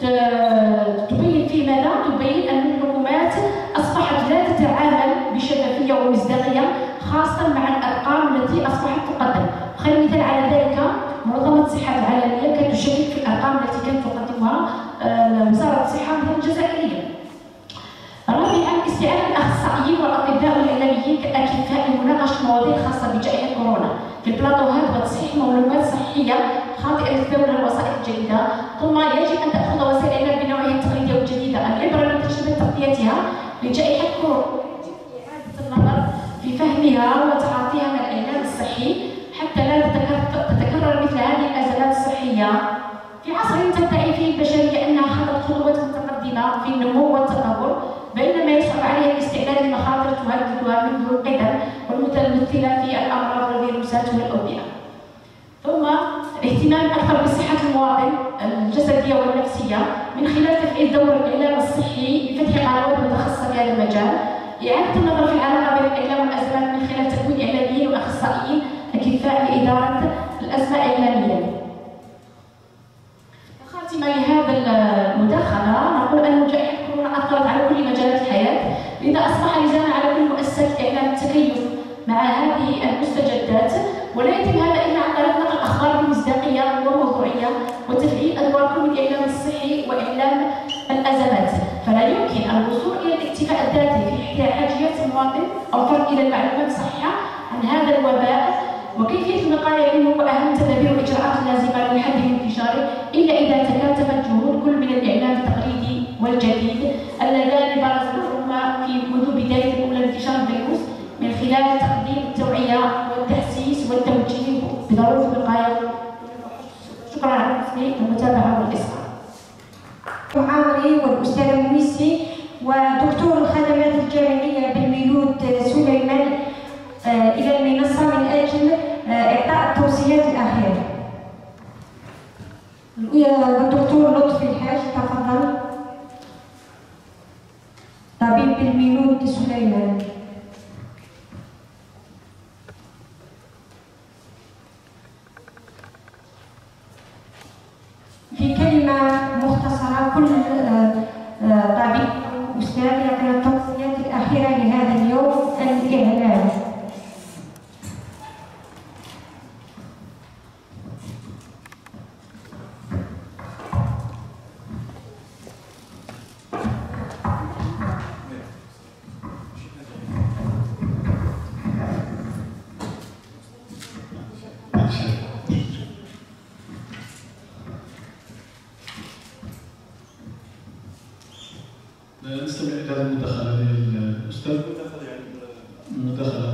تبين فيه ماذا؟ تبين أن الحكومات أصبحت لا تتعامل بشفافية ومصداقية، خاصة مع الأرقام التي أصبحت تقدم. خلينا مثال على ذلك منظمة الصحة العالمية كانت تشكك في الأرقام التي كانت تقدمها وزارة الصحة الجزائرية. رابعا استعانة الأخصائيين والأطباء والإعلاميين كأكفاء لمناقشة مواضيع خاصة بجائحة كورونا في البلاطوهات وتصحيح معلومات صحية خاطئة تداولها الوسائل الجديدة. ثم يجب أن تأخذ وسائل الإعلام بنوعية التقليدية والجديدة العبرة من تجربة تغطيتها لجائحة كورونا، إعادة النظر في فهمها وتعاطيها مع الإعلام الصحي حتى لا تتكرر مثل هذه الأزمات الصحية. في عصر تدعي فيه البشرية أنها خطت خطوات متقدمة في النمو والتطور، بينما يصعب عليها الاستعداد لمخاطر تهددها منذ القدم والمتمثلة في الأمراض والفيروسات والأوبئة. ثم اهتمام أكثر بصحة المواطن الجسدية والنفسية من خلال تفعيل دور الإعلام الصحي بفتح قنوات متخصصة في هذا المجال، إعادة النظر في العلاقة بين الإعلام والأزمات من خلال تكوين إعلاميين وأخصائيين أكفاء لإدارة الأزمة إعلاميا. خاتمة لهذا المداخلة نقول أن جائحة كورونا أثرت على كل مجالات الحياة، لذا أصبح لزاما على كل مؤسسات الإعلام التكيف مع هذه المستجدات، ولا يتم هذا إلا عن طريق نقل الأخبار بمصداقية وموضوعية وتفعيل أدوار كل الإعلام الصحي وإعلام الأزمات. فلا يمكن الوصول إلى الاكتفاء الذاتي في حاجيات المواطن أو فرض إلى المعلومات الصحيحة عن هذا الوباء وكيفية الوقاية منه وأهم تدابير والإجراءات اللازمة للحد من انتشاره إلا إذا تكاتفت جهود كل من الإعلام التقليدي والجديد اللذان برزهما في منذ بداية الأولى لانتشار الفيروس من خلال تقديم التوعية والتحسيس والتوجيه بضرورة الوقاية. شكرا على حسن المتابعة والإصغاء. معاوري والأستاذ المنيسي ودكتور الخدمات الجامعية بالميلود سليمان إلى المنصة من أجل إعطاء التوصيات الأخيرة. الدكتور لطفي الحاج تفضل. طبيب بالميلود سليمان. في كلمة مختصرة كل طبيب أستاذ يعطينا التوصيات الأخيرة لهذا اليوم الإعلامي. المداخله ديال الاستاذ المداخله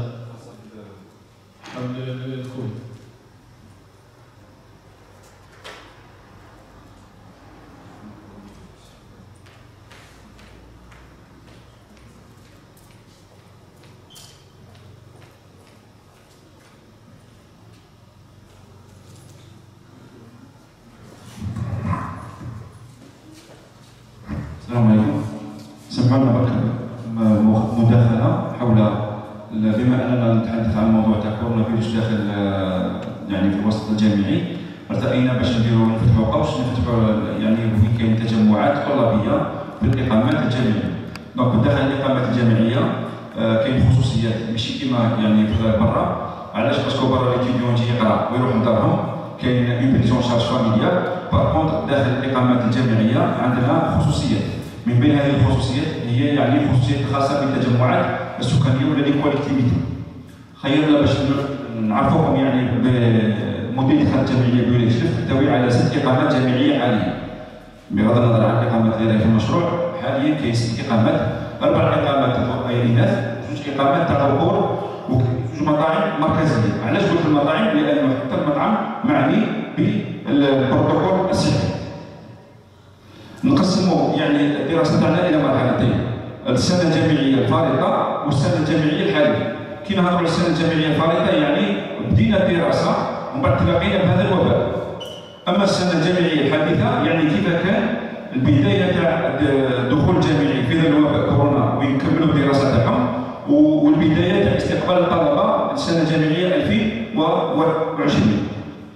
حول الكوفيد. السلام عليكم. سمعوا لنا برك مداخله حول بما اننا نتحدث عن موضوع تاع كورونا فيروس داخل يعني في الوسط الجامعي، ارتئينا باش نديروا نفتحوا قوس نفتحوا يعني وين كاين تجمعات طلابيه في الاقامات الجامعيه. دونك داخل الاقامات الجامعيه كاين خصوصيات ماشي كيما يعني في برا. علاش؟ باسكو برا ليتيديون يجي يقرا ويروح لدارهم كاين اون بريزون شارج فاميليال. باغ كونتر داخل الاقامات الجامعيه عندنا خصوصيات، من بين هذه الخصوصيات هي يعني الخصوصيات الخاصه بالتجمعات السكانيه ولا لي كوليكتيفيتي. خيرنا باش نعرفوكم يعني بمديريه الخدمه الجامعيه بولايه شلف تحتوي على ست اقامات جامعيه حاليا. بغض النظر عن الاقامات اللي في المشروع، حاليا كاين ست اقامات، اربع اقامات تاع اناث، زوج اقامات تاع ذكور، وزوج مطاعم مركزيه. علاش قلت المطاعم؟ لانه حتى المطعم معني بالبروتوكول الصحي. نقسموا يعني الدراسه تاعنا الى مرحلتين، السنه الجامعيه الفارطه والسنه الجامعيه الحاليه. كي نهضروا على السنه الجامعيه الفارطه يعني بدينا الدراسه ومن بعد تلاقينا بهذا الوباء. اما السنه الجامعيه الحديثه يعني كيف كان البدايه تاع الدخول الجامعي في ذا الوباء كورونا ويكملوا الدراسه تاعهم، والبدايه تاع استقبال الطلبه السنه الجامعيه ألفين وعشرين.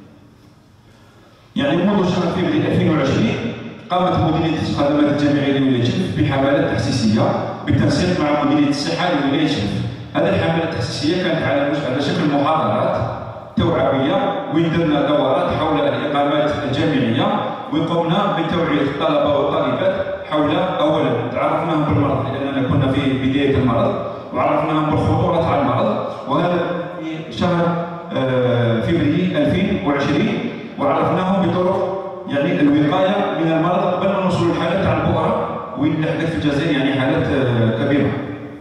يعني منذ شهر فبراير ألفين وعشرين قامت مديريه الخدمات الجامعيه لولايه شلف بحملات تحسيسيه بالتنسيق مع مديريه الصحه لولايه شلف. هذه الحملات التحسيسيه كانت على على شكل محاضرات توعويه، وين درنا دورات حول الاقامات الجامعيه، وقمنا بتوعيه الطلبه والطالبات حول اولا تعرفناهم بالمرض لاننا كنا في بدايه المرض، وعرفناهم بالخطوره على المرض، وهذا في شهر فبراير ألفين وعشرين، وعرفناهم بطرق يعني الوقايه من المرض قبل ما نوصلوا للحالات تاع البؤره وين حدث في الجزائر يعني حالات كبيره.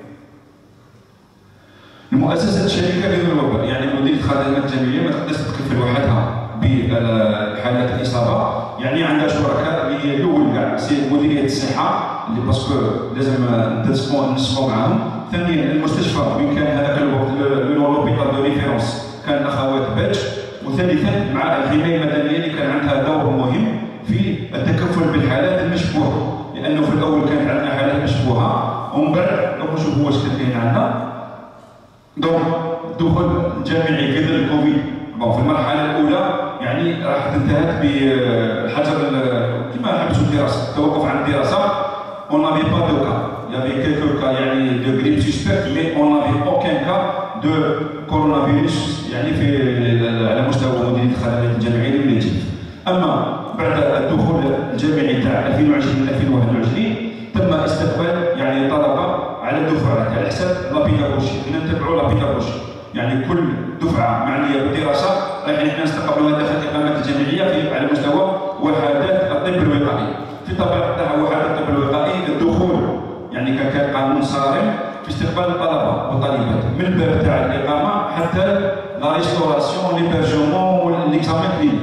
المؤسسات الشركه بدون الوباء يعني مديريه الخدمات الجامعيه ما تقدرش تكفل وحدها بحالات الاصابه، يعني عندها شركاء اللي هي الاول كاع سي مديريه الصحه اللي باسكو لازم نتسقوا نسقوا معاهم. ثانيا المستشفى وين كان هذاك الوقت لوبيتال دو ريفيرونس كان الاخوات باتش. وثالثا مع الحمايه المدنيه اللي كان عندها دور مهم في التكفل بالحالات المشبوهه، لانه في الاول كانت عندنا حالات مشبوهه ومن بعد لو نشوفوا واش كاين عندنا. دونك الدخول الجامعي في ظل الكوفيد بون في المرحله الاولى يعني راح انتهت بالحجر كما حبسوا الدراسه، التوقف عن الدراسه. اون نافي با دو كا، يافي كيلكو كا يعني دو غريب سوسبكت، مي اون نافي اوكان كا دو كورونا فيروس يعني في على مستوى مديريه الخدمات الجامعيه لولايه شلف. اما بعد الدخول الجامعي تاع ألفين وعشرين ألفين وواحد وعشرين تم استقبال يعني الطلبه على الدفعات على حساب لابيداغوجي، نتبعوا لابيداغوجي يعني كل دفعه معنيه بالدراسه رايحين احنا نستقبلوها داخل الاقامات الجامعيه في على مستوى وحدات الطب الوقائي. في طبيعه تاع وحدات الطب الوقائي الدخول يعني كان قانون صارم في استقبال الطلبه والطالبات من الباب تاع الاقامه حتى لا ريستوراسيون ليبرجمون وليكزامان كلينيك.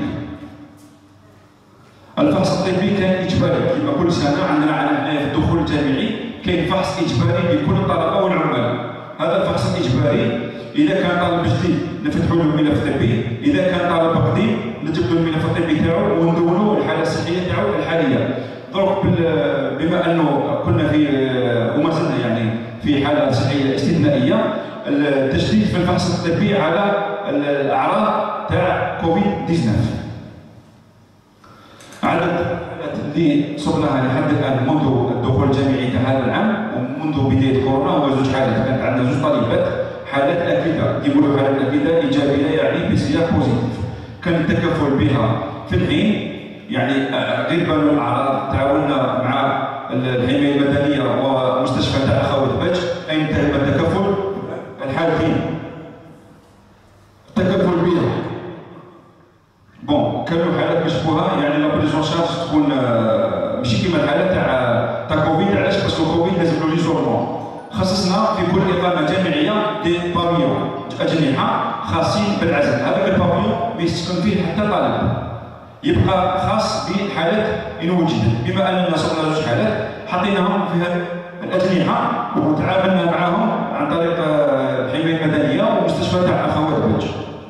الفحص الطبي كان اجباري كما كل سنه عندنا على الدخول الجامعي كاين فحص اجباري لكل الطلبه والعمال. هذا الفحص الاجباري اذا كان طالب جديد نفتحوا له الملف الطبي، اذا كان طالب قديم نجبدوا الملف الطبي تاعو وندونوا الحاله الصحيه تاعو الحاليه. دونك بما انه كنا في وما زلنا يعني في حاله صحيه استثنائيه، التشديد في الفحص الطبي على الاعراض تاع كوفيد تسعة عشر. عدد الحالات اللي صرناها لحد الان منذ الدخول الجامعي تاع هذا العام ومنذ بدايه كورونا هو زوج حالات. كانت عندنا زوج طالبات حالات اكيده، يقولوا حالات اكيده ايجابيه يعني بي سي ار بوزيتيف، كان التكفل بها في الحين يعني غير بانوا الاعراض. تعاوننا مع الحمايه المدنيه ومستشفى تاع اخوات باتش اين تم التكفل الحالتين التكفل بها. بون كانوا حالات مشبوهه يعني لا بريزون شارج تكون ماشي كيما الحالات تاع تاع كوفيد. علاش؟ باسكو كوفيد لازم له ليزورمون خصصنا في كل اقامه جامعيه دي بافيون اجنحه خاصين بالعزل. هذاك البافيون ما يسكن فيه حتى طالب، يبقى خاص بحالات ان وجدت. بما اننا صرنا جوج حالات حطيناهم في هذه الاجنحه وتعاملنا معهم عن طريق الحمايه المدنيه ومستشفى تاع اخوات بوج.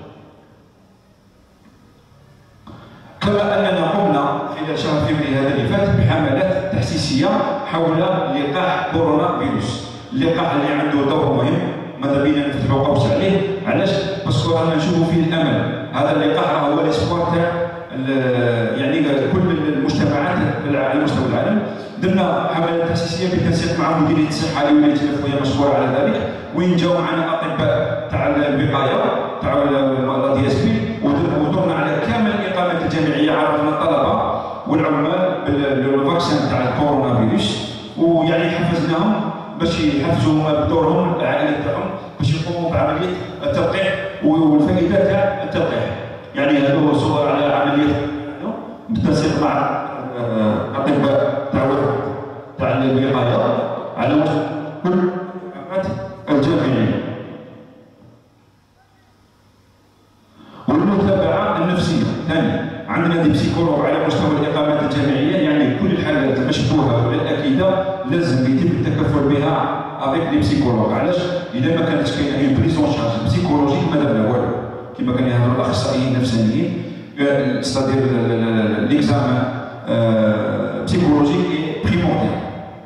كما اننا قمنا خلال شهر فبراير هذا اللي فات بحملات تحسيسيه حول لقاح كورونا فيروس. اللقاح اللي عنده دور مهم ماذا بينا نفتحوا قوس عليه. علاش؟ باسكو رانا نشوفوا فيه الامل. هذا اللقاح راه هو الاسبوار تاع يعني كل المجتمعات على مستوى العالم. درنا حملات تحسيسيه بالتنسيق مع مديريه الصحه اللي ولايه الفويه مشكوره على ذلك، وين جاو معنا اطباء تاع الوقايه تاع لا دي اس بي، ودرنا على كامل الاقامات الجامعيه. عرفنا الطلبه والعمال بالفاكسين تاع الكورونا فيروس، ويعني حفزناهم باش يحفزوا بدورهم العائلات تاعهم باش يقوموا بعمليه التلقيح والفائده تاع التلقيح. يعني هذو صور على عمليه بالتنسيق مع اطباء تاع تاع الوقايه على كل الاقامات الجامعيه. والمتابعه النفسيه ثاني، عندنا دي بسيكولوج على مستوى الاقامات الجامعيه. يعني كل الحالات المشبوهه ولا الاكيده لازم يتم التكفل بها افيك دي بسيكولوج. علاش؟ اذا ما كانتش كاينه اون بريزون شارج بسيكولوجيك ما دابنا والو، كما كانوا يهضروا الاخصائيين النفسانيين. ستادير ليكزامان بسيكولوجيك بريمونديال.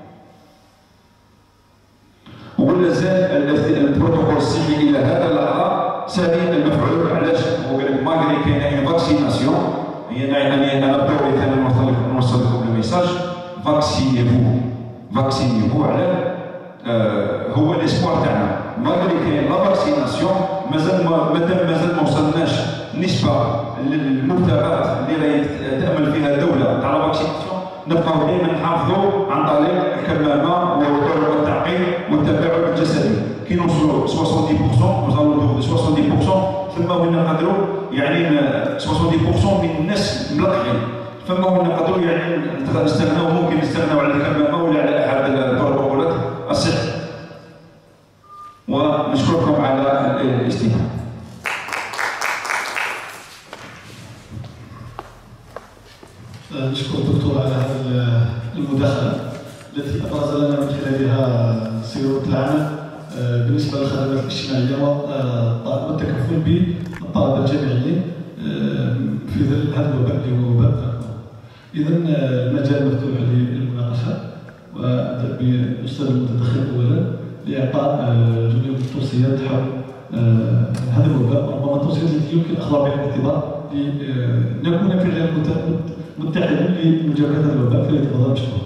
ولا زال البروتوكول الصحي الى هذا اللحظه سريع المفعول. علاش؟ هو قال لك ماغري كاينه فاكسيناسيون، يعني انا بدوري ثاني نوصل لكم الميساج فاكسينيفو فاكسينيفو. على آه هو الاسبوار تاعنا. ماغري كاين لا فاكسيناسيون مازال مادام مازال ما وصلناش نسبه للمرتبات اللي راهي تامل فيها الدوله تاع لا فاكسيناسيون، نبقاو دائما نحافظوا عن طريق الكمامه والتعقيم والتباعد الجسدي. كي نوصلوا سبعين بالمئة نوصلوا سبعين بالمئة ثم وين نقدروا يعني سبعين بالمئة من الناس ملقحين، فما وين نقدروا يعني نستغناو، ممكن نستغناو على الكمامه ولا على احد البروتوكولات الصحيه. ونشكركم على الاستماع. نشكر الدكتور على هذه المداخله التي ابرز لنا من خلالها سيره العمل بالنسبه للخدمات الاجتماعيه والتكفل بالطلبه الجامعيين في ظل هذا الوباء اللي هو وباء كورونا. اذا المجال مفتوح للمناقشه، وابدا بالاستاذ المتدخل اولا لاعطاء جميع التوصيات حول هذا الوباء، وربما التوصيات التي يمكن اخذها بعين الاعتبار لنكون في غير متحدين لمجابهه هذا الوباء. فليتفضل مشكور.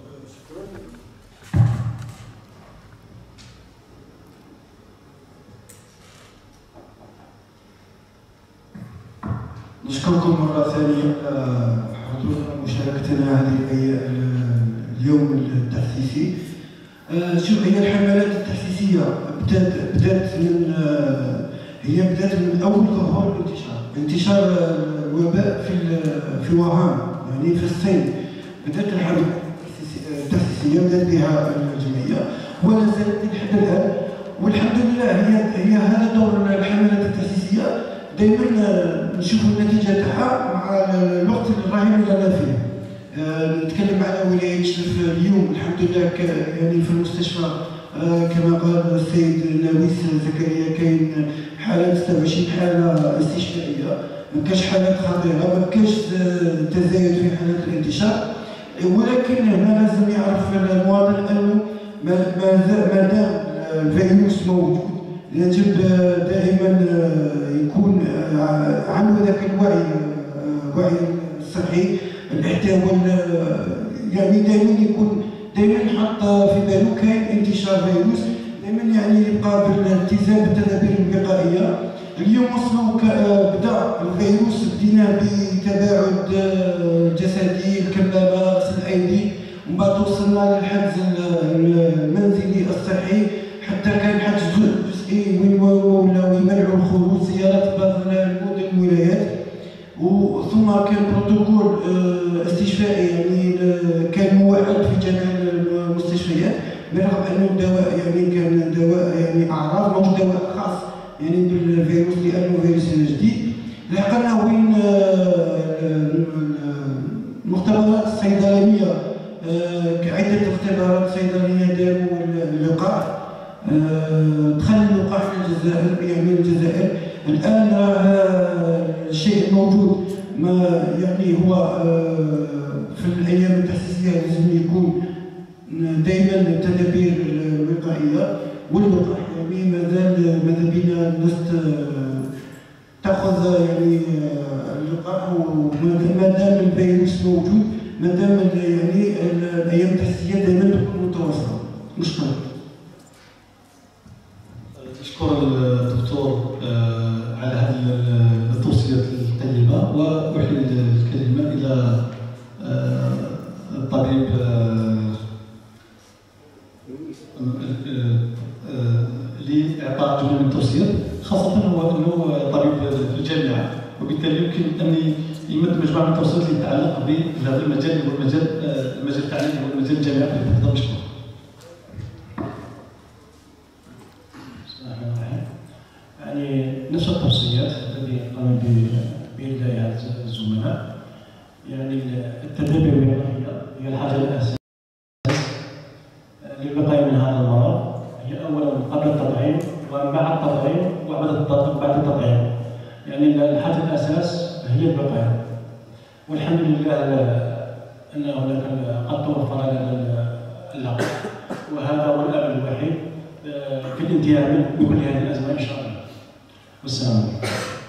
نشكركم مرة ثانية على حضور مشاركتنا هذه اليوم التحسيسي. شوف، هي الحملات التحسيسية بدات بدات من هي بدات من أول ظهور الانتشار انتشار الوباء في في ووهان، يعني في الصين. بدات الحملات التحسيسية بدات بها الجمعية ولا زالت لحد الآن، والحمد لله هي هي هذا دور الحملات التحسيسية. دائما نشوفوا النتيجه تاعها مع الوقت الراهن اللي رانا فيه. أه نتكلم على ولايه شلف اليوم الحمد لله، يعني في المستشفى أه كما قال السيد ناويس زكريا كاين حالات ستة وعشرين حاله استشفائيه، ما كاش حالات خطيره، ما كاش تزايد في حالات الانتشار. ولكن هنا لازم يعرف المواطن انه ما دام الفيروس موجود يجب دائما يكون عنده ذاك الوعي الوعي الصحي، الاحتواء، يعني دائما يكون دائما يحط في باله كاين انتشار فيروس، دائما يعني يبقى بالالتزام بالتدابير الوقائيه. اليوم وصلوا بدا الفيروس بديناه بتباعد جسدي، الكمامه، غسل الايدي، ومن بعد وصلنا للحجز المنزلي الصحي، حتى كان حجز جزئي وين ولاو يمنعوا الخروج زيارات بعض المدن الولايات، وثم كان بروتوكول استشفائي يعني كان موحد في جميع المستشفيات. برغم انه الدواء يعني كان دواء يعني اعراض ماهوش دواء خاص يعني بالفيروس لانه فيروس جديد. لحقنا وين المختبرات الصيدلانيه كعده اختبارات صيدلانيه داروا اللقاح، دخل اللقاح في الجزائر يعني الجزائر الان الشيء الموجود ما يعني هو في الايام التحسيسيه لازم يكون دائما التدابير الوقائيه واللقاح يعني مازال ماذا بينا الناس تاخذ يعني اللقاح وما دام الفيروس موجود ما دام يعني الايام التحسيسيه دائما تكون متواصله. نشكرك. نشكر الدكتور على هذه التوصيات الطيبه، واحيل الكلمه الى الطبيب لاعطاء جمله من التوصيات، خاصه هو انه طبيب في الجامعه، وبالتالي يمكن ان يمد مجموعه من التوصيات اللي تتعلق بهذا المجال اللي هو المجال المجال التعليمي والمجال الجامعي في الفتره المشكوره. يعني نفس التوصيات التي قام بإلغائها الزملاء، يعني التدابير الوقائية هي الحاجة الأساسية للوقاية من هذا المرض، هي أولا قبل التطعيم ومع التطعيم وبعد التطعيم. يعني الحاجة الأساس هي الوقاية، والحمد لله أن هناك قد توفر لنا اللقاح، وهذا هو الأمل الوحيد في الانتهاء بكل هذه الأزمة إن شاء الله. والسلام عليكم.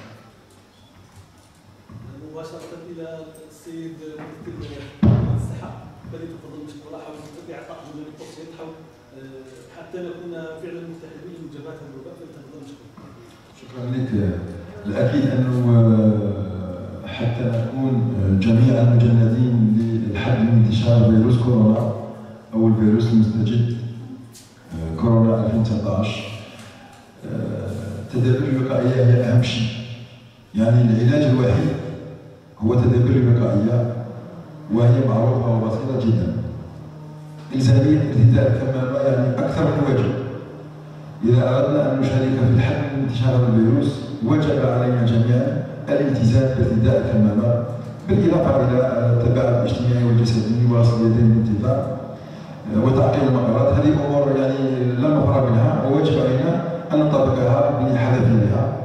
مباشرة إلى السيد ممثل الصحة فليتفضل مشكورا حول إعطاء جمل التوصيات حول حتى نكون فعلا مستحيلين لمجابهة الوباء، فليتفضل مشكورا. شكرا لك. الأكيد أنه حتى نكون جميعا مجندين للحد من انتشار فيروس كورونا أو الفيروس المستجد كورونا ألفين وتسعة عشر، التدابير الوقائية هي أهم شيء. يعني العلاج الوحيد هو التدابير الوقائية، وهي معروفة وبسيطة جدا. إلزامية ارتداء الكمامة يعني أكثر من واجب. إذا أردنا أن نشارك في الحد من انتشار هذا الفيروس وجب علينا جميعا الالتزام بارتداء الكمامة، بالإضافة إلى التباعد الاجتماعي والجسدي وغسل اليدين بانتظام وتعقيم المقرات. هذه أمور يعني لا مفر منها وواجب علينا أن نطبقها بحذافيرها.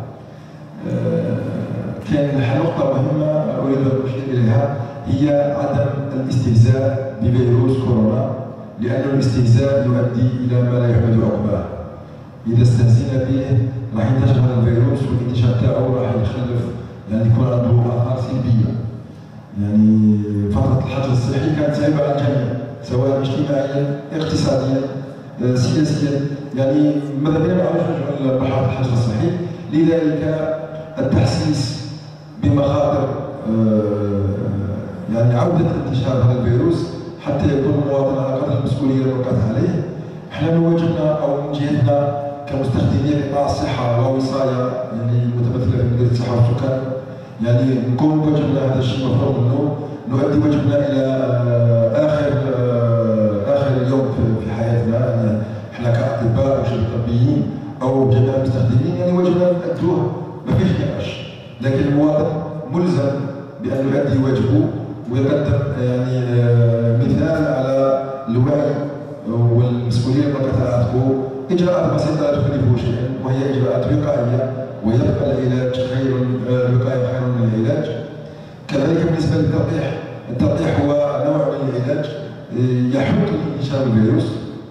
كان نقطة مهمة أريد أن أشير إليها، هي عدم الاستهزاء بفيروس كورونا، لأن الاستهزاء يؤدي إلى ما لا يحمد عقباه. إذا استهزئنا به راح ينتشر هذا الفيروس، والانتشار تاعو راح يخلف يعني يكون عنده آثار سلبية. يعني فترة الحجر الصحي كانت صعبة على الجميع، سواء اجتماعيا، اقتصاديا، سياسيا. يعني ماذا بينا ما عرفناش مرحلة الحجر الصحي، لذلك التحسيس بمخاطر يعني عودة انتشار هذا الفيروس حتى يكون المواطن على قدر المسؤولية الواقعة عليه. احنا من واجبنا او من جهتنا كمستخدمين قطاع الصحة ووصاية يعني متمثلة في مديرية الصحة والسكان، يعني نكون واجبنا هذا الشيء مفروض منه، نؤدي واجبنا إلى آخر آخر اليوم في حياتنا. يعني احنا كأطباء وشباب طبيين أو جميع المستخدمين يعني واجبنا نأدوه ما فيش نقاش، لكن المواطن ملزم بأن يؤدي واجبه ويقدم يعني مثال على الوعي والمسؤولية التي تعاتبه. إجراءات بسيطة لا تكلفه شيئا، وهي إجراءات وقائية، ويبقى العلاج خير، الوقاية خير من العلاج. كذلك بالنسبة للتلقيح، التلقيح هو نوع من العلاج يحد من انتشار الفيروس.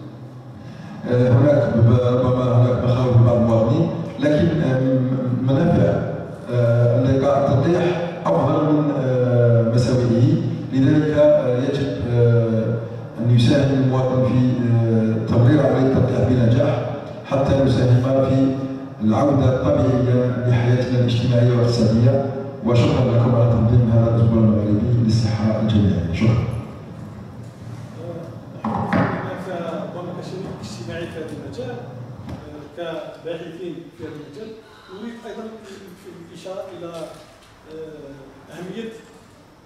هناك ربما هناك مخاوف بعض المواطنين، لكن منافع اللقاح التلقيح أفضل من مساوئه، لذلك يجب أن يساهم المواطن في تمرير عملية التلقيح بنجاح حتى نساهم في العودة الطبيعية لحياتنا الاجتماعية والاقتصادية. وشكرا لكم على تنظيم هذا الأسبوع المغربي للصحة الجماعية. شكرا. كشريك اجتماعي في هذا المجال، كباحثين في هذا المجال، نريد أيضا الإشارة إلى أهمية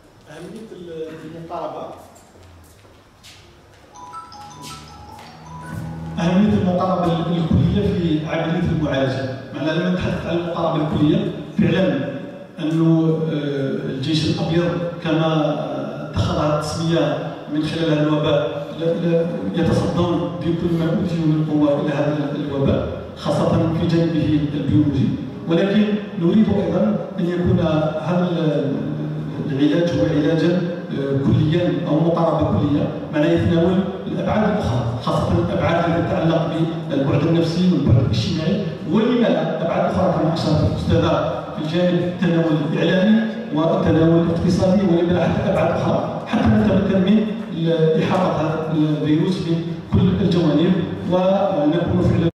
أهمية المقاربة اهميه المقاربه الكليه في عمليه المعالجه. معناها لما نتحدث عن المقاربه الكليه فعلا انه الجيش الابيض كما اتخذها التسميه من خلال هذا الوباء يتصدون بكل ما اوتيوا من قوه الى هذا الوباء خاصه في جانبه البيولوجي، ولكن نريد ايضا ان يكون هذا العلاج هو علاجا كليا او مقاربه كليه، معناه يتناول الابعاد الاخرى خاصه الابعاد التي تتعلق بالبعد النفسي والبعد الاجتماعي، ولما لا ابعاد اخرى كما اشارت الاستاذه في الجانب التناول الاعلامي والتناول الاقتصادي، ولما لا حتى ابعاد اخرى حتى نتمكن من احاطه هذا الفيروس من كل الجوانب ونكون فعلا